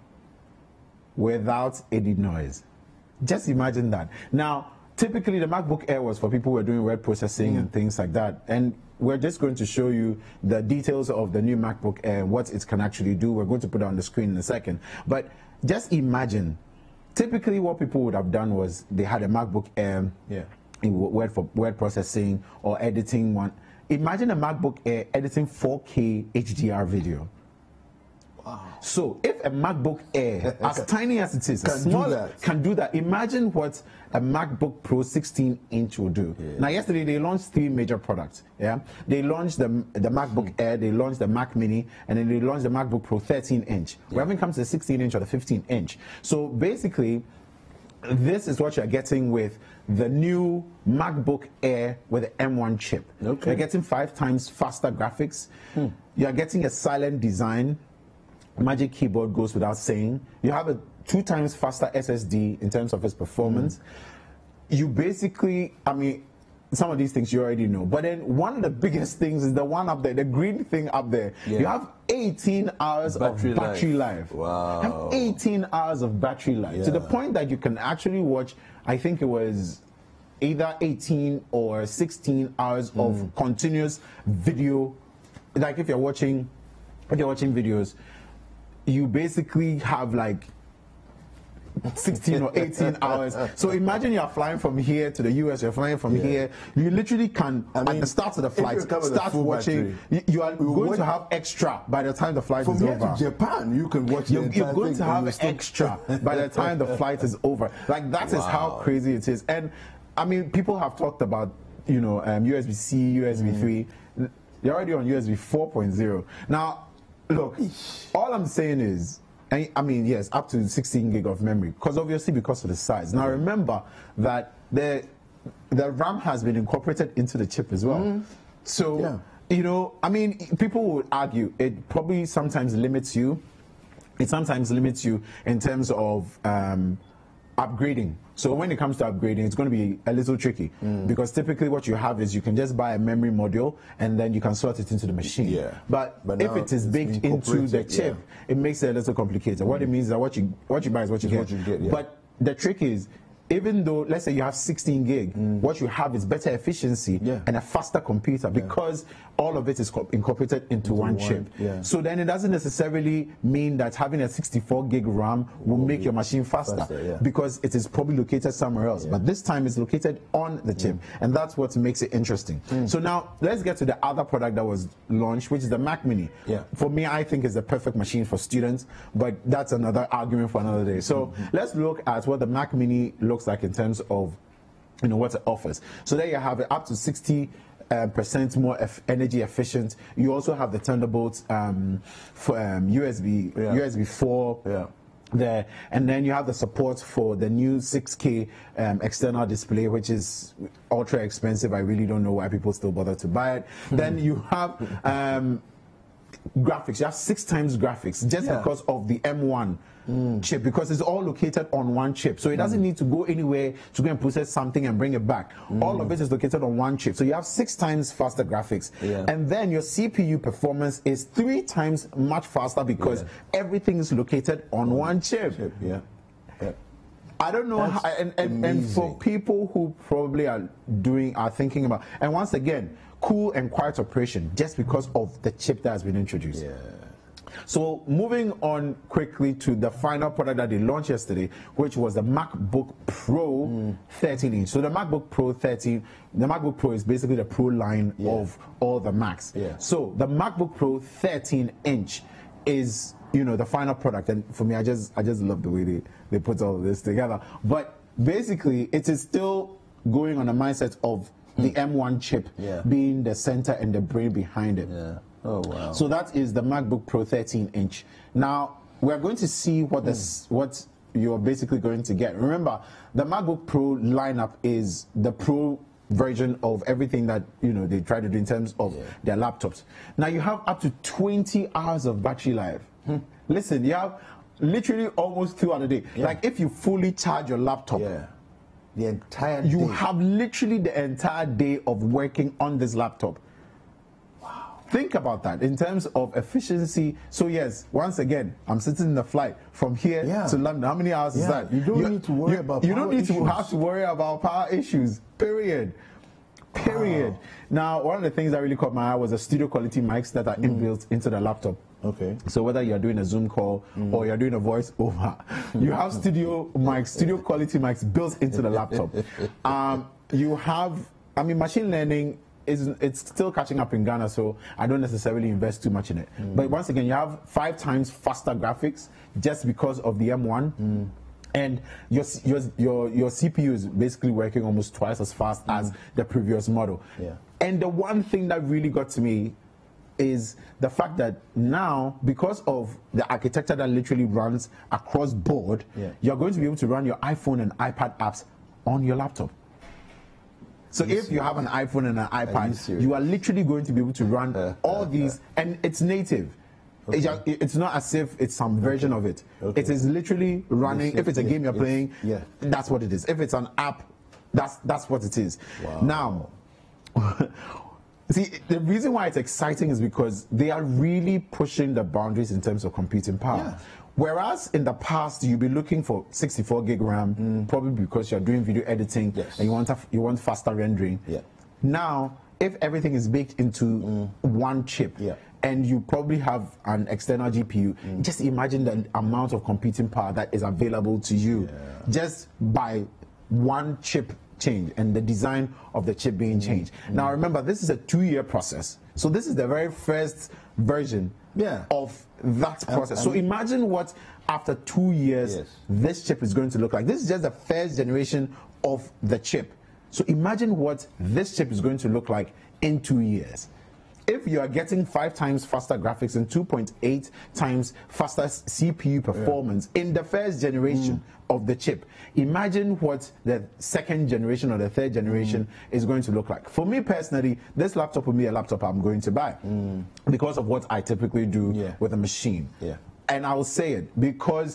without any noise. Just imagine that. Now, typically, the MacBook Air was for people who are doing word processing mm. and things like that. And we're just going to show you the details of the new MacBook Air, what it can actually do. We're going to put it on the screen in a second. But just imagine, typically what people would have done was they had a MacBook Air yeah. in word for word processing or editing one. Imagine a MacBook Air editing four K H D R video. Wow. So if a MacBook Air, as tiny as it is, can, small, do that. can do that, imagine what a MacBook Pro sixteen inch will do. Yeah. Now yesterday they launched three major products. Yeah, They launched the, the MacBook hmm. Air, they launched the Mac Mini, and then they launched the MacBook Pro thirteen inch. Yeah. We haven't come to the sixteen inch or the fifteen inch. So basically, this is what you're getting with the new MacBook Air with the M one chip. Okay. You're getting five times faster graphics. Hmm. You're getting a silent design. Magic Keyboard goes without saying. You have a two times faster S S D in terms of its performance. Mm. You basically, I mean, some of these things you already know. But then one of the biggest things is the one up there, the green thing up there. Yeah. You have eighteen hours battery of battery life. life. Wow. You have eighteen hours of battery life. Yeah. To the point that you can actually watch, I think it was either eighteen or sixteen hours mm. of continuous video. Like if you're watching, if you're watching videos, you basically have like sixteen or eighteen hours. So imagine you're flying from here to the U S, you're flying from yeah. here. You literally can, I mean, at the start of the flight, start watching. You, you are you going watch, to have extra by the time the flight from is here over. To Japan, you can watch You're, you're going to have extra by the time the flight is over. Like, that wow. is how crazy it is. And, I mean, people have talked about, you know, um, U S B C, U S B three. Mm. They're already on U S B four point oh. Now, look, all I'm saying is, I mean, yes, up to sixteen gig of memory, because obviously because of the size. Now remember that the the RAM has been incorporated into the chip as well. Mm. So, yeah. you know, I mean, people would argue it probably sometimes limits you. It sometimes limits you in terms of um, upgrading. So when it comes to upgrading, it's going to be a little tricky mm. because typically what you have is you can just buy a memory module and then you can slot it into the machine. Yeah. But, but if it is baked into the chip, yeah. it makes it a little complicated. Mm. What it means is that what you what you buy is what you it's get. What you get yeah. But the trick is, even though, let's say you have sixteen gig, mm. what you have is better efficiency yeah. and a faster computer yeah. because all of it is incorporated into, into one, one chip. Yeah. So then it doesn't necessarily mean that having a sixty-four gig RAM will, will make your machine faster, faster yeah. because it is probably located somewhere else. Yeah. But this time it's located on the chip, mm. and that's what makes it interesting. Mm. So now let's get to the other product that was launched, which is the Mac Mini. Yeah. For me, I think it's the perfect machine for students, but that's another argument for another day. So mm-hmm. let's look at what the Mac Mini looks like in terms of, you know, what it offers. So there you have it, up to sixty uh, percent more eff energy efficient. You also have the Thunderbolt um, for um, U S B yeah. U S B four yeah. there, and then you have the support for the new six K um, external display, which is ultra expensive. I really don't know why people still bother to buy it. Then you have um, graphics. You have six times graphics just yeah. because of the M one mm. chip, because it's all located on one chip. So it doesn't mm. need to go anywhere to go and process something and bring it back. Mm. All of it is located on one chip. So you have six times faster graphics. Yeah. And then your C P U performance is three times much faster because yeah. everything is located on mm. one chip. chip. Yeah. yeah. I don't know how, and, and, and for people who probably are doing, are thinking about, and once again, cool and quiet operation just because of the chip that has been introduced. Yeah. So moving on quickly to the final product that they launched yesterday, which was the MacBook Pro mm. thirteen inch. So the MacBook Pro thirteen, the MacBook Pro is basically the Pro line yeah. of all the Macs. Yeah. So the MacBook Pro thirteen inch is, you know, the final product, and for me, I just I just love the way they they put all of this together. But basically, it is still going on the mindset of the M one chip yeah. being the center and the brain behind it. Yeah. Oh wow! So that is the MacBook Pro thirteen inch. Now we're going to see what this, what you're basically going to get. Remember, the MacBook Pro lineup is the Pro version of everything that, you know, they try to do in terms of yeah. their laptops. Now you have up to twenty hours of battery life. Hmm. Listen, you have literally almost throughout the day. Yeah. Like if you fully charge your laptop. Yeah. The entire day. You have literally the entire day of working on this laptop. Wow. Think about that in terms of efficiency. So yes, once again, I'm sitting in the flight from here yeah. to London. How many hours yeah. is that? You don't you, need to worry you, about You power don't need issues. to have to worry about power issues, period. Period. Wow. Now, one of the things that really caught my eye was the studio quality mics that are mm. inbuilt into the laptop. Okay. So whether you're doing a Zoom call mm. or you're doing a voice over, you have studio mics, studio quality mics built into the laptop. Um, you have, I mean, machine learning is it's still catching up in Ghana, so I don't necessarily invest too much in it. Mm. But once again, you have five times faster graphics just because of the M one. Mm. And your, your your your C P U is basically working almost twice as fast mm. as the previous model. Yeah. And the one thing that really got to me is the fact that now, because of the architecture that literally runs across board, yeah. you're going to be able to run your iPhone and iPad apps on your laptop. So if you have an iPhone and an iPad, you, you are literally going to be able to run uh, all uh, these, uh, and it's native. Okay. It's not as if it's some version okay. of it. Okay. It is literally running. Yes, if it's a game you're playing, yeah. that's what it is. If it's an app, that's that's what it is. Wow. Now, see, the reason why it's exciting is because they are really pushing the boundaries in terms of computing power. Yeah. Whereas in the past you'd be looking for sixty-four gig RAM, mm. probably because you're doing video editing yes. and you want a, you want faster rendering. Yeah. Now, if everything is baked into mm. one chip. Yeah. And you probably have an external G P U, mm. just imagine the amount of computing power that is available to you yeah. just by one chip change and the design of the chip being changed. Mm. Now remember, this is a two-year process. So this is the very first version yeah. of that process. Um, so imagine what after two years yes. this chip is going to look like. This is just the first generation of the chip. So imagine what this chip is going to look like in two years. If you are getting five times faster graphics and two point eight times faster C P U performance yeah. in the first generation mm. of the chip, imagine what the second generation or the third generation mm. is going to look like. For me personally, this laptop will be a laptop I'm going to buy mm. because of what I typically do yeah. with a machine. Yeah. And I will say it because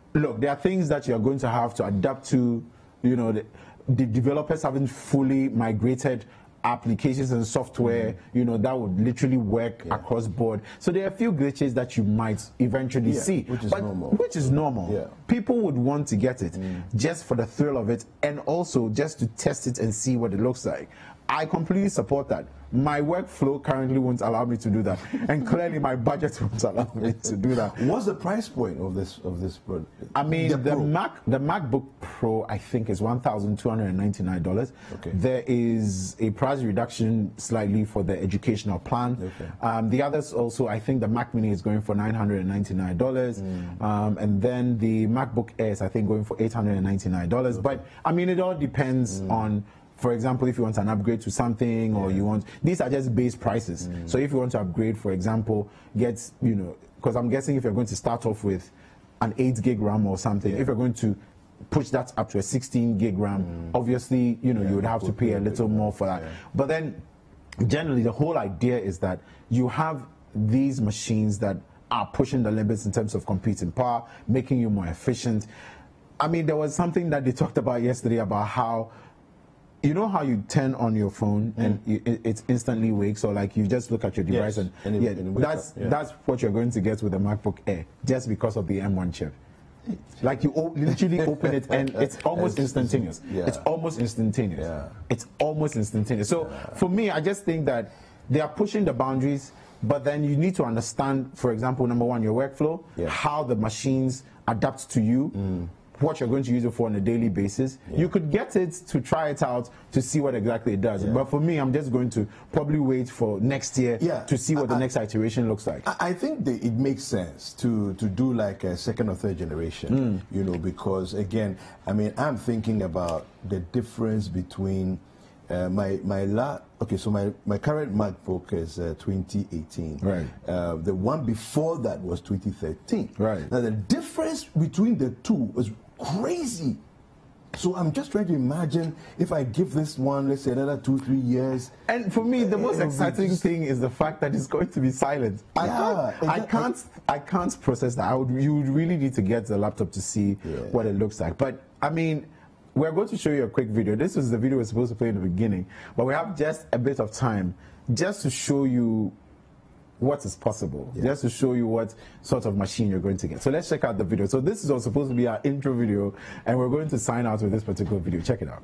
look, there are things that you're going to have to adapt to. You know, the, the developers haven't fully migrated applications and software, mm-hmm. you know, that would literally work yeah. across board. So there are a few glitches that you might eventually yeah, see. Which is but, normal. Which is normal. Yeah. People would want to get it mm. just for the thrill of it and also just to test it and see what it looks like. I completely support that. My workflow currently won't allow me to do that, and clearly my budget won't allow me to do that. What's the price point of this of this product? I mean, the, the Mac, the MacBook Pro, I think is one thousand two hundred ninety-nine dollars. Okay. There is a price reduction slightly for the educational plan. Okay. Um, the others also, I think the Mac Mini is going for nine hundred ninety-nine dollars, mm. um, and then the MacBook Air is I think going for eight hundred ninety-nine dollars. Okay. But I mean, it all depends mm. on. For example, if you want an upgrade to something or yeah. you want, these are just base prices. Mm. So if you want to upgrade, for example, get, you know, because I'm guessing if you're going to start off with an eight gig RAM or something, yeah. if you're going to push that up to a sixteen gig RAM, mm. obviously, you know, yeah, you would have to pay a little more for that. Yeah. But then generally the whole idea is that you have these machines that are pushing the limits in terms of computing power, making you more efficient. I mean, there was something that they talked about yesterday about how you know how you turn on your phone mm. and you, it, it instantly wakes, or like you just look at your device yes. and, and it, yeah, and it that's yeah. that's what you're going to get with the MacBook Air, just because of the M one chip. Like you o literally open it and it's almost instantaneous. Yeah. It's almost instantaneous. Yeah. It's almost instantaneous. So yeah. for me, I just think that they are pushing the boundaries, but then you need to understand, for example, number one, your workflow, yeah. how the machines adapt to you. Mm. What you're going to use it for on a daily basis. Yeah. You could get it to try it out to see what exactly it does. Yeah. But for me, I'm just going to probably wait for next year yeah. to see what I, the next iteration looks like. I think that it makes sense to, to do like a second or third generation, mm. you know, because again, I mean, I'm thinking about the difference between uh, my, my la okay, so my, my current MacBook is uh, twenty eighteen. Right. Uh, the one before that was twenty thirteen. Right. Now the difference between the two was crazy. So I'm just trying to imagine if I give this one, let's say, another two, three years. And for me, the most exciting just... thing is the fact that it's going to be silent. I yeah, can't, I can't, I can't process that. I would, you would really need to get the laptop to see yeah. what it looks like. But I mean, we're going to show you a quick video. This was the video we were supposed to play in the beginning, but we have just a bit of time just to show you what is possible, yeah. just to show you what sort of machine you're going to get. So let's check out the video. So this is all supposed to be our intro video, and we're going to sign out with this particular video. Check it out.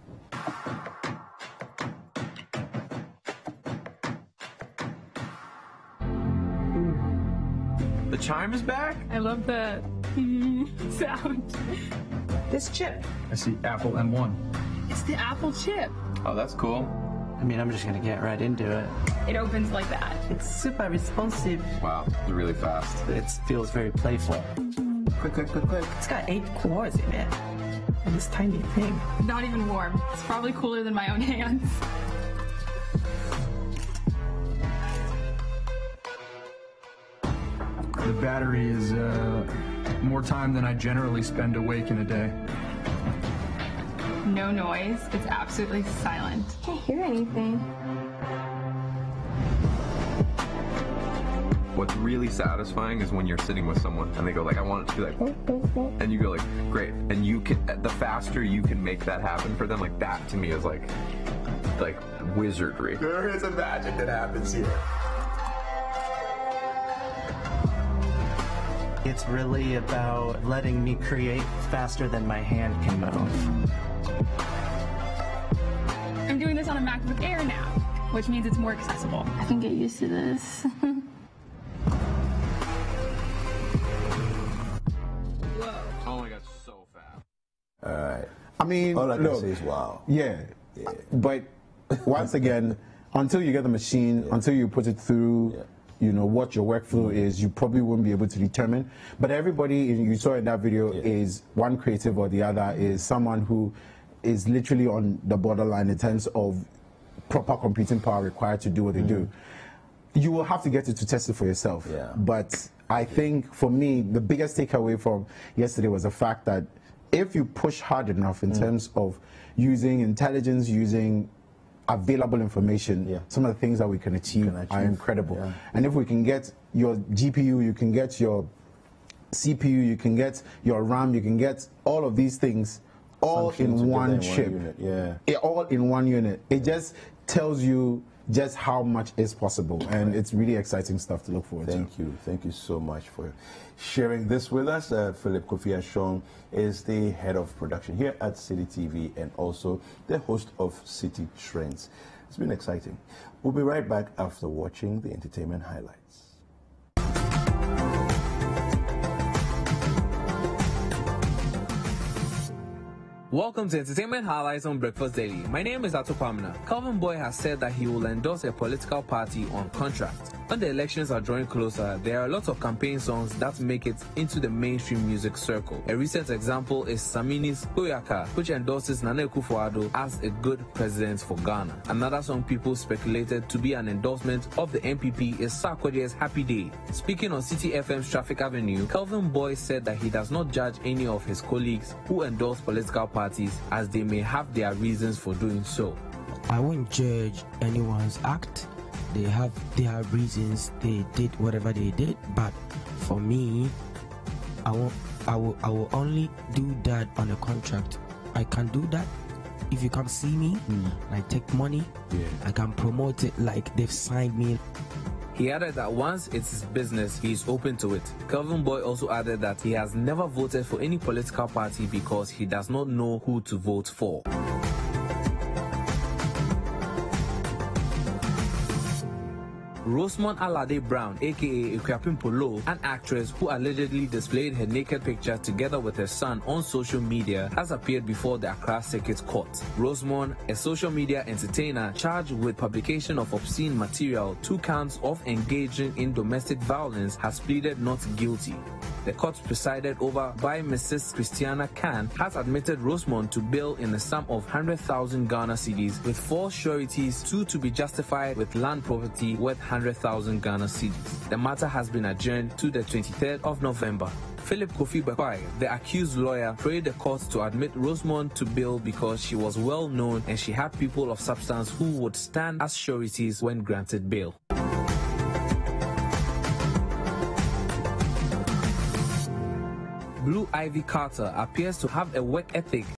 The chime is back? I love the sound. This chip. I see Apple M one. It's the Apple chip. Oh, that's cool. I mean, I'm just gonna get right into it. It opens like that. It's super responsive. Wow, it's really fast. It feels very playful. Quick, quick, quick, quick. It's got eight cores in it. And this tiny thing. Not even warm. It's probably cooler than my own hands. The battery is uh, more time than I generally spend awake in a day. No noise. It's absolutely silent. Can't hear anything. What's really satisfying is when you're sitting with someone and they go like, I want it to be like, and you go like, great. And you can, the faster you can make that happen for them, like that to me is like, like wizardry. There is a magic that happens here. It's really about letting me create faster than my hand can move. I'm doing this on a MacBook Air now, which means it's more accessible. I can get used to this. Whoa. Oh my god, so fast. All right. I mean, all I can look, say is wow. Yeah. yeah. But once again, until you get the machine, yeah. until you put it through, yeah. you know, what your workflow mm-hmm. is, you probably won't be able to determine. But everybody you saw in that video yeah. is one creative or the other, is someone who is literally on the borderline in terms of proper computing power required to do what they mm-hmm. do. You will have to get it to test it for yourself. Yeah. But I think for me, the biggest takeaway from yesterday was the fact that if you push hard enough in mm. terms of using intelligence, using available information, yeah. some of the things that we can achieve, can achieve. are incredible. Yeah. And if we can get your G P U, you can get your C P U, you can get your RAM, you can get all of these things all in one chip. One unit, yeah. It, all in one unit. It just tells you just how much is possible, and it's really exciting stuff to look forward Thank to. Thank you. Thank you so much for sharing this with us. Uh, Philip Kofi Ashong is the head of production here at City T V and also the host of City Trends. It's been exciting. We'll be right back after watching the entertainment highlights. Welcome to Entertainment Highlights on Breakfast Daily. My name is Akua. Calvin Boy has said that he will endorse a political party on contract. When the elections are drawing closer, there are lots of campaign songs that make it into the mainstream music circle. A recent example is Samini's Oyaka, which endorses Nana Akufo-Addo as a good president for Ghana. Another song people speculated to be an endorsement of the N P P is Sarkodie's Happy Day. Speaking on City F M's Traffic Avenue, Calvin Boy said that he does not judge any of his colleagues who endorse political parties, as they may have their reasons for doing so. I won't judge anyone's act. They have their reasons. They did whatever they did. But for me, I will, I will, I will only do that on a contract. I can do that if you come see me. Mm. I take money. Yeah. I can promote it like they've signed me. He added that once it's his business, he is open to it. Calvin Boy also added that he has never voted for any political party because he does not know who to vote for. Rosemont Alade Brown, aka Ekwapim Polo, an actress who allegedly displayed her naked picture together with her son on social media, has appeared before the Accra Circuit Court. Rosemont, a social media entertainer charged with publication of obscene material, two counts of engaging in domestic violence, has pleaded not guilty. The court presided over by Missus Christiana Khan has admitted Rosemont to bail in the sum of one hundred thousand Ghana cedis with four sureties, two to be justified with land property worth one hundred thousand Ghana cedis. The matter has been adjourned to the twenty-third of November. Philip Kofi Bakwai, the accused lawyer, prayed the court to admit Rosemont to bail because she was well known and she had people of substance who would stand as sureties when granted bail. Blue Ivy Carter appears to have a work ethic